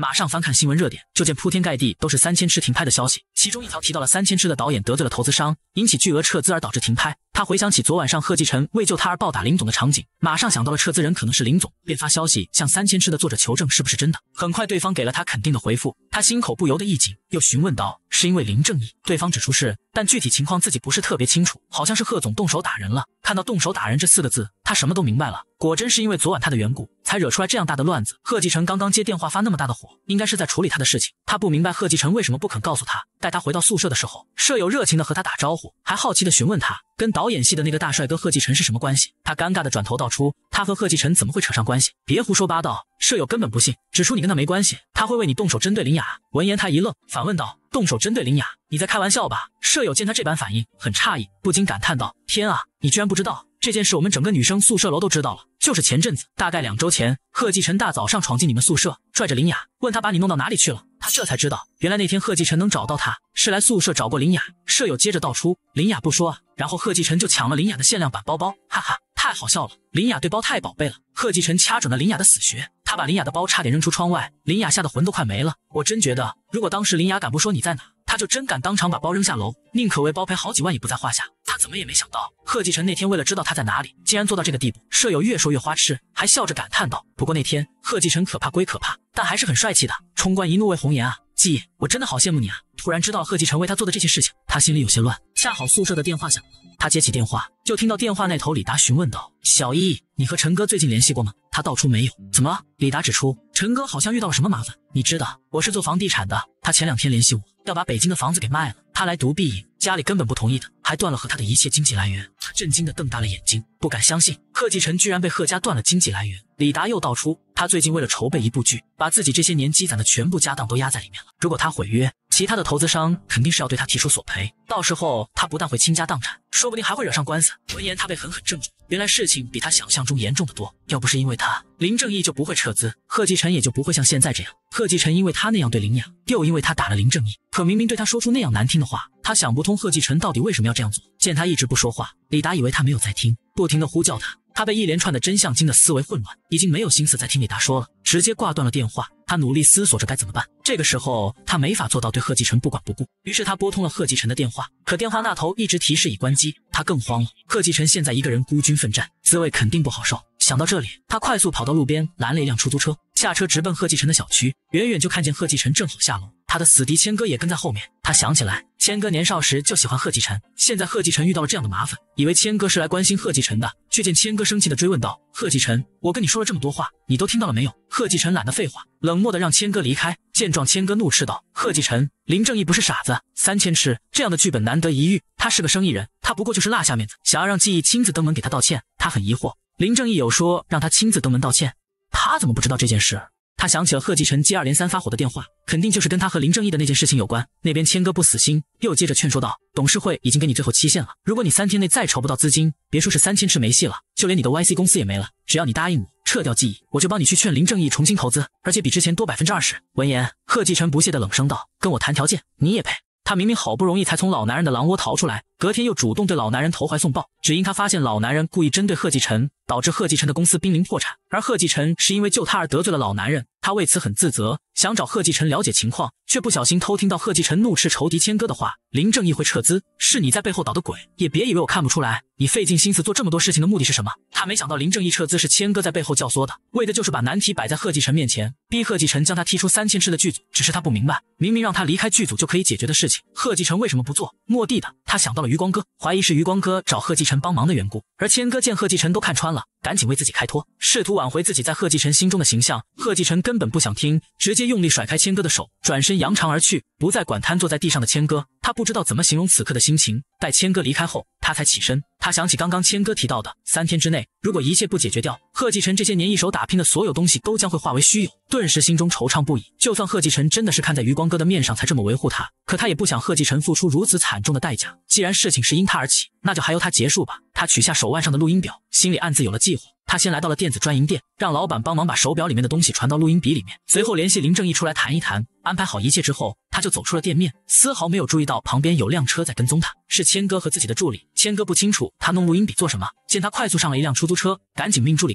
马上翻看新闻热点，就见铺天盖地都是三千吃停拍的消息，其中一条提到了三千吃的导演得罪了投资商，引起巨额撤资而导致停拍。他回想起昨晚上贺继晨为救他而暴打林总的场景，马上想到了撤资人可能是林总，便发消息向三千吃的作者求证是不是真的。很快对方给了他肯定的回复，他心口不由得一紧，又询问道是因为林正义，对方指出是，但具体情况自己不是特别清楚，好像是贺总动手打人了。看到动手打人这四个字，他什么都明白了，果真是因为昨晚他的缘故才惹出来这样大的乱子。贺继晨刚刚接电话发那么大的火，应该是在处理他的事情，他不明白贺继晨为什么不肯告诉他。待他回到宿舍的时候，舍友热情的和他打招呼，还好奇的询问他跟导演系的那个大帅哥贺继晨是什么关系。他尴尬的转头道出他和贺继晨怎么会扯上关系，别胡说八道。舍友根本不信，指出你跟他没关系，他会为你动手针对林雅。闻言他一愣，反问道动手针对林雅，你在开玩笑吧？舍友见他这般反应很诧异，不禁感叹道天啊，你居然不知道这件事，我们整个女生宿舍楼都知道了。就是前阵子，大概两周前，贺继晨大早上闯进你们宿舍，拽着林雅，问他把你弄到哪里去了。他这才知道，原来那天贺继晨能找到他，是来宿舍找过林雅。舍友接着道出，林雅不说啊，然后贺继晨就抢了林雅的限量版包包，哈哈，太好笑了。林雅对包太宝贝了，贺继晨掐准了林雅的死穴，他把林雅的包差点扔出窗外，林雅吓得魂都快没了。我真觉得，如果当时林雅敢不说你在哪，他就真敢当场把包扔下楼，宁可为包赔好几万也不在话下。他怎么也没想到，贺继晨那天为了知道他在哪里，竟然做到这个地步。舍友越说越花痴，还笑着感叹道：“不过那天贺继晨可怕归可怕，但还是很帅气的。冲冠一怒为红颜啊，季，我真的好羡慕你啊！”突然知道贺继晨为他做的这些事情，他心里有些乱。恰好宿舍的电话响了，他接起电话，就听到电话那头李达询问道：“小易，你和陈哥最近联系过吗？”他道出没有。怎么了？李达指出，陈哥好像遇到了什么麻烦。你知道，我是做房地产的，他前两天联系我，要把北京的房子给卖了，他来读必营，家里根本不同意的，还断了和他的一切经济来源。他震惊的瞪大了眼睛，不敢相信贺继晨居然被贺家断了经济来源。李达又道出，他最近为了筹备一部剧，把自己这些年积攒的全部家当都压在里面了，如果他毁约，其他的投资商肯定是要对他提出索赔，到时候他不但会倾家荡产，说不定还会惹上官司。闻言他被狠狠镇住，原来事情比他想象中严重的多，要不是因为他，林正义就不会撤资，贺继晨也就不会像现在这样。贺继晨因为他那样对林雅，又因为他打了林正义，可明明对他说出那样难听的话，他想不通贺继晨到底为什么要这样做。见他一直不说话，李达以为他没有在听，不停地呼叫他。他被一连串的真相惊得思维混乱，已经没有心思再听李达说了，直接挂断了电话。他努力思索着该怎么办。这个时候他没法做到对贺继晨不管不顾，于是他拨通了贺继晨的电话，可电话那头一直提示已关机，他更慌了。贺继晨现在一个人孤军奋战，滋味肯定不好受。想到这里，他快速跑到路边拦了一辆出租车，下车直奔贺继晨的小区。远远就看见贺继晨正好下楼，他的死敌谦哥也跟在后面。他想起来，谦哥年少时就喜欢贺继晨，现在贺继晨遇到了这样的麻烦，以为谦哥是来关心贺继晨的，却见谦哥生气地追问道：“贺继晨，我跟你说了这么多话，你都听到了没有？”贺继晨懒得废话，冷漠地让谦哥离开。见状，谦哥怒斥道：“贺继晨，林正义不是傻子，三千吃这样的剧本难得一遇，他是个生意人，他不过就是落下面子，想要让记忆亲自登门给他道歉。”他很疑惑，林正义有说让他亲自登门道歉，他怎么不知道这件事？他想起了贺继晨接二连三发火的电话，肯定就是跟他和林正义的那件事情有关。那边谦哥不死心，又接着劝说道：“董事会已经给你最后期限了，如果你三天内再筹不到资金，别说是三千吃没戏了，就连你的 Y C 公司也没了。只要你答应我撤掉记忆，我就帮你去劝林正义重新投资，而且比之前多 百分之二十。” 闻言，贺继晨不屑地冷声道：“跟我谈条件，你也配？”他明明好不容易才从老男人的狼窝逃出来，隔天又主动对老男人投怀送抱，只因他发现老男人故意针对贺继晨，导致贺继晨的公司濒临破产，而贺继晨是因为救他而得罪了老男人，他为此很自责，想找贺继晨了解情况，却不小心偷听到贺继晨怒斥仇敌谦哥的话：“林正义会撤资，是你在背后捣的鬼，也别以为我看不出来，你费尽心思做这么多事情的目的是什么？”他没想到林正义撤资是谦哥在背后教唆的，为的就是把难题摆在贺继晨面前，逼贺继晨将他踢出三千吃的剧组。只是他不明白，明明让他离开剧组就可以解决的事情，贺继晨为什么不做？蓦地的，他想到了余光哥，怀疑是余光哥找贺继晨帮忙的缘故，而谦哥见贺继晨都看穿了，赶紧为自己开脱，试图挽回自己在贺继晨心中的形象。贺继晨根本不想听，直接用力甩开谦哥的手，转身扬长而去，不再管瘫坐在地上的谦哥。他不知道怎么形容此刻的心情。待谦哥离开后，他才起身。他想起刚刚谦哥提到的，三天之内如果一切不解决掉，贺继晨这些年一手打拼的所有东西都将会化为虚有。顿时心中惆怅不已。就算贺继晨真的是看在余光哥的面上才这么维护他，可他也不想贺继晨付出如此惨重的代价。既然事情是因他而起，那就还由他结束吧。他取下手腕上的录音表，心里暗自有了计划。他先来到了电子专营店，让老板帮忙把手表里面的东西传到录音笔里面，随后联系林正义出来谈一谈。安排好一切之后，他就走出了店面，丝毫没有注意到旁边有辆车在跟踪他，是谦哥和自己的助理。谦哥不清楚他弄录音笔做什么，见他快速上了一辆出租车，赶紧命助理跟上。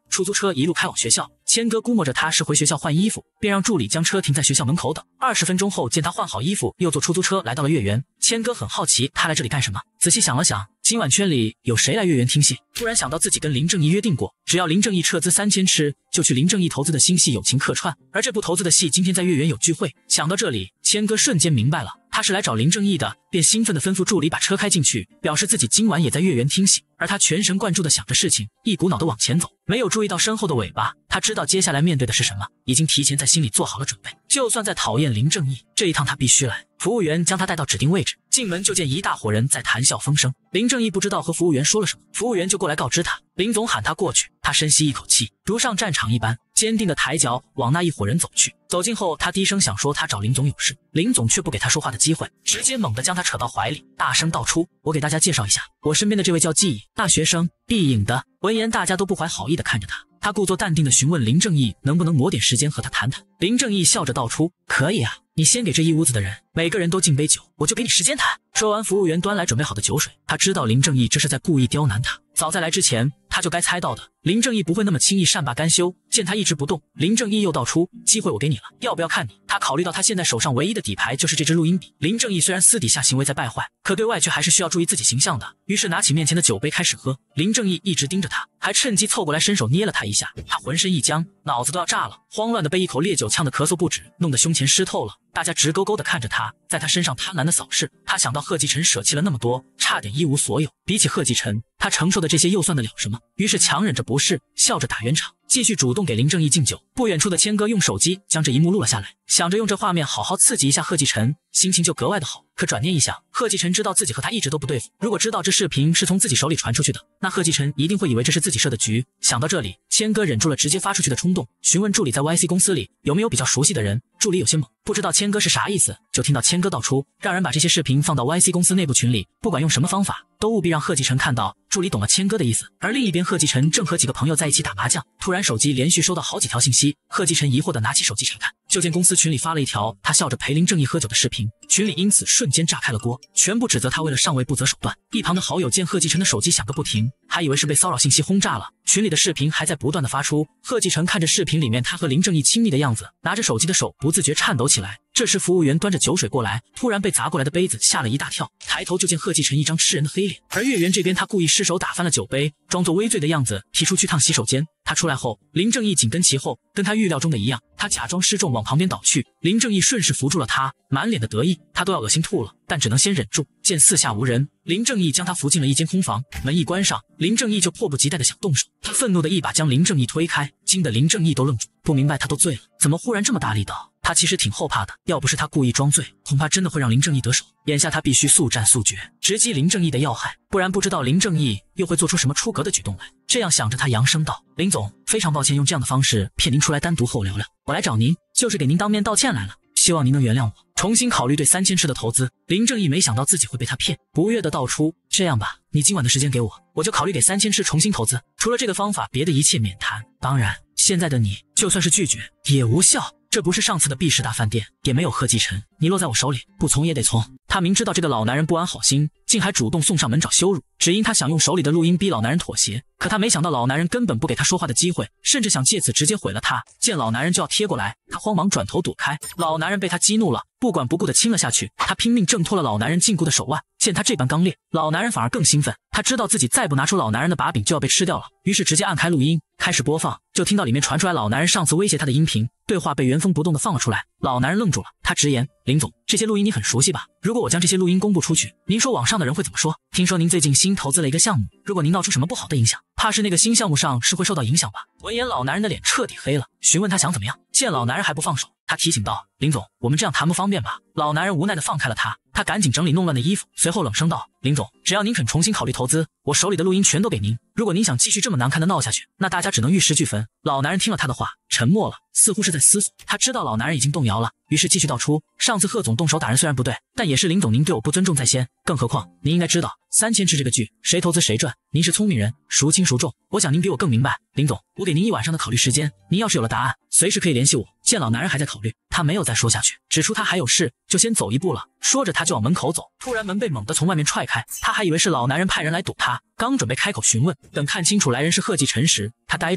出租车一路开往学校。千哥估摸着他是回学校换衣服，便让助理将车停在学校门口等。二十分钟后，见他换好衣服，又坐出租车来到了月园。千哥很好奇他来这里干什么，仔细想了想，今晚圈里有谁来月园听戏？突然想到自己跟林正义约定过，只要林正义撤资三千吃，就去林正义投资的新戏友情客串。而这部投资的戏今天在月园有聚会。想到这里，千哥瞬间明白了，他是来找林正义的，便兴奋地吩咐助理把车开进去，表示自己今晚也在月园听戏。而他全神贯注地想着事情，一股脑地往前走，没有注意到身后的尾巴。他知道接下来面对的是什么，已经提前在心里做好了准备。就算再讨厌林正义，这一趟他必须来。服务员将他带到指定位置，进门就见一大伙人在谈笑风生。林正义不知道和服务员说了什么，服务员就过来告知他，林总喊他过去。他深吸一口气，如上战场一般，坚定的抬脚往那一伙人走去。走近后，他低声想说他找林总有事，林总却不给他说话的机会，直接猛地将他扯到怀里，大声道出：我给大家介绍一下，我身边的这位叫季乙，大学生，必影的。闻言，大家都不怀好意的看着他。他故作淡定地询问林正义能不能挪点时间和他谈谈。林正义笑着道出：可以啊，你先给这一屋子的人每个人都敬杯酒，我就给你时间谈。说完，服务员端来准备好的酒水。他知道林正义这是在故意刁难他，早在来之前他就该猜到的，林正义不会那么轻易善罢甘休。见他一直不动，林正义又道出：机会我给你了，要不要看你？他考虑到他现在手上唯一的底牌就是这支录音笔。林正义虽然私底下行为在败坏，可对外却还是需要注意自己形象的，于是拿起面前的酒杯开始喝。林正义一直盯着他，还趁机凑过来伸手捏了他一下。他浑身一僵，脑子都要炸了，慌乱的被一口烈酒呛得咳嗽不止，弄得胸前湿透了。大家直勾勾地看着他，在他身上贪婪的扫视。他想到贺继晨舍弃了那么多，差点一无所有，比起贺继晨，他承受的这些又算得了什么？于是强忍着不适，笑着打圆场，继续主动给林正义敬酒。不远处的千哥用手机将这一幕录了下来，想着用这画面好好刺激一下贺继晨，心情就格外的好。可转念一想，贺继晨知道自己和他一直都不对付，如果知道这视频是从自己手里传出去的，那贺继晨一定会以为这是自己设的局。想到这里，千哥忍住了直接发出去的冲动，询问助理在 Y C 公司里有没有比较熟悉的人。助理有些懵，不知道千哥是啥意思，就听到千哥道出，让人把这些视频放到 Y C 公司内部群里，不管用什么方法，都务必让贺继晨看到。助理懂了千哥的意思。而另一边，贺继晨正和几个朋友在一起打麻将，突然手机连续收到好几条信息。贺继晨疑惑地拿起手机查看，就见公司群里发了一条他笑着陪林正义喝酒的视频，群里因此瞬间炸开了锅，全部指责他为了上位不择手段。一旁的好友见贺继晨的手机响个不停，还以为是被骚扰信息轰炸了，群里的视频还在不断的发出。贺继晨看着视频里面他和林正义亲密的样子，拿着手机的手不自觉颤抖起来。这时服务员端着酒水过来，突然被砸过来的杯子吓了一大跳，抬头就见贺继晨一张吃人的黑脸。而月圆这边，他故意失手打翻了酒杯，装作微醉的样子提出去趟洗手间。他出来后，林正义紧跟其后，跟他预料中的一样，他假装失重往旁边倒去，林正义顺势扶住了他，满脸的得意，他都要恶心吐了，但只能先忍住。见四下无人，林正义将他扶进了一间空房，门一关上，林正义就迫不及待的想动手。他愤怒的一把将林正义推开，惊得林正义都愣住，不明白他都醉了，怎么忽然这么大力道？他其实挺后怕的，要不是他故意装醉，恐怕真的会让林正义得手。眼下他必须速战速决，直击林正义的要害，不然不知道林正义又会做出什么出格的举动来。这样想着，他扬声道：林总，非常抱歉用这样的方式骗您出来单独和我聊聊，我来找您就是给您当面道歉来了，希望您能原谅我，重新考虑对三千吃的投资。林正义没想到自己会被他骗，不悦的道出：这样吧，你今晚的时间给我，我就考虑给三千吃重新投资，除了这个方法，别的一切免谈。当然，现在的你就算是拒绝也无效，这不是上次的 B 市大饭店，也没有贺继晨，你落在我手里，不从也得从。他明知道这个老男人不安好心，竟还主动送上门找羞辱，只因他想用手里的录音逼老男人妥协。可他没想到老男人根本不给他说话的机会，甚至想借此直接毁了他。见老男人就要贴过来，他慌忙转头躲开，老男人被他激怒了，不管不顾的亲了下去。他拼命挣脱了老男人禁锢的手腕，见他这般刚烈，老男人反而更兴奋，他知道自己再不拿出老男人的把柄就要被吃掉了，于是直接按开录音开始播放。就听到里面传出来老男人上次威胁他的音频对话，被原封不动的放了出来。老男人愣住了，他直言：林总，这些录音你很熟悉吧？如果我将这些录音公布出去，您说网上的人会怎么说？听说您最近新投资了一个项目，如果您闹出什么不好的影响，怕是那个新项目上是会受到影响吧？闻言，老男人的脸彻底黑了，询问他想怎么样。见老男人还不放手，他提醒道：林总，我们这样谈不方便吧？老男人无奈的放开了他，他赶紧整理弄乱的衣服，随后冷声道：林总，只要您肯重新考虑投资，我手里的录音全都给您。如果您想继续这么难看的闹下去，那大家只能玉石俱焚。老男人听了他的话，沉默了，似乎是在思索。他知道老男人已经动摇了，于是继续道出：上次贺总动手打人虽然不对，但也是林总您对我不尊重在先，更何况您应该知道三千吃这个剧谁投资谁赚，您是聪明人，孰轻孰重，我想您比我更明白。林总，我给您一晚上的考虑时间，您要是有了答案，随时可以联系我。见老男人还在考虑，他没有再说下去，指出他还有事，就先走一步了。说着他就往门口走，突然门被猛地从外面踹开，他还以为是老男人派人来堵他，刚准备开口询问，等看清楚来人是贺继晨时，他呆住了。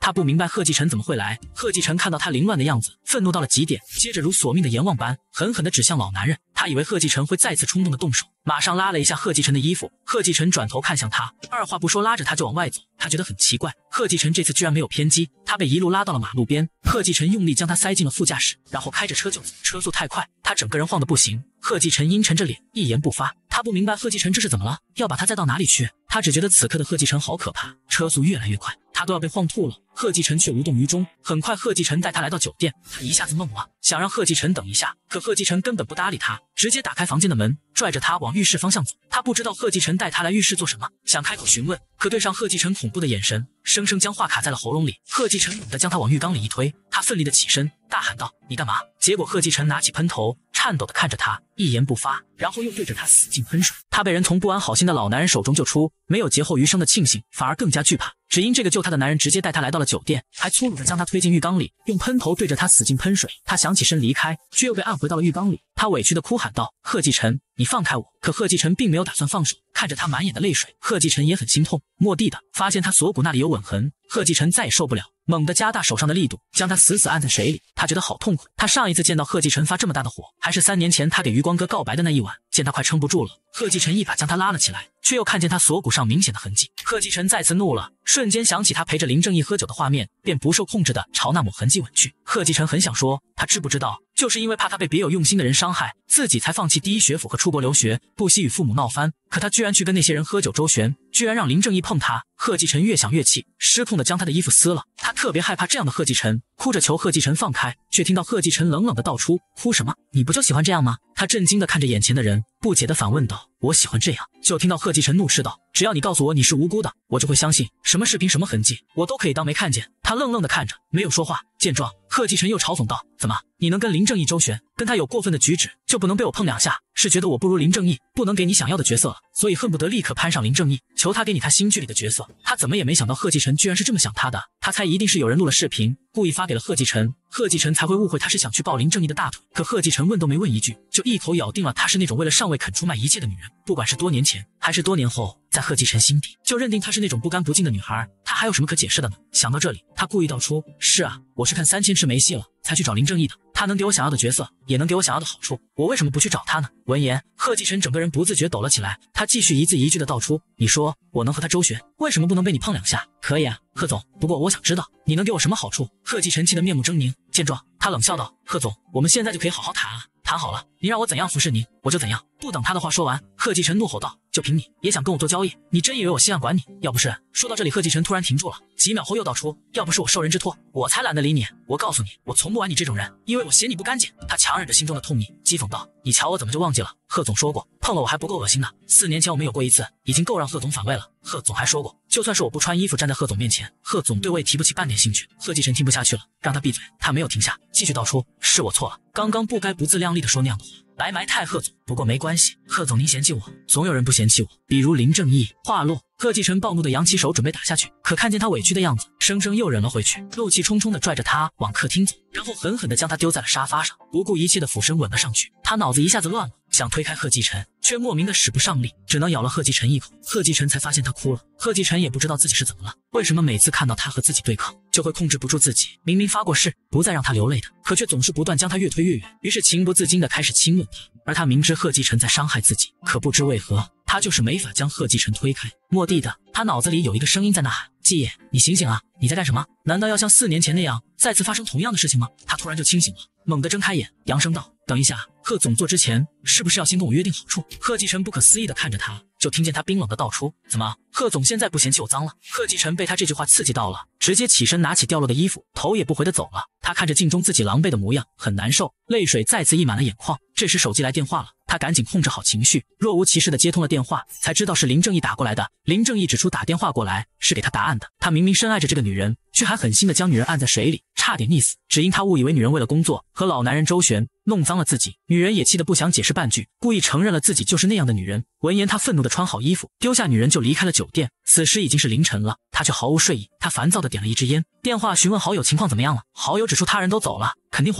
他不明白贺继晨怎么会来。贺继晨看到他凌乱的样子，愤怒到了极点，接着如索命的阎王般狠狠地指向老男人。他以为贺继晨会再次冲动的动手，马上拉了一下贺继晨的衣服。贺继晨转头看向他，二话不说拉着他就往外走。他觉得很奇怪，贺继晨这次居然没有偏激，他被一路拉到了马路边。贺继晨用力将他塞进了副驾驶，然后开着车就走，车速太快，他整个人晃得不行。贺继晨阴沉着脸，一言不发。他不明白贺继晨这是怎么了，要把他载到哪里去？他只觉得此刻的贺继晨好可怕，车速越来越快，他都要被晃吐了。贺继晨却无动于衷。很快贺继晨带他来到酒店，他一下子懵了，想让贺继晨等一下，可贺继晨根本不搭理他，直接打开房间的门，拽着他往浴室方向走。他不知道贺继晨带他来浴室做什么，想开口询问，可对上贺继晨恐怖的眼神，生生将话卡在了喉咙里。贺继晨猛地将他往浴缸里一推，他奋力的起身，大喊道：“你干嘛？”结果贺继晨拿起喷头，颤抖的看着他，一言不发，然后又对着他使劲喷水。他被人从不安好心的老男人手中救出，没有劫后余生的庆幸，反而更加惧怕。只因这个救他的男人直接带他来到了酒店，还粗鲁的将他推进浴缸里，用喷头对着他使劲喷水。他想起身离开，却又被按回到了浴缸里。他委屈的哭喊道：“贺继晨，你放开我！”可贺继晨并没有打算放手，看着他满眼的泪水，贺继晨也很心痛。蓦地的发现他锁骨那里有吻痕，贺继晨再也受不了，猛地加大手上的力度，将他死死按在水里。他觉得好痛苦。他上一次见到贺继晨发这么大的火，还是三年前他给余光哥告白的那一晚。见他快撑不住了，贺继晨一把将他拉了起来，却又看见他锁骨上明显的痕迹。贺继晨再次怒了，瞬间想起他陪着林正义喝酒的画面，便不受控制的朝那抹痕迹吻去。贺继晨很想说，他知不知道，就是因为怕他被别有用心的人伤害，自己才放弃第一学府和出国留学，不惜与父母闹翻。可他居然去跟那些人喝酒周旋，居然让林正义碰他。贺继晨越想越气，失控的将他的衣服撕了。他特别害怕这样的贺继晨，哭着求贺继晨放开，却听到贺继晨冷冷的道出：“哭什么？你不就喜欢这样吗？”他震惊的看着眼前的人，不解的反问道：“我喜欢这样。”就听到贺继晨怒斥道：“只要你告诉我你是无辜的，我就会相信，什么视频什么痕迹，我都可以当没看见。”他愣愣的看着，没有说话。见状，贺继晨又嘲讽道：“怎么，你能跟林正义周旋，跟他有过分的举止，就不能被我碰两下？是觉得我不如林正义，不能给你想要的角色了，所以恨不得立刻攀上林正义，求他给你他新剧里的角色？”他怎么也没想到贺继晨居然是这么想他的，他猜一定是有人录了视频，故意发给了贺继晨，贺继晨才会误会他是想去抱林正义的大腿。可贺继晨问都没问一句，就一口咬定了他是那种为了上位肯出卖一切的女人。不管是多年前还是多年后，在贺继晨心底就认定她是那种不干不净的女孩，他还有什么可解释的呢？想到这里，他故意道出：“是啊，我是看三千次没戏了才去找林正义的，他能给我想要的角色，也能给我想要的好处，我为什么不去找他呢？”闻言，贺继晨整个人不自觉抖了起来，他继续一字一句的道出：“你说我能和他周旋，为什么不能被你碰两下？可以啊，贺总，不过我想知道你能给我什么好处？”贺继晨气得面目狰狞，见状，他冷笑道：“贺总，我们现在就可以好好谈啊，谈好了，你让我怎样服侍你，我就怎样。”不等他的话说完，贺继晨怒吼道：“就凭你也想跟我做交易？你真以为我心想管你？要不是……”说到这里，贺继晨突然停住了，几秒后又道出：“要不是我受人之托，我才懒得理你。我告诉你，我从不玩你这种人，因为我嫌你不干净。”他强忍着心中的痛意，讥讽道：“你瞧我怎么就忘记了？贺总说过，碰了我还不够恶心呢。四年前我们有过一次，已经够让贺总反胃了。贺总还说过，就算是我不穿衣服站在贺总面前，贺总对我也提不起半点兴趣。”贺继晨听不下去了，让他闭嘴。他没有停下，继续道出：“是我错了，刚刚不该不自量力的说那样的话，白埋汰贺总。不过没关系，贺总您嫌弃我，总有人不嫌弃我，比如林正义。”话落，贺继晨暴怒的扬起手准备打下去，可看见他委屈的样子，生生又忍了回去，怒气冲冲的拽着他往客厅走，然后狠狠的将他丢在了沙发上，不顾一切的俯身吻了上去。他脑子一下子乱了，想推开贺继晨，却莫名的使不上力，只能咬了贺继晨一口。贺继晨才发现他哭了，贺继晨也不知道自己是怎么了，为什么每次看到他和自己对抗，就会控制不住自己，明明发过誓不再让他流泪的，可却总是不断将他越推越远，于是情不自禁的开始亲吻他。而他明知贺继晨在伤害自己，可不知为何，他就是没法将贺继晨推开。蓦地的，他脑子里有一个声音在呐喊：“继业，你醒醒啊！你在干什么？难道要像四年前那样再次发生同样的事情吗？”他突然就清醒了，猛地睁开眼，扬声道：“等一下，贺总做之前是不是要先跟我约定好处？”贺继晨不可思议地看着他，就听见他冰冷地道出：“怎么，贺总现在不嫌弃我脏了？”贺继晨被他这句话刺激到了，直接起身拿起掉落的衣服，头也不回地走了。他看着镜中自己狼狈的模样，很难受，泪水再次溢满了眼眶。这时手机来电话了，他赶紧控制好情绪，若无其事地接通了电话，才知道是林正义打过来的。林正义指出打电话过来是给他答案的，他明明深爱着这个女人，却还狠心地将女人按在水里，差点溺死，只因他误以为女人为了工作和老男人周旋，弄脏了自己。女人也气得不想解释半句，故意承认了自己就是那样的女人。闻言，他愤怒地穿好衣服，丢下女人就离开了酒店。此时已经是凌晨了，他却毫无睡意，他烦躁地点了一支烟，电话询问好友情况怎么样了，好友指出他人都走了，肯定黄了呗。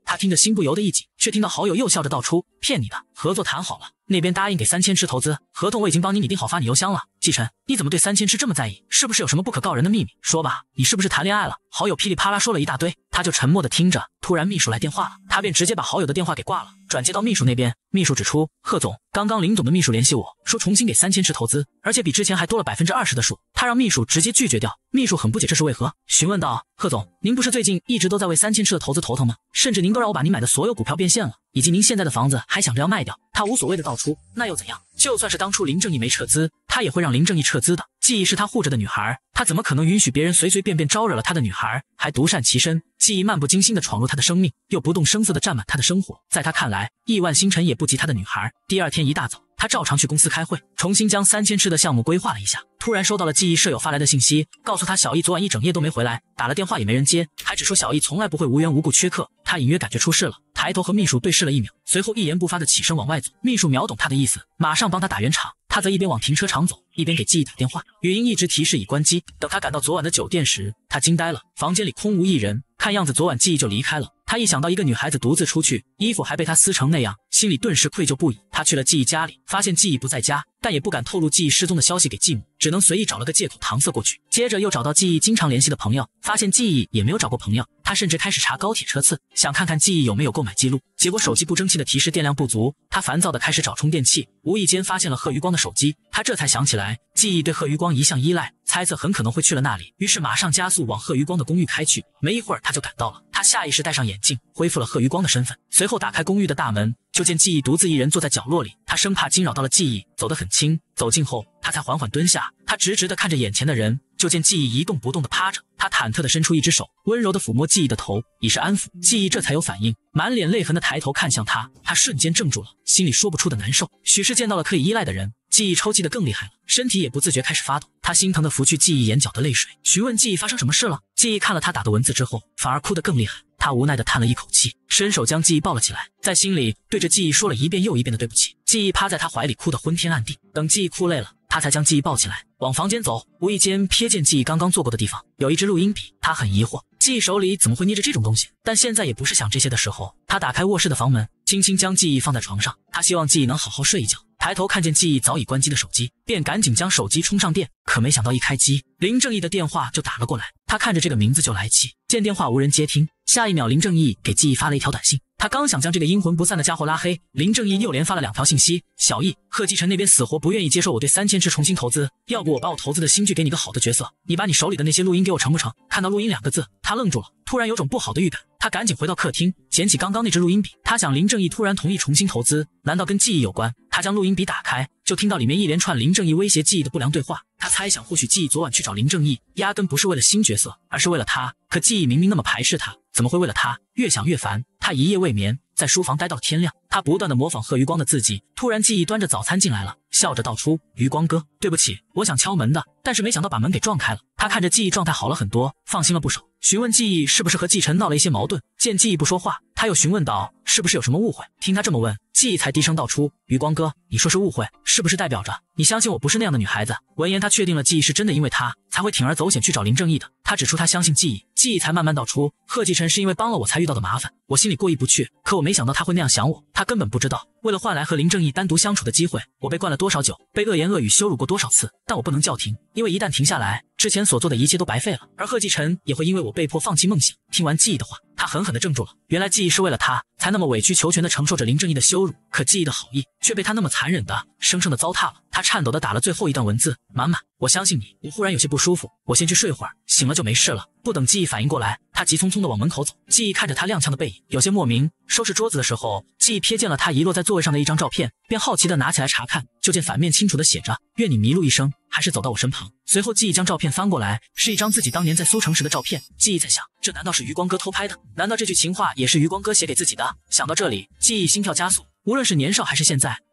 他听着心不由得一紧，却听到好友又笑着道出：“骗你的，合作谈好了，那边答应给三千吃投资，合同我已经帮你拟定好，发你邮箱了。季晨，你怎么对三千吃这么在意？是不是有什么不可告人的秘密？说吧，你是不是谈恋爱了？”好友噼里啪啦说了一大堆，他就沉默的听着。突然秘书来电话了，他便直接把好友的电话给挂了，转接到秘书那边。秘书指出：“贺总，刚刚林总的秘书联系我说重新给三千吃投资，而且比之前还多了百分之二十的数。”他让秘书直接拒绝掉。秘书很不解这是为何，询问道：“贺总，您不是最近一直都在为三千吃的投资头疼吗？甚至您都让我把您买的所有股票变现了，以及您现在的房子还想着要卖掉。”他无所谓的道出：“那又怎样？就算是当初林正义没撤资，他也会让林正义撤资的。记忆是他护着的女孩，他怎么可能允许别人随随便便招惹了他的女孩，还独善其身？记忆漫不经心的闯入他的生命，又不动声色的占满他的生活。在他看来，亿万星辰也不及他的女孩。第二天一大早，他照常去公司开会，重新将三千吃的项目规划了一下。突然收到了记忆舍友发来的信息，告诉他小易昨晚一整夜都没回来，打了电话也没人接，还只说小易从来不会无缘无故缺课。他隐约感觉出事了，抬头和秘书对视了一秒，随后一言不发的起身往外走。秘书秒懂他的意思，马上帮他打圆场。他则一边往停车场走，一边给记忆打电话，语音一直提示已关机。等他赶到昨晚的酒店时，他惊呆了，房间里空无一人，看样子昨晚记忆就离开了。他一想到一个女孩子独自出去，衣服还被他撕成那样，心里顿时愧疚不已。他去了记忆家里，发现记忆不在家，但也不敢透露记忆失踪的消息给继母，只能随意找了个借口搪塞过去。接着又找到记忆经常联系的朋友，发现记忆也没有找过朋友。他甚至开始查高铁车次，想看看记忆有没有购买记录，结果手机不争气的提示电量不足。他烦躁的开始找充电器，无意间发现了贺余光的手机，他这才想起来记忆对贺余光一向依赖，猜测很可能会去了那里，于是马上加速往贺余光的公寓开去。没一会儿他就赶到了，他下意识戴上眼镜，恢复了贺余光的身份，随后打开公寓的大门，就见记忆独自一人坐在角落里。他生怕惊扰到了记忆，走得很轻。走近后，他才缓缓蹲下，他直直地看着眼前的人，就见记忆一动不动地趴着。他忐忑地伸出一只手，温柔地抚摸记忆的头，以示安抚。记忆这才有反应，满脸泪痕地抬头看向他，他瞬间怔住了，心里说不出的难受。许是见到了可以依赖的人，记忆抽泣得更厉害了，身体也不自觉开始发抖。他心疼地拂去记忆眼角的泪水，询问记忆发生什么事了。记忆看了他打的文字之后，反而哭得更厉害。他无奈地叹了一口气，伸手将记忆抱了起来，在心里对着记忆说了一遍又一遍的对不起。记忆趴在他怀里哭得昏天暗地，等记忆哭累了，他才将记忆抱起来往房间走。无意间瞥见记忆刚刚坐过的地方有一支录音笔，他很疑惑记忆手里怎么会捏着这种东西，但现在也不是想这些的时候。他打开卧室的房门，轻轻将记忆放在床上，他希望记忆能好好睡一觉。抬头看见记忆早已关机的手机，便赶紧将手机充上电，可没想到一开机，林正义的电话就打了过来。他看着这个名字就来气，见电话无人接听，下一秒林正义给记忆发了一条短信。他刚想将这个阴魂不散的家伙拉黑，林正义又连发了两条信息：小易，贺继晨那边死活不愿意接受我对三千池重新投资，要不我把我投资的新剧给你个好的角色，你把你手里的那些录音给我成不成？看到录音两个字，他愣住了，突然有种不好的预感。他赶紧回到客厅，捡起刚刚那支录音笔。他想林正义突然同意重新投资，难道跟记忆有关？他将录音笔打开，就听到里面一连串林正义威胁记忆的不良对话。他猜想或许记忆昨晚去找林正义，压根不是为了新角色，而是为了他。可记忆明明那么排斥他，怎么会为了他？越想越烦，他一夜未眠，在书房待到了天亮。他不断的模仿贺余光的字迹，突然记忆端着早餐进来了，笑着道出：余光哥，对不起，我想敲门的，但是没想到把门给撞开了。他看着记忆状态好了很多，放心了不少，询问记忆是不是和继承闹了一些矛盾。见记忆不说话，他又询问道：是不是有什么误会？听他这么问，记忆才低声道出：余光哥，你说是误会，是不是代表着你相信我不是那样的女孩子？闻言他确定了记忆是真的因为他才会铤而走险去找林正义的。他指出他相信记忆，记忆才慢慢道出：贺继晨是因为帮了我才遇到的麻烦，我心里过意不去，可我没想到他会那样想我。他根本不知道，为了换来和林正义单独相处的机会，我被灌了多少酒，被恶言恶语羞辱过多少次，但我不能叫停，因为一旦停下来，之前所做的一切都白费了，而贺继晨也会因为我被迫放弃梦想。听完记忆的话，他狠狠地怔住了，原来记忆是为了他才那么委曲求全地承受着林正义的羞辱，可记忆的好意却被他那么残忍的生生的糟蹋了。他颤抖地打了最后一段文字：满满，我相信你。我忽然有些不舒服，我先去睡会儿，醒了就没事了。不等记忆反应过来，他急匆匆地往门口走。记忆看着他踉跄的背影，有些莫名。收拾桌子的时候，记忆瞥见了他遗落在座位上的一张照片，便好奇地拿起来查看，就见反面清楚地写着：愿你迷路一生，还是走到我身旁。随后记忆将照片翻过来，是一张自己当年在苏城时的照片。记忆在想，这难道是余光哥偷拍的？难道这句情话也是余光哥写给自己的？想到这里，记忆心跳加速。无论是年少还是现在，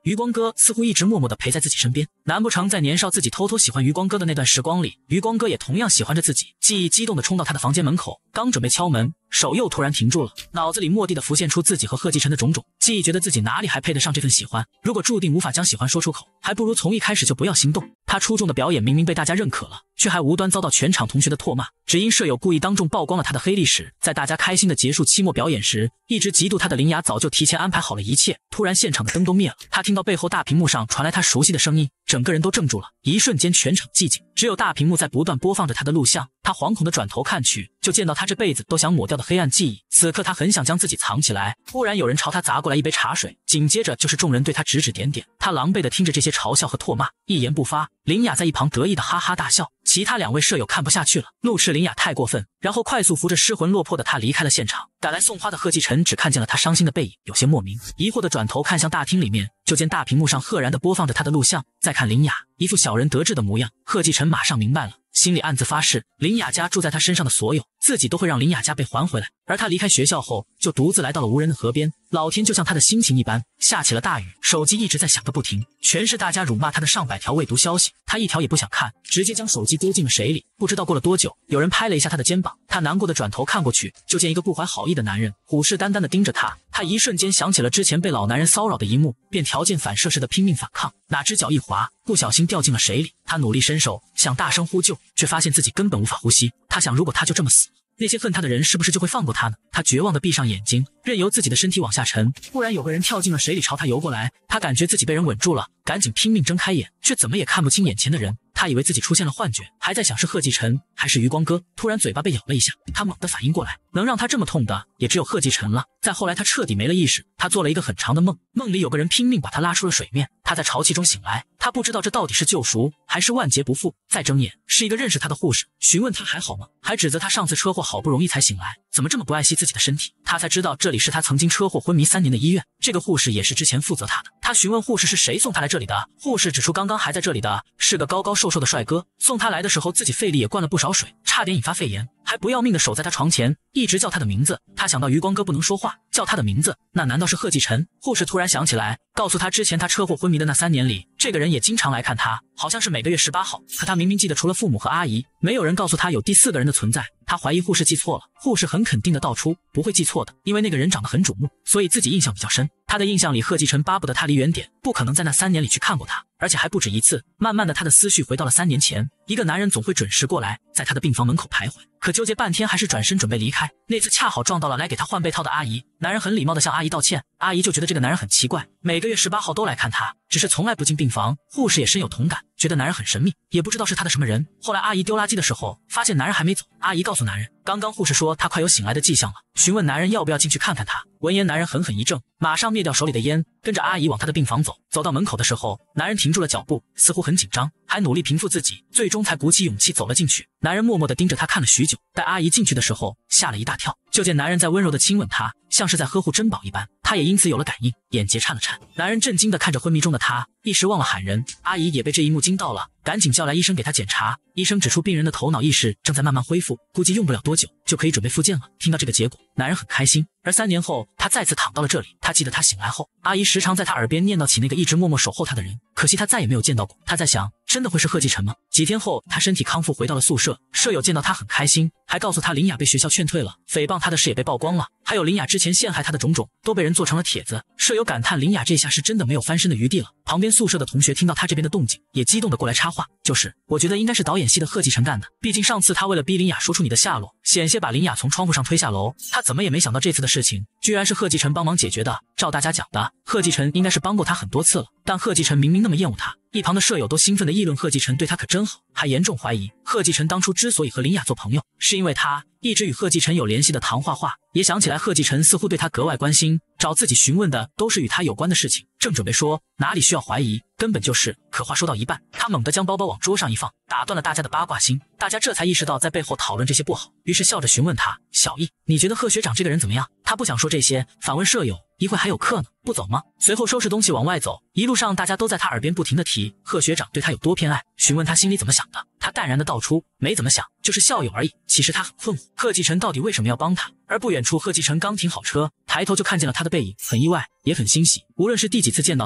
余光哥似乎一直默默地陪在自己身边，难不成在年少自己偷偷喜欢余光哥的那段时光里，余光哥也同样喜欢着自己？记忆激动地冲到他的房间门口，刚准备敲门，手又突然停住了，脑子里蓦地地浮现出自己和贺继晨的种种，记忆觉得自己哪里还配得上这份喜欢，如果注定无法将喜欢说出口，还不如从一开始就不要心动。他出众的表演明明被大家认可了，却还无端遭到全场同学的唾骂，只因舍友故意当众曝光了他的黑历史。在大家开心的结束期末表演时，一直嫉妒他的林雅早就提前安排好了一切，突然现场的灯都灭了，他听到背后大屏幕上传来他熟悉的声音，整个人都怔住了，一瞬间全场寂静，只有大屏幕在不断播放着他的录像。他惶恐地转头看去，就见到他这辈子都想抹掉的黑暗记忆。此刻他很想将自己藏起来，忽然有人朝他砸过来一杯茶水，紧接着就是众人对他指指点点。他狼狈地听着这些嘲笑和唾骂，一言不发。林雅在一旁得意的哈哈大笑，其他两位舍友看不下去了，怒斥林雅太过分，然后快速扶着失魂落魄的他离开了现场。赶来送花的贺继晨只看见了他伤心的背影，有些莫名，疑惑地转头看向大厅里面，就见大屏幕上赫然地播放着他的录像。再看林雅，一副小人得志的模样，贺继晨马上明白了，心里暗自发誓，林雅家住在他身上的所有，自己都会让林雅家被还回来。而他离开学校后，就独自来到了无人的河边，老天就像他的心情一般，下起了大雨，手机一直在响个不停，全是大家辱骂他的上百条未读消息，他一条也不想看，直接将手机丢进了水里。不知道过了多久，有人拍了一下他的肩膀，他难过的转头看过去，就见一个不怀好意的男人虎视眈眈地盯着他。他一瞬间想起了之前被老男人骚扰的一幕，便条件反射似的拼命反抗，哪知脚一滑，不小心掉进了水里。他努力伸手想大声呼救，却发现自己根本无法呼吸。他想，如果他就这么死，那些恨他的人是不是就会放过他呢？他绝望地闭上眼睛，任由自己的身体往下沉。忽然有个人跳进了水里朝他游过来，他感觉自己被人稳住了，赶紧拼命睁开眼，却怎么也看不清眼前的人。他以为自己出现了幻觉，还在想是贺继晨还是余光哥，突然嘴巴被咬了一下，他猛地反应过来，能让他这么痛的也只有贺继晨了。再后来他彻底没了意识，他做了一个很长的梦，梦里有个人拼命把他拉出了水面，他在潮气中醒来，他不知道这到底是救赎还是万劫不复。再睁眼，是一个认识他的护士，询问他还好吗，还指责他上次车祸好不容易才醒来，怎么这么不爱惜自己的身体。他才知道这里是他曾经车祸昏迷三年的医院，这个护士也是之前负责他的。他询问护士是谁送他来这里的，护士指出刚刚还在这里的是个高高瘦瘦的帅哥，送他来的时候自己费力也灌了不少水，差点引发肺炎，还不要命的守在他床前，一直叫他的名字。他想到余光哥不能说话，叫他的名字，那难道是贺继晨？护士突然想起来，告诉他之前他车祸昏迷的那三年里，这个人也经常来看他，好像是每个月十八号，可他明明记得除了父母和阿姨，没有人告诉他有第四个人的存在。他怀疑护士记错了，护士很肯定的道出不会记错的，因为那个人长得很瞩目，所以自己印象比较深。他的印象里，贺继晨巴不得他离远点，不可能在那三年里去看过他，而且还不止一次。慢慢的，他的思绪回到了三年前，一个男人总会准时过来，在他的病房门口徘徊，可纠结半天还是转身准备离开。那次恰好撞到了来给他换被套的阿姨，男人很礼貌的向阿姨道歉，阿姨就觉得这个男人很奇怪，每个月十八号都来看他，只是从来不进病房。护士也深有同感，觉得男人很神秘，也不知道是他的什么人。后来阿姨丢垃圾的时候，发现男人还没走，阿姨告诉男人，刚刚护士说他快有醒来的迹象了，询问男人要不要进去看看他。闻言，男人狠狠一怔，马上灭掉手里的烟，跟着阿姨往他的病房走。走到门口的时候，男人停住了脚步，似乎很紧张，还努力平复自己，最终才鼓起勇气走了进去。男人默默地盯着他看了许久，待阿姨进去的时候，吓了一大跳，就见男人在温柔地亲吻她，像是在呵护珍宝一般。他也因此有了感应，眼睫颤了颤。男人震惊地看着昏迷中的他，一时忘了喊人。阿姨也被这一幕惊到了，赶紧叫来医生给他检查。医生指出病人的头脑意识正在慢慢恢复，估计用不了多久就可以准备复健了。听到这个结果，男人很开心。而三年后，他再次躺到了这里。他记得他醒来后，阿姨时常在他耳边念叨起那个一直默默守候他的人，可惜他再也没有见到过。他在想，真的会是贺继晨吗？几天后，他身体康复，回到了宿舍。舍友见到他很开心，还告诉他林雅被学校劝退了，诽谤他的事也被曝光了，还有林雅之前陷害他的种种都被人做成了帖子。舍友感叹林雅这下是真的没有翻身的余地了。旁边宿舍的同学听到他这边的动静，也激动的过来插话，就是我觉得应该是导演系的贺继晨干的，毕竟上次他为了逼林雅说出你的下落，险些把林雅从窗户上推下楼，他怎么也没想到这次的事情居然是贺继晨帮忙解决的。照大家讲的，贺继晨应该是帮过他很多次了，但贺继晨明明那么厌恶他。一旁的舍友都兴奋地议论贺继晨对他可真好，还严重怀疑贺继晨当初之所以和林雅做朋友，是因为他一直与贺继晨有联系的唐画画，也想起来贺继晨似乎对他格外关心，找自己询问的都是与他有关的事情。正准备说哪里需要怀疑，根本就是，可话说到一半，他猛地将包包往桌上一放，打断了大家的八卦心。大家这才意识到在背后讨论这些不好，于是笑着询问他，小易，你觉得贺学长这个人怎么样？他不想说这些，反问舍友，一会还有课呢，不走吗？随后收拾东西往外走，一路上大家都在他耳边不停地提贺学长对他有多偏爱，询问他心里怎么想的。他淡然地道出，没怎么想，就是校友而已。其实他很困惑，贺继晨到底为什么要帮他？而不远处，贺继晨刚停好车，抬头就看见了他的背影，很意外，也很欣喜。无论是第几次见到他，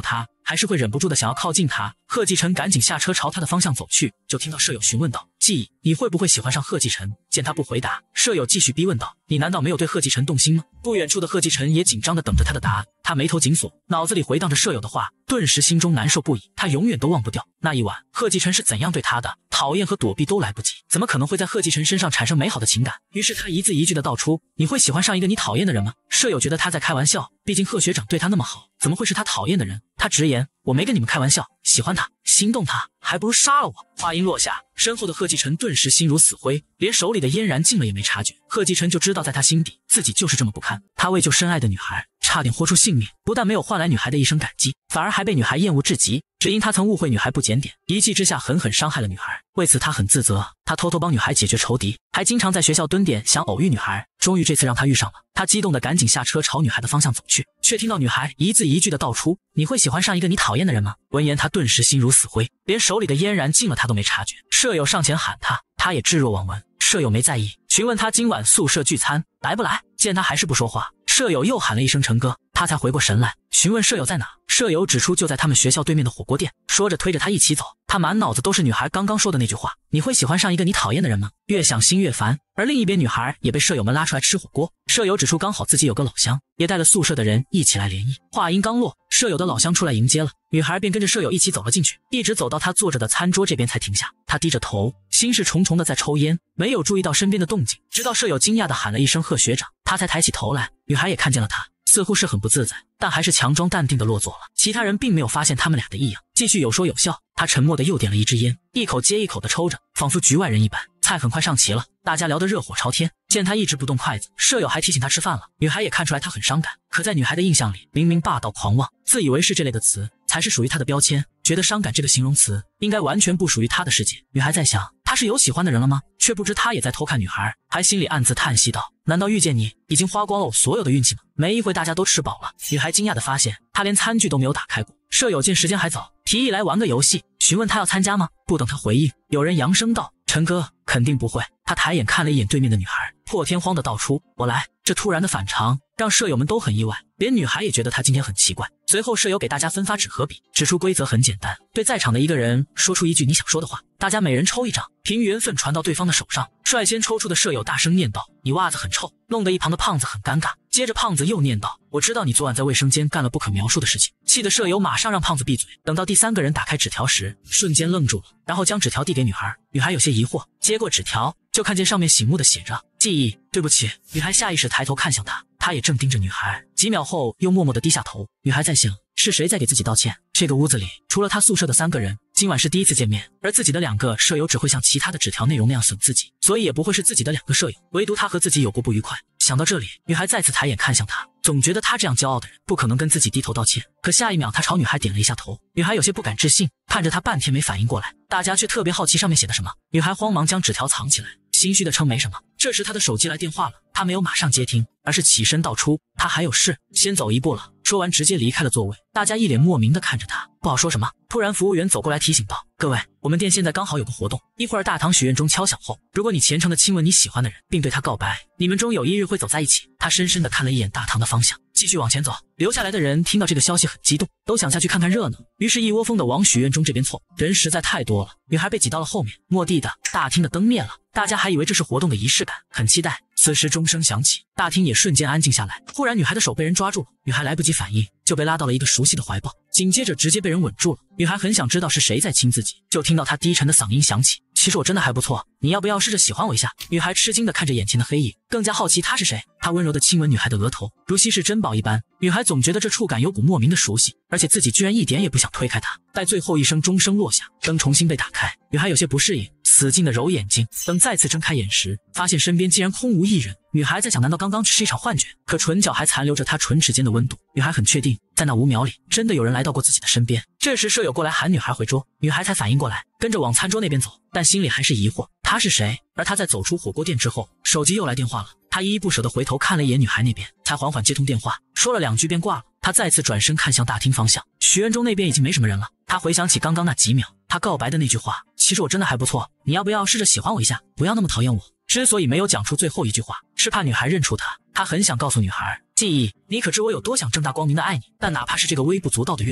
还是会忍不住的想要靠近他。贺继晨赶紧下车朝他的方向走去，就听到舍友询问道：季忆，你会不会喜欢上贺继晨？见他不回答，舍友继续逼问道：你难道没有对贺继晨动心吗？不远处的贺继晨也紧张的等着他的答案，他眉头紧锁，脑子里回荡着舍友的话，顿时心中难受不已。他永远都忘不掉那一晚贺继晨是怎样对他的，讨厌和躲避都来不及，怎么可能会在贺继晨身上产生美好的情感？于是他一字一句的道出：你会喜欢上一个你讨厌的人吗？舍友觉得他在开玩笑，毕竟贺学长对他那么好，怎么会是他讨厌的人？他直言：我没跟你们开玩笑，喜欢他，心动他，还不如杀了我。话音落下，身后的贺继晨顿时心如死灰，连手里的嫣然静了也没察觉。贺继晨就知道在他心底自己就是这么不堪，他为救深爱的女孩差点豁出性命，不但没有换来女孩的一声感激，反而还被女孩厌恶至极，只因他曾误会女孩不检点，一气之下狠狠伤害了女孩。为此他很自责，他偷偷帮女孩解决仇敌，还经常在学校蹲点想偶遇女孩。终于这次让他遇上了，他激动的赶紧下车朝女孩的方向走去，却听到女孩一字一句的道出：你会喜欢上一个你讨厌的人吗？闻言他顿时心如死灰，连手里的嫣然静了他都没察觉。舍友上前喊他，他也置若罔闻。舍友没在意，询问他今晚宿舍聚餐来不来。见他还是不说话，舍友又喊了一声陈哥，他才回过神来，询问舍友在哪。舍友指出就在他们学校对面的火锅店，说着推着他一起走。他满脑子都是女孩刚刚说的那句话：你会喜欢上一个你讨厌的人吗？越想心越烦。而另一边女孩也被舍友们拉出来吃火锅，舍友指出刚好自己有个老乡，也带了宿舍的人一起来联谊。话音刚落，舍友的老乡出来迎接了，女孩便跟着舍友一起走了进去，一直走到他坐着的餐桌这边才停下。他低着头，心事重重的在抽烟，没有注意到身边的动静，直到舍友惊讶的喊了一声贺学长，他才抬起头来。女孩也看见了他，似乎是很不自在，但还是强装淡定的落座了。其他人并没有发现他们俩的异样，继续有说有笑。他沉默的又点了一支烟，一口接一口的抽着，仿佛局外人一般。菜很快上齐了，大家聊得热火朝天。见他一直不动筷子，舍友还提醒他吃饭了。女孩也看出来他很伤感，可在女孩的印象里，明明霸道狂妄、自以为是这类的词才是属于他的标签，觉得伤感这个形容词应该完全不属于他的世界。女孩在想，他是有喜欢的人了吗？却不知他也在偷看女孩，还心里暗自叹息道：难道遇见你已经花光了我所有的运气吗？没一会大家都吃饱了，女孩惊讶地发现他连餐具都没有打开过。舍友见时间还早，提议来玩个游戏，询问他要参加吗？不等他回应，有人扬声道：陈哥，肯定不会。他抬眼看了一眼对面的女孩，破天荒地道出：我来。这突然的反常让舍友们都很意外，连女孩也觉得他今天很奇怪。随后舍友给大家分发纸和笔，指出规则很简单，对在场的一个人说出一句你想说的话，大家每人抽一张，凭缘分传到对方的手上。率先抽出的舍友大声念道：你袜子很臭，弄得一旁的胖子很尴尬。接着胖子又念道：我知道你昨晚在卫生间干了不可描述的事情。气的舍友马上让胖子闭嘴。等到第三个人打开纸条时，瞬间愣住了，然后将纸条递给女孩。女孩有些疑惑，接过纸条就看见上面醒目的写着：记忆，对不起。女孩下意识抬头看向他，他也正盯着女孩，几秒后又默默地低下头。女孩在想，是谁在给自己道歉？这个屋子里除了他宿舍的三个人，今晚是第一次见面，而自己的两个舍友只会像其他的纸条内容那样损自己，所以也不会是自己的两个舍友，唯独他和自己有过不愉快。想到这里，女孩再次抬眼看向他，总觉得他这样骄傲的人不可能跟自己低头道歉。可下一秒他朝女孩点了一下头，女孩有些不敢置信，看着他半天没反应过来，大家却特别好奇上面写的什么。女孩慌忙将纸条藏起来，心虚的称没什么。这时他的手机来电话了，他没有马上接听，而是起身道出他还有事，先走一步了。说完直接离开了座位，大家一脸莫名的看着他，不好说什么。突然服务员走过来提醒道：各位，我们店现在刚好有个活动，一会儿大堂许愿钟敲响后，如果你虔诚的亲吻你喜欢的人并对他告白，你们终有一日会走在一起。他深深的看了一眼大堂的方向，继续往前走。留下来的人听到这个消息很激动，都想下去看看热闹，于是一窝蜂的往许愿钟这边凑，人实在太多了，女孩被挤到了后面。蓦地的大厅的灯灭了，大家还以为这是活动的仪式感，很期待。此时钟声响起，大厅也瞬间安静下来。忽然女孩的手被人抓住了，女孩来不及反应，就被拉到了一个熟悉的怀抱，紧接着直接被人吻住了。女孩很想知道是谁在亲自己，就听到她低沉的嗓音响起：其实我真的还不错，你要不要试着喜欢我一下？女孩吃惊的看着眼前的黑影，更加好奇他是谁。他温柔的亲吻女孩的额头，如稀世珍宝一般。女孩总觉得这触感有股莫名的熟悉，而且自己居然一点也不想推开他。待最后一声钟声落下，灯重新被打开，女孩有些不适应，死劲的揉眼睛。等再次睁开眼时，发现身边竟然空无一人。女孩在想，难道刚刚只是一场幻觉？可唇角还残留着她唇齿间的温度。女孩很确定，在那五秒里，真的有人来到过自己的身边。这时舍友过来喊女孩回桌，女孩才反应过来，跟着往餐桌那边走，但心里还是疑惑，他是谁？而他在走出火锅店之后，手机又来电话了。他依依不舍地回头看了一眼女孩那边，才缓缓接通电话，说了两句便挂了。他再次转身看向大厅方向，许愿钟那边已经没什么人了。他回想起刚刚那几秒，他告白的那句话：其实我真的还不错，你要不要试着喜欢我一下，不要那么讨厌我。之所以没有讲出最后一句话，是怕女孩认出他。他很想告诉女孩，记忆，你可知我有多想正大光明的爱你，但哪怕是这个微不足道的愿望，在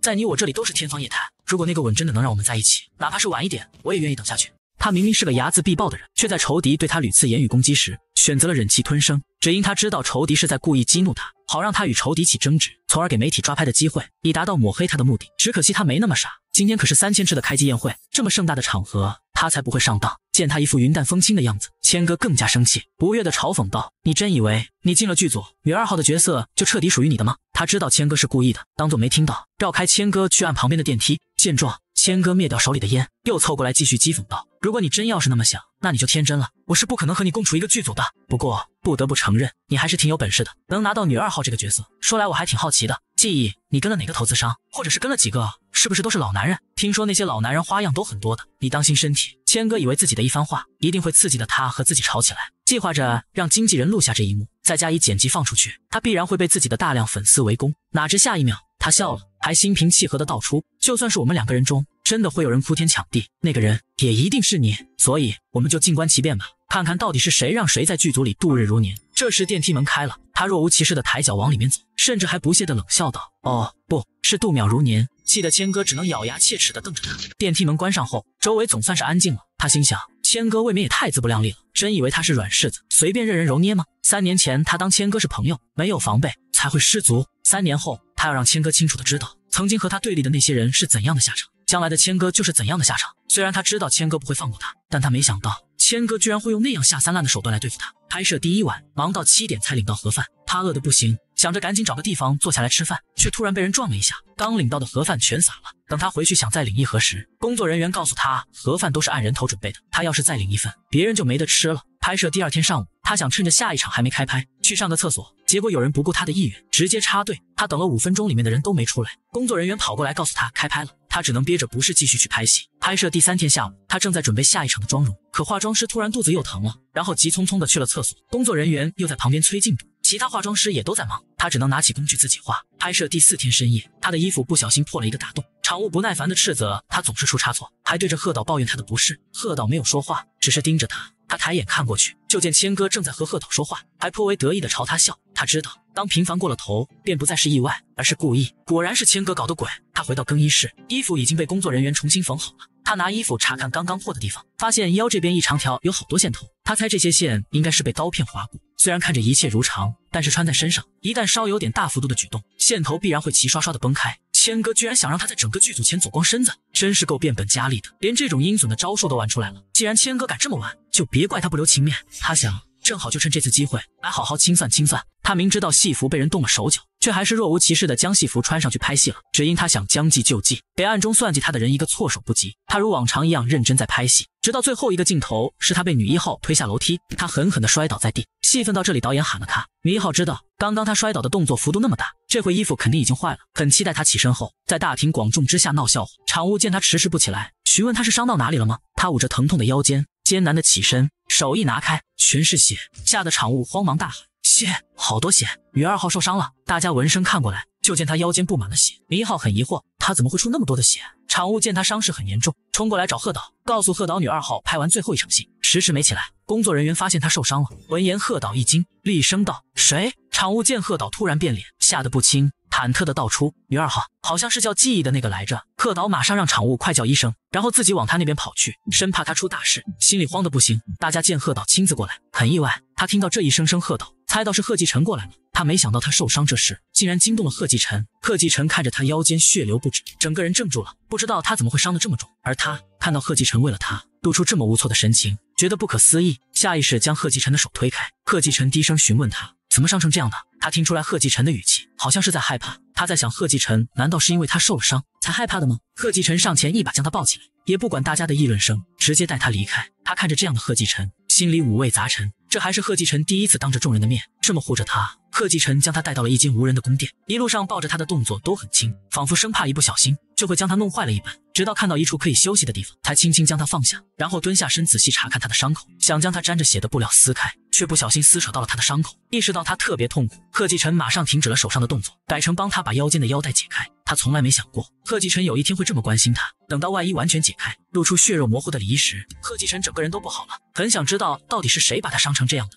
在你我这里都是天方夜谭。如果那个吻真的能让我们在一起，哪怕是晚一点，我也愿意等下去。他明明是个睚眦必报的人，却在仇敌对他屡次言语攻击时，选择了忍气吞声，只因他知道仇敌是在故意激怒他，好让他与仇敌起争执，从而给媒体抓拍的机会，以达到抹黑他的目的。只可惜他没那么傻，今天可是三千吃的开机宴会，这么盛大的场合，他才不会上当。见他一副云淡风轻的样子，千哥更加生气，不悦地嘲讽道：“你真以为你进了剧组，女二号的角色就彻底属于你的吗？”他知道千哥是故意的，当作没听到，绕开千哥去按旁边的电梯。见状，千哥灭掉手里的烟，又凑过来继续讥讽道：“如果你真要是那么想，那你就天真了。我是不可能和你共处一个剧组的。不过不得不承认，你还是挺有本事的，能拿到女二号这个角色。说来我还挺好奇的，记忆你跟了哪个投资商，或者是跟了几个？是不是都是老男人？听说那些老男人花样都很多的，你当心身体。”千哥以为自己的一番话一定会刺激的他和自己吵起来，计划着让经纪人录下这一幕，再加以剪辑放出去，他必然会被自己的大量粉丝围攻。哪知下一秒他笑了，还心平气和的道出：“就算是我们两个人中真的会有人哭天抢地，那个人也一定是你，所以我们就静观其变吧，看看到底是谁让谁在剧组里度日如年。”这时电梯门开了，他若无其事的抬脚往里面走，甚至还不屑的冷笑道：“哦，不是度秒如年。”气得千哥只能咬牙切齿地瞪着他。电梯门关上后，周围总算是安静了。他心想，千哥未免也太自不量力了，真以为他是软柿子，随便任人揉捏吗？三年前他当千哥是朋友，没有防备才会失足。三年后，他要让千哥清楚地知道，曾经和他对立的那些人是怎样的下场，将来的千哥就是怎样的下场。虽然他知道千哥不会放过他，但他没想到千哥居然会用那样下三滥的手段来对付他。拍摄第一晚，忙到七点才领到盒饭，他饿得不行，想着赶紧找个地方坐下来吃饭，却突然被人撞了一下，刚领到的盒饭全洒了。等他回去想再领一盒时，工作人员告诉他盒饭都是按人头准备的，他要是再领一份，别人就没得吃了。拍摄第二天上午，他想趁着下一场还没开拍去上个厕所，结果有人不顾他的意愿，直接插队。他等了五分钟，里面的人都没出来，工作人员跑过来告诉他开拍了，他只能憋着不适继续去拍戏。拍摄第三天下午，他正在准备下一场的妆容，可化妆师突然肚子又疼了，然后急匆匆的去了厕所，工作人员又在旁边催进度，其他化妆师也都在忙，他只能拿起工具自己画。拍摄第四天深夜，他的衣服不小心破了一个大洞，场务不耐烦的斥责他总是出差错，还对着贺导抱怨他的不是。贺导没有说话，只是盯着他。他抬眼看过去，就见千哥正在和贺导说话，还颇为得意的朝他笑。他知道，当平凡过了头，便不再是意外，而是故意。果然是千哥搞的鬼。他回到更衣室，衣服已经被工作人员重新缝好了。他拿衣服查看刚刚破的地方，发现腰这边一长条有好多线头，他猜这些线应该是被刀片划过。虽然看着一切如常，但是穿在身上，一旦稍有点大幅度的举动，线头必然会齐刷刷的崩开。千哥居然想让他在整个剧组前走光身子，真是够变本加厉的，连这种阴损的招数都玩出来了。既然千哥敢这么玩，就别怪他不留情面。他想，正好就趁这次机会来好好清算清算。他明知道戏服被人动了手脚，却还是若无其事地将戏服穿上去拍戏了，只因他想将计就计，给暗中算计他的人一个措手不及。他如往常一样认真在拍戏，直到最后一个镜头是他被女一号推下楼梯，他狠狠地摔倒在地。戏份到这里，导演喊了卡。女一号知道刚刚他摔倒的动作幅度那么大，这回衣服肯定已经坏了，很期待他起身后在大庭广众之下闹笑话。场务见他迟迟不起来，询问他是伤到哪里了吗？他捂着疼痛的腰间，艰难地起身，手一拿开，全是血，吓得场务慌忙大喊：“血，好多血！女二号受伤了！”大家闻声看过来，就见他腰间布满了血。女一号很疑惑，他怎么会出那么多的血？场务见他伤势很严重，冲过来找贺导，告诉贺导女二号拍完最后一场戏，迟迟没起来。工作人员发现他受伤了，闻言贺导一惊，厉声道：“谁？”场务见贺导突然变脸，吓得不轻，忐忑的道出：“女二号，好像是叫记忆的那个来着。”贺导马上让场务快叫医生，然后自己往他那边跑去，生怕他出大事，心里慌得不行。大家见贺导亲自过来，很意外，他听到这一声声贺导，猜到是贺继晨过来了。他没想到他受伤这事竟然惊动了贺继晨。贺继晨看着他腰间血流不止，整个人怔住了，不知道他怎么会伤得这么重。而他看到贺继晨为了他露出这么无措的神情，觉得不可思议，下意识将贺继晨的手推开。贺继晨低声询问他怎么伤成这样的。他听出来贺继晨的语气好像是在害怕，他在想贺继晨难道是因为他受了伤才害怕的吗？贺继晨上前一把将他抱起来，也不管大家的议论声，直接带他离开。他看着这样的贺继晨，心里五味杂陈。这还是贺继晨第一次当着众人的面这么护着他。贺继晨将他带到了一间无人的宫殿，一路上抱着他的动作都很轻，仿佛生怕一不小心就会将他弄坏了一般，直到看到一处可以休息的地方，才轻轻将他放下，然后蹲下身仔细查看他的伤口，想将他沾着血的布料撕开，却不小心撕扯到了他的伤口。意识到他特别痛苦，贺继晨马上停止了手上的动作，改成帮他把腰间的腰带解开。他从来没想过贺继晨有一天会这么关心他。等到外衣完全解开，露出血肉模糊的里衣时，贺继晨整个人都不好了，很想知道到底是谁把他伤成这样的。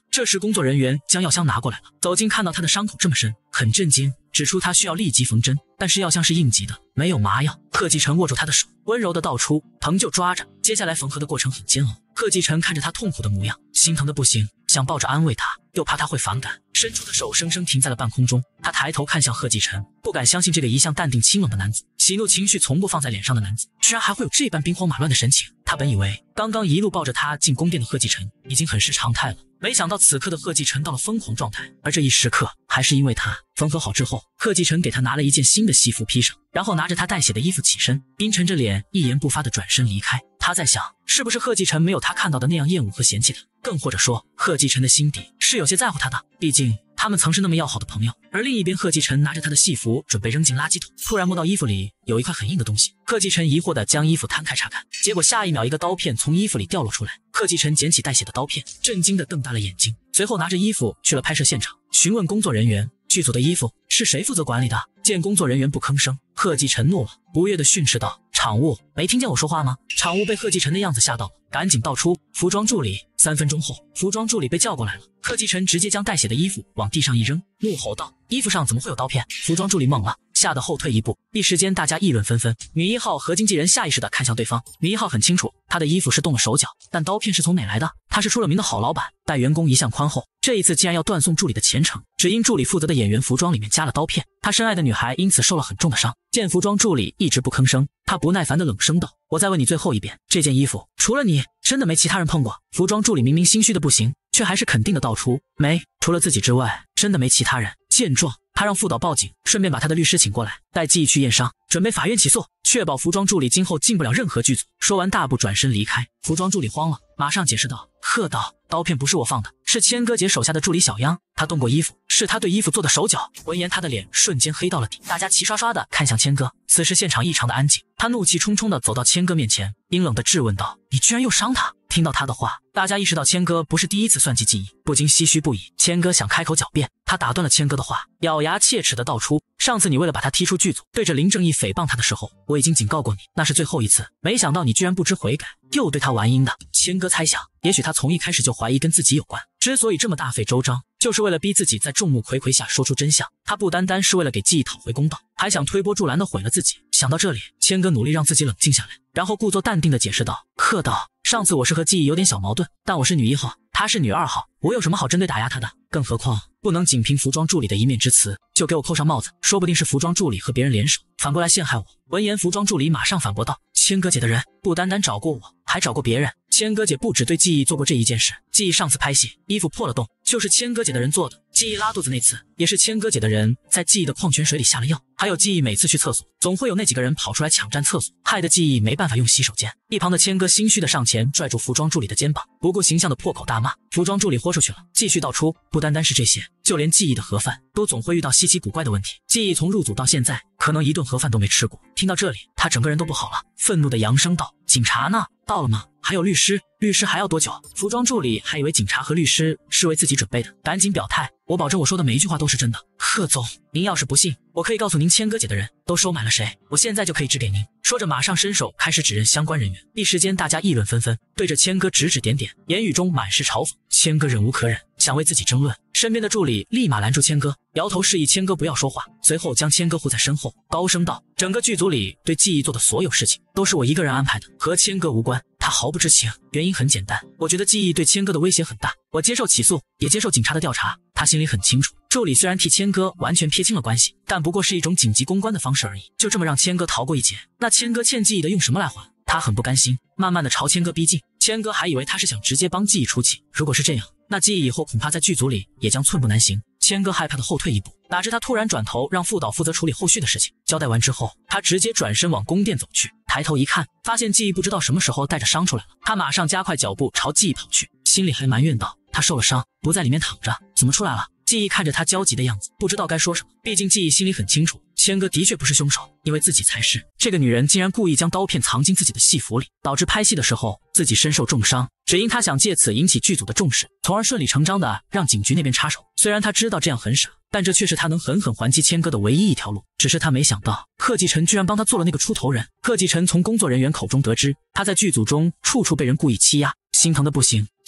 这时工作人员将药箱拿过来了，走近看到他的伤口这么深，很震惊，指出他需要立即缝针，但是药箱是应急的，没有麻药。贺继晨握住他的手，温柔的道出，疼就抓着，接下来缝合的过程很煎熬。贺继晨看着他痛苦的模样，心疼的不行，想抱着安慰他，又怕他会反感，伸出的手生生停在了半空中。他抬头看向贺继晨，不敢相信这个一向淡定清冷的男子，喜怒情绪从不放在脸上的男子，居然还会有这般兵荒马乱的神情。他本以为刚刚一路抱着他进宫殿的贺继晨已经很是常态了，没想到此刻的贺继晨到了疯狂状态，而这一时刻还是因为他。缝合好之后，贺继晨给他拿了一件新的西服披上，然后拿着他带血的衣服起身，阴沉着脸一言不发的转身离开。他在想，是不是贺继晨没有他看到的那样厌恶和嫌弃他，更或者说贺继晨的心底是有些在乎他的，毕竟他们曾是那么要好的朋友。而另一边，贺继晨拿着他的戏服准备扔进垃圾桶，突然摸到衣服里有一块很硬的东西。贺继晨疑惑地将衣服摊开查看，结果下一秒一个刀片从衣服里掉落出来。贺继晨捡起带血的刀片，震惊地瞪大了眼睛，随后拿着衣服去了拍摄现场，询问工作人员，剧组的衣服是谁负责管理的？见工作人员不吭声，贺继晨怒了，不悦地训斥道，场务，没听见我说话吗？场务被贺继晨的样子吓到了，赶紧道出，服装助理。三分钟后，服装助理被叫过来了，贺继晨直接将带血的衣服往地上一扔，怒吼道，衣服上怎么会有刀片？服装助理懵了，吓得后退一步。一时间大家议论纷纷，女一号和经纪人下意识地看向对方。女一号很清楚，她的衣服是动了手脚，但刀片是从哪来的？她是出了名的好老板，待员工一向宽厚，这一次竟然要断送助理的前程，只因助理负责的演员服装里面加了刀片，她深爱的女孩因此受了很重的伤。见服装助理一直不吭声，她不耐烦地冷声道，我再问你最后一遍，这件衣服除了你真的没其他人碰过？服装助理明明心虚的不行，却还是肯定的道出，没，除了自己之外真的没其他人。见状，他让副导报警，顺便把他的律师请过来，带记忆去验伤，准备法院起诉，确保服装助理今后进不了任何剧组。说完大步转身离开。服装助理慌了，马上解释道，贺导，刀片不是我放的，是千歌姐手下的助理小央，他动过衣服，是他对衣服做的手脚。闻言他的脸瞬间黑到了底，大家齐刷刷的看向千歌。此时现场异常的安静，他怒气冲冲的走到千歌面前，阴冷的质问道，你居然又伤他？听到他的话，大家意识到千歌不是第一次算计记忆，不禁唏嘘不已。千歌想开口狡辩，他打断了千歌的话，咬牙切齿的道出，上次你为了把他踢出剧组，对着林正义诽谤他的时候，我已经警告过你，那是最后一次，没想到你居然不知悔改，又对他玩阴的。千歌猜想，也许他从一开始就怀疑跟自己有关，之所以这么大费周章，就是为了逼自己在众目睽睽下说出真相。他不单单是为了给记忆讨回公道，还想推波助澜的毁了自己。想到这里，千歌努力让自己冷静下来，然后故作淡定的解释道，贺导，上次我是和记忆有点小矛盾，但我是女一号，她是女二号，我有什么好针对打压她的？更何况不能仅凭服装助理的一面之词就给我扣上帽子，说不定是服装助理和别人联手，反过来陷害我。闻言，服装助理马上反驳道，千歌姐的人不单单找过我，还找过别人。千歌姐不只对记忆做过这一件事，记忆上次拍戏衣服破了洞，就是千歌姐的人做的。记忆拉肚子那次，也是千歌姐的人在记忆的矿泉水里下了药。还有记忆每次去厕所，总会有那几个人跑出来抢占厕所，害得记忆没办法用洗手间。一旁的千歌心虚的上前拽住服装助理的肩膀，不顾形象的破口大骂。服装助理豁出去了，继续道出，不单单是这些，就连记忆的盒饭都总会遇到稀奇古怪的问题。记忆从入组到现在，可能一顿盒饭都没吃过。听到这里，他整个人都不好了，愤怒的扬声道，警察呢？到了吗？还有律师，律师还要多久？服装助理还以为警察和律师是为自己准备的，赶紧表态，我保证我说的每一句话都是真的。贺总，您要是不信，我可以告诉您千歌姐的人都收买了谁，我现在就可以指给您。说着马上伸手开始指认相关人员。一时间大家议论纷纷，对着千歌指指点点，言语中满是嘲讽。千歌忍无可忍，想为自己争论，身边的助理立马拦住千歌，摇头示意千歌不要说话，随后将千歌护在身后，高声道，整个剧组里对记忆做的所有事情都是我一个人安排的，和千歌无关。他毫不知情，原因很简单，我觉得记忆对千歌的威胁很大，我接受起诉，也接受警察的调查。他心里很清楚，助理虽然替千歌完全撇清了关系，但不过是一种紧急公关的方式而已，就这么让千歌逃过一劫，那千歌欠记忆的用什么来还？他很不甘心，慢慢的朝千歌逼近。千歌还以为他是想直接帮记忆出气，如果是这样，那记忆以后恐怕在剧组里也将寸步难行。千歌害怕的后退一步，哪知他突然转头让副导负责处理后续的事情。交代完之后，他直接转身往宫殿走去，抬头一看，发现记忆不知道什么时候带着伤出来了，他马上加快脚步朝记忆跑去，心里还埋怨道，他受了伤不在里面躺着，怎么出来了？记忆看着他焦急的样子，不知道该说什么，毕竟记忆心里很清楚，千歌的确不是凶手，因为自己才是。这个女人竟然故意将刀片藏进自己的戏服里，导致拍戏的时候自己身受重伤，只因她想借此引起剧组的重视，从而顺理成章的让警局那边插手。虽然他知道这样很傻，但这却是他能狠狠还击千歌的唯一一条路。只是他没想到，贺继晨居然帮他做了那个出头人。贺继晨从工作人员口中得知，他在剧组中处处被人故意欺压，心疼的不行，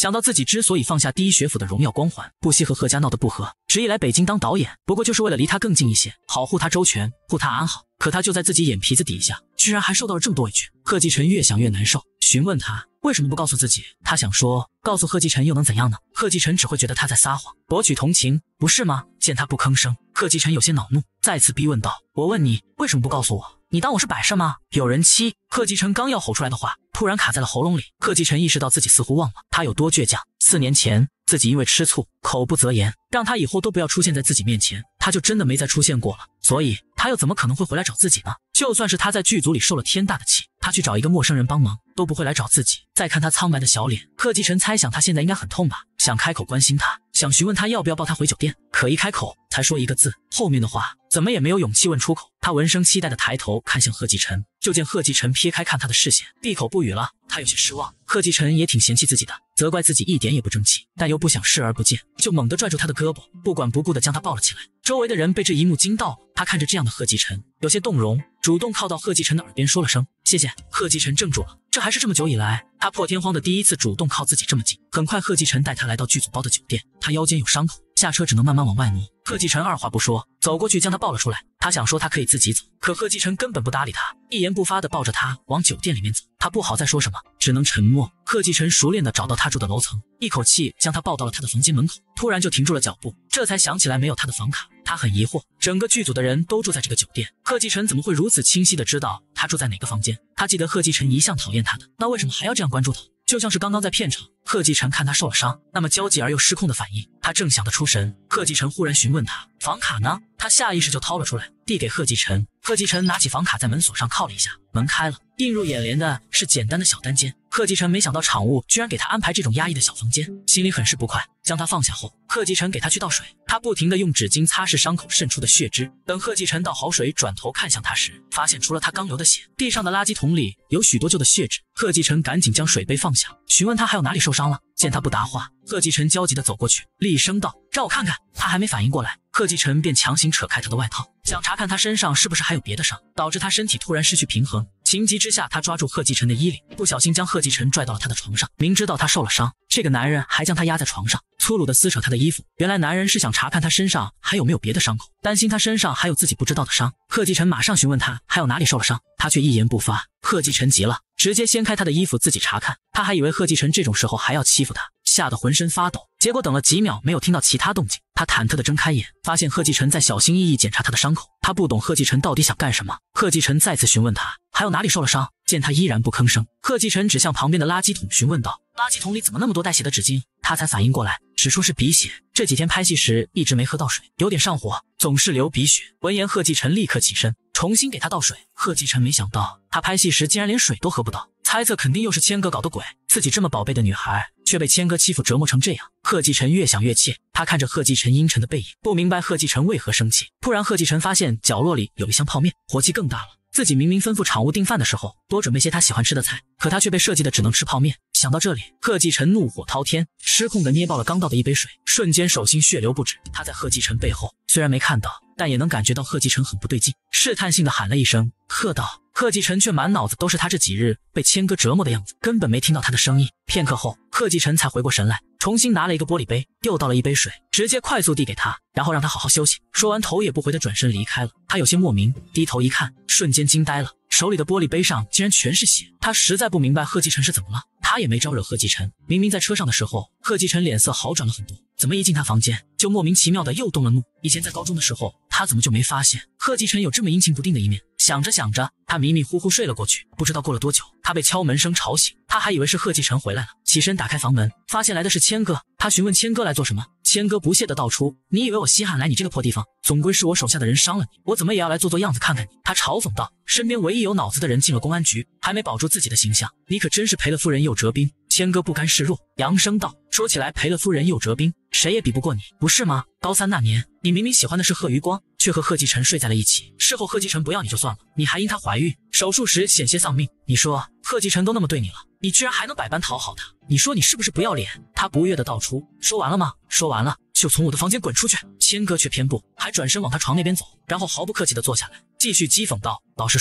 想到自己之所以放下第一学府的荣耀光环，不惜和贺家闹得不和，执意来北京当导演，不过就是为了离他更近一些，保护他周全，护他安好。可他就在自己眼皮子底下，居然还受到了这么多委屈。贺继晨越想越难受，询问他为什么不告诉自己。他想说，告诉贺继晨又能怎样呢？贺继晨只会觉得他在撒谎，博取同情，不是吗？见他不吭声，贺继晨有些恼怒，再次逼问道：我问你，为什么不告诉我？你当我是摆设吗？有人妻。贺继晨刚要吼出来的话，突然卡在了喉咙里。贺继晨意识到自己似乎忘了他有多倔强。四年前，自己因为吃醋，口不择言，让他以后都不要出现在自己面前，他就真的没再出现过了。所以，他又怎么可能会回来找自己呢？就算是他在剧组里受了天大的气，他去找一个陌生人帮忙，都不会来找自己。再看他苍白的小脸，贺继晨猜想他现在应该很痛吧，想开口关心他，想询问他要不要抱他回酒店，可一开口才说一个字，后面的话怎么也没有勇气问出口。他闻声期待的抬头看向贺继晨，就见贺继晨撇开看他的视线，闭口不语了。他有些失望，贺继晨也挺嫌弃自己的，责怪自己一点也不争气，但又不想视而不见，就猛地拽住他的胳膊，不管不顾地将他抱了起来。周围的人被这一幕惊到，他看着这样的贺继晨，有些动容，主动靠到贺继晨的耳边说了声谢谢。贺继晨怔住了，这还是这么久以来他破天荒的第一次主动靠自己这么近。很快，贺继晨带他来到剧组包的酒店，他腰间有伤口，下车只能慢慢往外挪。贺继晨二话不说，走过去将他抱了出来。他想说他可以自己走，可贺继晨根本不搭理他，一言不发地抱着他往酒店里面走。他不好再说什么，只能沉默。贺继晨熟练地找到他住的楼层，一口气将他抱到了他的房间门口，突然就停住了脚步，这才想起来没有他的房卡。他很疑惑，整个剧组的人都住在这个酒店，贺继晨怎么会如此清晰地知道他住在哪个房间？他记得贺继晨一向讨厌他的，那为什么还要这样关注他？就像是刚刚在片场，贺继晨看他受了伤，那么焦急而又失控的反应，他正想得出神，贺继晨忽然询问他房卡呢？他下意识就掏了出来，递给贺继晨。贺继晨拿起房卡在门锁上靠了一下，门开了，映入眼帘的是简单的小单间。贺继晨没想到场务居然给他安排这种压抑的小房间，心里很是不快。将他放下后，贺继晨给他去倒水，他不停地用纸巾擦拭伤口渗出的血汁。等贺继晨倒好水转头看向他时，发现除了他刚流的血，地上的垃圾桶里有许多旧的血纸。贺继晨赶紧将水杯放下，询问他还有哪里受伤了。见他不答话，贺继晨焦急地走过去，厉声道：让我看看。他还没反应过来，贺继晨便强行扯开他的外套，想查看他身上是不是还有别的伤，导致他身体突然失去平衡。情急之下，他抓住贺继晨的衣领，不小心将贺继晨拽到了他的床上。明知道他受了伤，这个男人还将他压在床上，粗鲁地撕扯他的衣服。原来男人是想查看他身上还有没有别的伤口，担心他身上还有自己不知道的伤。贺继晨马上询问他还有哪里受了伤，他却一言不发。贺继晨急了，直接掀开他的衣服自己查看。他还以为贺继晨这种时候还要欺负他，吓得浑身发抖。结果等了几秒没有听到其他动静，他忐忑地睁开眼，发现贺继晨在小心翼翼检查他的伤口。他不懂贺继晨到底想干什么。贺继晨再次询问他还有哪里受了伤，见他依然不吭声，贺继晨指向旁边的垃圾桶询问道：垃圾桶里怎么那么多带血的纸巾？他才反应过来，只说是鼻血，这几天拍戏时一直没喝到水，有点上火，总是流鼻血。闻言，贺继晨立刻起身重新给他倒水。贺继晨没想到他拍戏时竟然连水都喝不到，猜测肯定又是谦哥搞的鬼，自己这么宝贝的女孩却被谦哥欺负折磨成这样。贺继晨越想越气，他看着贺继晨阴沉的背影，不明白贺继晨为何生气。突然贺继晨发现角落里有一箱泡面，火气更大了。自己明明吩咐场务订饭的时候多准备些他喜欢吃的菜，可他却被设计的只能吃泡面。想到这里，贺继晨怒火滔天，失控的捏爆了刚倒的一杯水，瞬间手心血流不止。他在贺继晨背后，虽然没看到，但也能感觉到贺继晨很不对劲，试探性的喊了一声贺道。贺继晨却满脑子都是他这几日被谦哥折磨的样子，根本没听到他的声音。片刻后，贺继晨才回过神来，重新拿了一个玻璃杯，又倒了一杯水，直接快速递给他，然后让他好好休息。说完，头也不回的转身离开了。他有些莫名，低头一看，瞬间惊呆了，手里的玻璃杯上竟然全是血。他实在不明白贺继晨是怎么了，他也没招惹贺继晨。明明在车上的时候，贺继晨脸色好转了很多，怎么一进他房间就莫名其妙的又动了怒？以前在高中的时候，他怎么就没发现贺继晨有这么阴晴不定的一面？想着想着，他迷迷糊糊睡了过去。不知道过了多久，他被敲门声吵醒，他还以为是贺继晨回来了，起身打开房门，发现来的是谦哥。他询问谦哥来做什么，谦哥不屑地道出：你以为我稀罕来你这个破地方？总归是我手下的人伤了你，我怎么也要来做做样子看看你。他嘲讽道：身边唯一有脑子的人进了公安局，还没保住自己的形象，你可真是赔了夫人又折兵。谦哥不甘示弱，扬声道：说起来赔了夫人又折兵，谁也比不过你，不是吗？高三那年，你明明喜欢的是贺余光，却和贺继晨睡在了一起，事后贺继晨不要你就算了，你还因她怀孕手术时险些丧命。你说贺继晨都那么对你了，你居然还能百般讨好他，你说你是不是不要脸？他不悦地道出：说完了吗？说完了就从我的房间滚出去。谦哥却偏不，还转身往他床那边走，然后毫不客气地坐下来，继续讥讽道：老实说，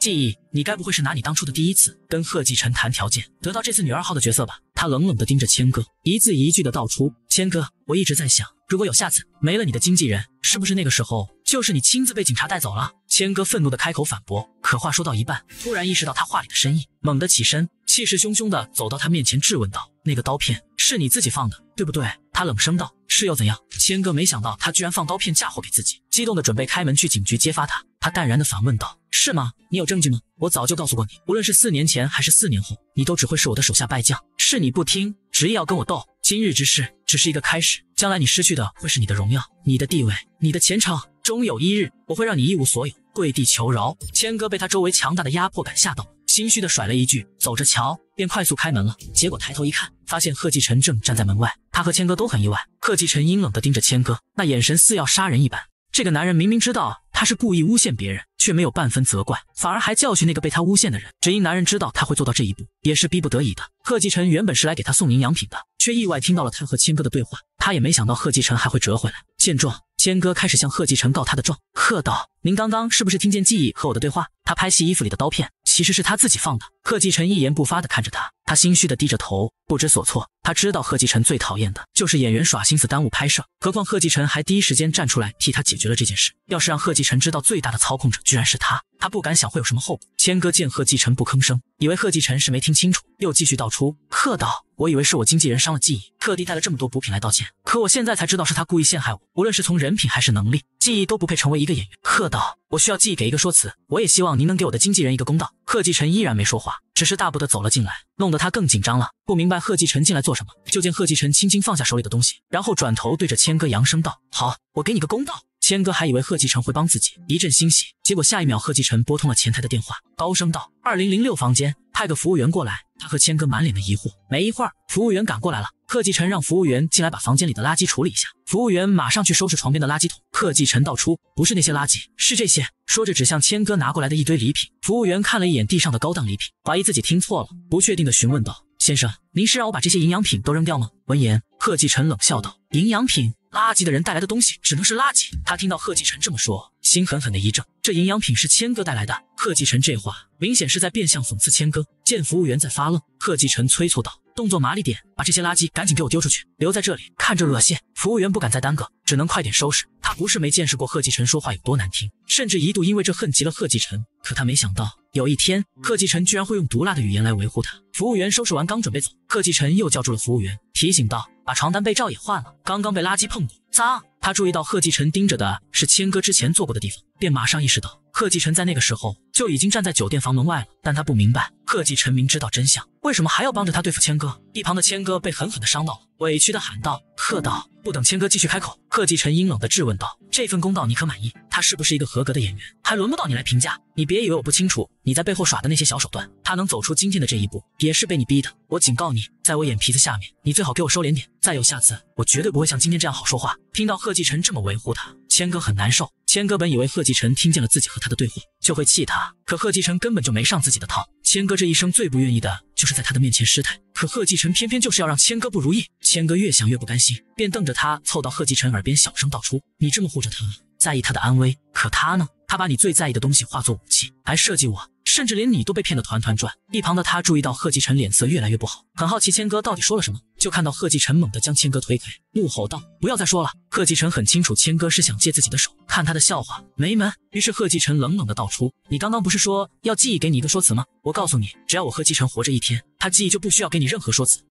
记忆，你该不会是拿你当初的第一次跟贺继晨谈条件，得到这次女二号的角色吧？他冷冷地盯着千哥，一字一句地道出：千哥，我一直在想，如果有下次，没了你的经纪人，是不是那个时候就是你亲自被警察带走了？千哥愤怒地开口反驳，可话说到一半，突然意识到他话里的深意，猛地起身，气势汹汹地走到他面前质问道：那个刀片是你自己放的，对不对？他冷声道：是又怎样？千哥没想到他居然放刀片嫁祸给自己，激动地准备开门去警局揭发他。他淡然地反问道：是吗？你有证据吗？我早就告诉过你，无论是四年前还是四年后，你都只会是我的手下败将。是你不听，执意要跟我斗。今日之事只是一个开始，将来你失去的会是你的荣耀、你的地位、你的前程。终有一日，我会让你一无所有，跪地求饶。千哥被他周围强大的压迫感吓到，心虚地甩了一句：走着瞧，便快速开门了。结果抬头一看，发现贺继晨正站在门外。他和千哥都很意外。贺继晨阴冷地盯着千哥，那眼神似要杀人一般。这个男人明明知道他是故意诬陷别人，却没有半分责怪，反而还教训那个被他诬陷的人。只因男人知道他会做到这一步，也是逼不得已的。贺继晨原本是来给他送营养品的，却意外听到了他和千哥的对话。他也没想到贺继晨还会折回来。见状，千哥开始向贺继晨告他的状，喝道：您刚刚是不是听见记忆和我的对话？他拍戏衣服里的刀片其实是他自己放的。贺继晨一言不发地看着他，他心虚地低着头，不知所措。他知道贺继晨最讨厌的就是演员耍心思耽误拍摄，何况贺继晨还第一时间站出来替他解决了这件事。要是让贺继晨知道最大的操控者居然是他，他不敢想会有什么后果。千哥见贺继晨不吭声，以为贺继晨是没听清楚，又继续道出，喝道：我以为是我经纪人伤了记忆，特地带了这么多补品来道歉，可我现在才知道是他故意陷害我，无论是从人品还是能力，记忆都不配成为一个演员。喝道：我需要记忆给一个说辞，我也希望您能给我的经纪人一个公道。贺继晨依然没说话，只是大步地走了进来，弄得他更紧张了，不明白贺继晨进来做什么。就见贺继晨轻轻放下手里的东西，然后转头对着千哥扬声道：好，我给你个公道。千哥还以为贺继晨会帮自己，一阵欣喜，结果下一秒贺继晨拨通了前台的电话，高声道：二零零六房间，派个服务员过来。他和千哥满脸的疑惑。没一会儿，服务员赶过来了，贺继晨让服务员进来把房间里的垃圾处理一下。服务员马上去收拾床边的垃圾桶。贺继晨道出：不是那些垃圾，是这些。说着指向千哥拿过来的一堆礼品。服务员看了一眼地上的高档礼品，怀疑自己听错了，不确定地询问道：先生，您是让我把这些营养品都扔掉吗？闻言，贺继晨冷笑道：营养品？垃圾的人带来的东西只能是垃圾。他听到贺继晨这么说，心狠狠的一怔，这营养品是千哥带来的。贺继晨这话明显是在变相讽刺千哥。见服务员在发愣，贺继晨催促道：动作麻利点，把这些垃圾赶紧给我丢出去，留在这里看着恶心。服务员不敢再耽搁，只能快点收拾。他不是没见识过贺继晨说话有多难听，甚至一度因为这恨极了贺继晨，可他没想到有一天贺继晨居然会用毒辣的语言来维护他。服务员收拾完刚准备走，贺继晨又叫住了服务员，提醒道：把床单被罩也换了，刚刚被垃圾碰过，脏。他注意到贺继晨盯着的是千哥之前坐过的地方，便马上意识到贺继晨在那个时候就已经站在酒店房门外了。但他不明白，贺继晨明知道真相，为什么还要帮着他对付千哥？一旁的千哥被狠狠地伤到了，委屈地喊道：贺道。不等千哥继续开口，贺继晨阴冷地质问道：这份公道你可满意？他是不是一个合格的演员，还轮不到你来评价。你别以为我不清楚你在背后耍的那些小手段，他能走出今天的这一步也是被你逼的。我警告你，在我眼皮子下面，你最好给我收敛点，再有下次我绝对不会像今天这样好说话。听到贺继晨这么维护他，千哥很难受。千哥本以为贺继晨听见了自己和他的对话就会气他，可贺继晨根本就没上自己的套。千哥这一生最不愿意的就是在他的面前失态，可贺继晨偏偏就是要让千哥不如意。千哥越想越不甘心，便瞪着他凑到贺继晨耳边小声道出：你这么护着他，在意他的安危，可他呢？他把你最在意的东西化作武器，还设计我，甚至连你都被骗得团团转。一旁的他注意到贺继晨脸色越来越不好，很好奇千哥到底说了什么，就看到贺继晨猛地将千哥推开，怒吼道：不要再说了。贺继晨很清楚千哥是想借自己的手看他的笑话，没门。于是贺继晨冷冷地道出：你刚刚不是说要记忆给你一个说辞吗？我告诉你，只要我贺继晨活着一天，他记忆就不需要给你任何说辞。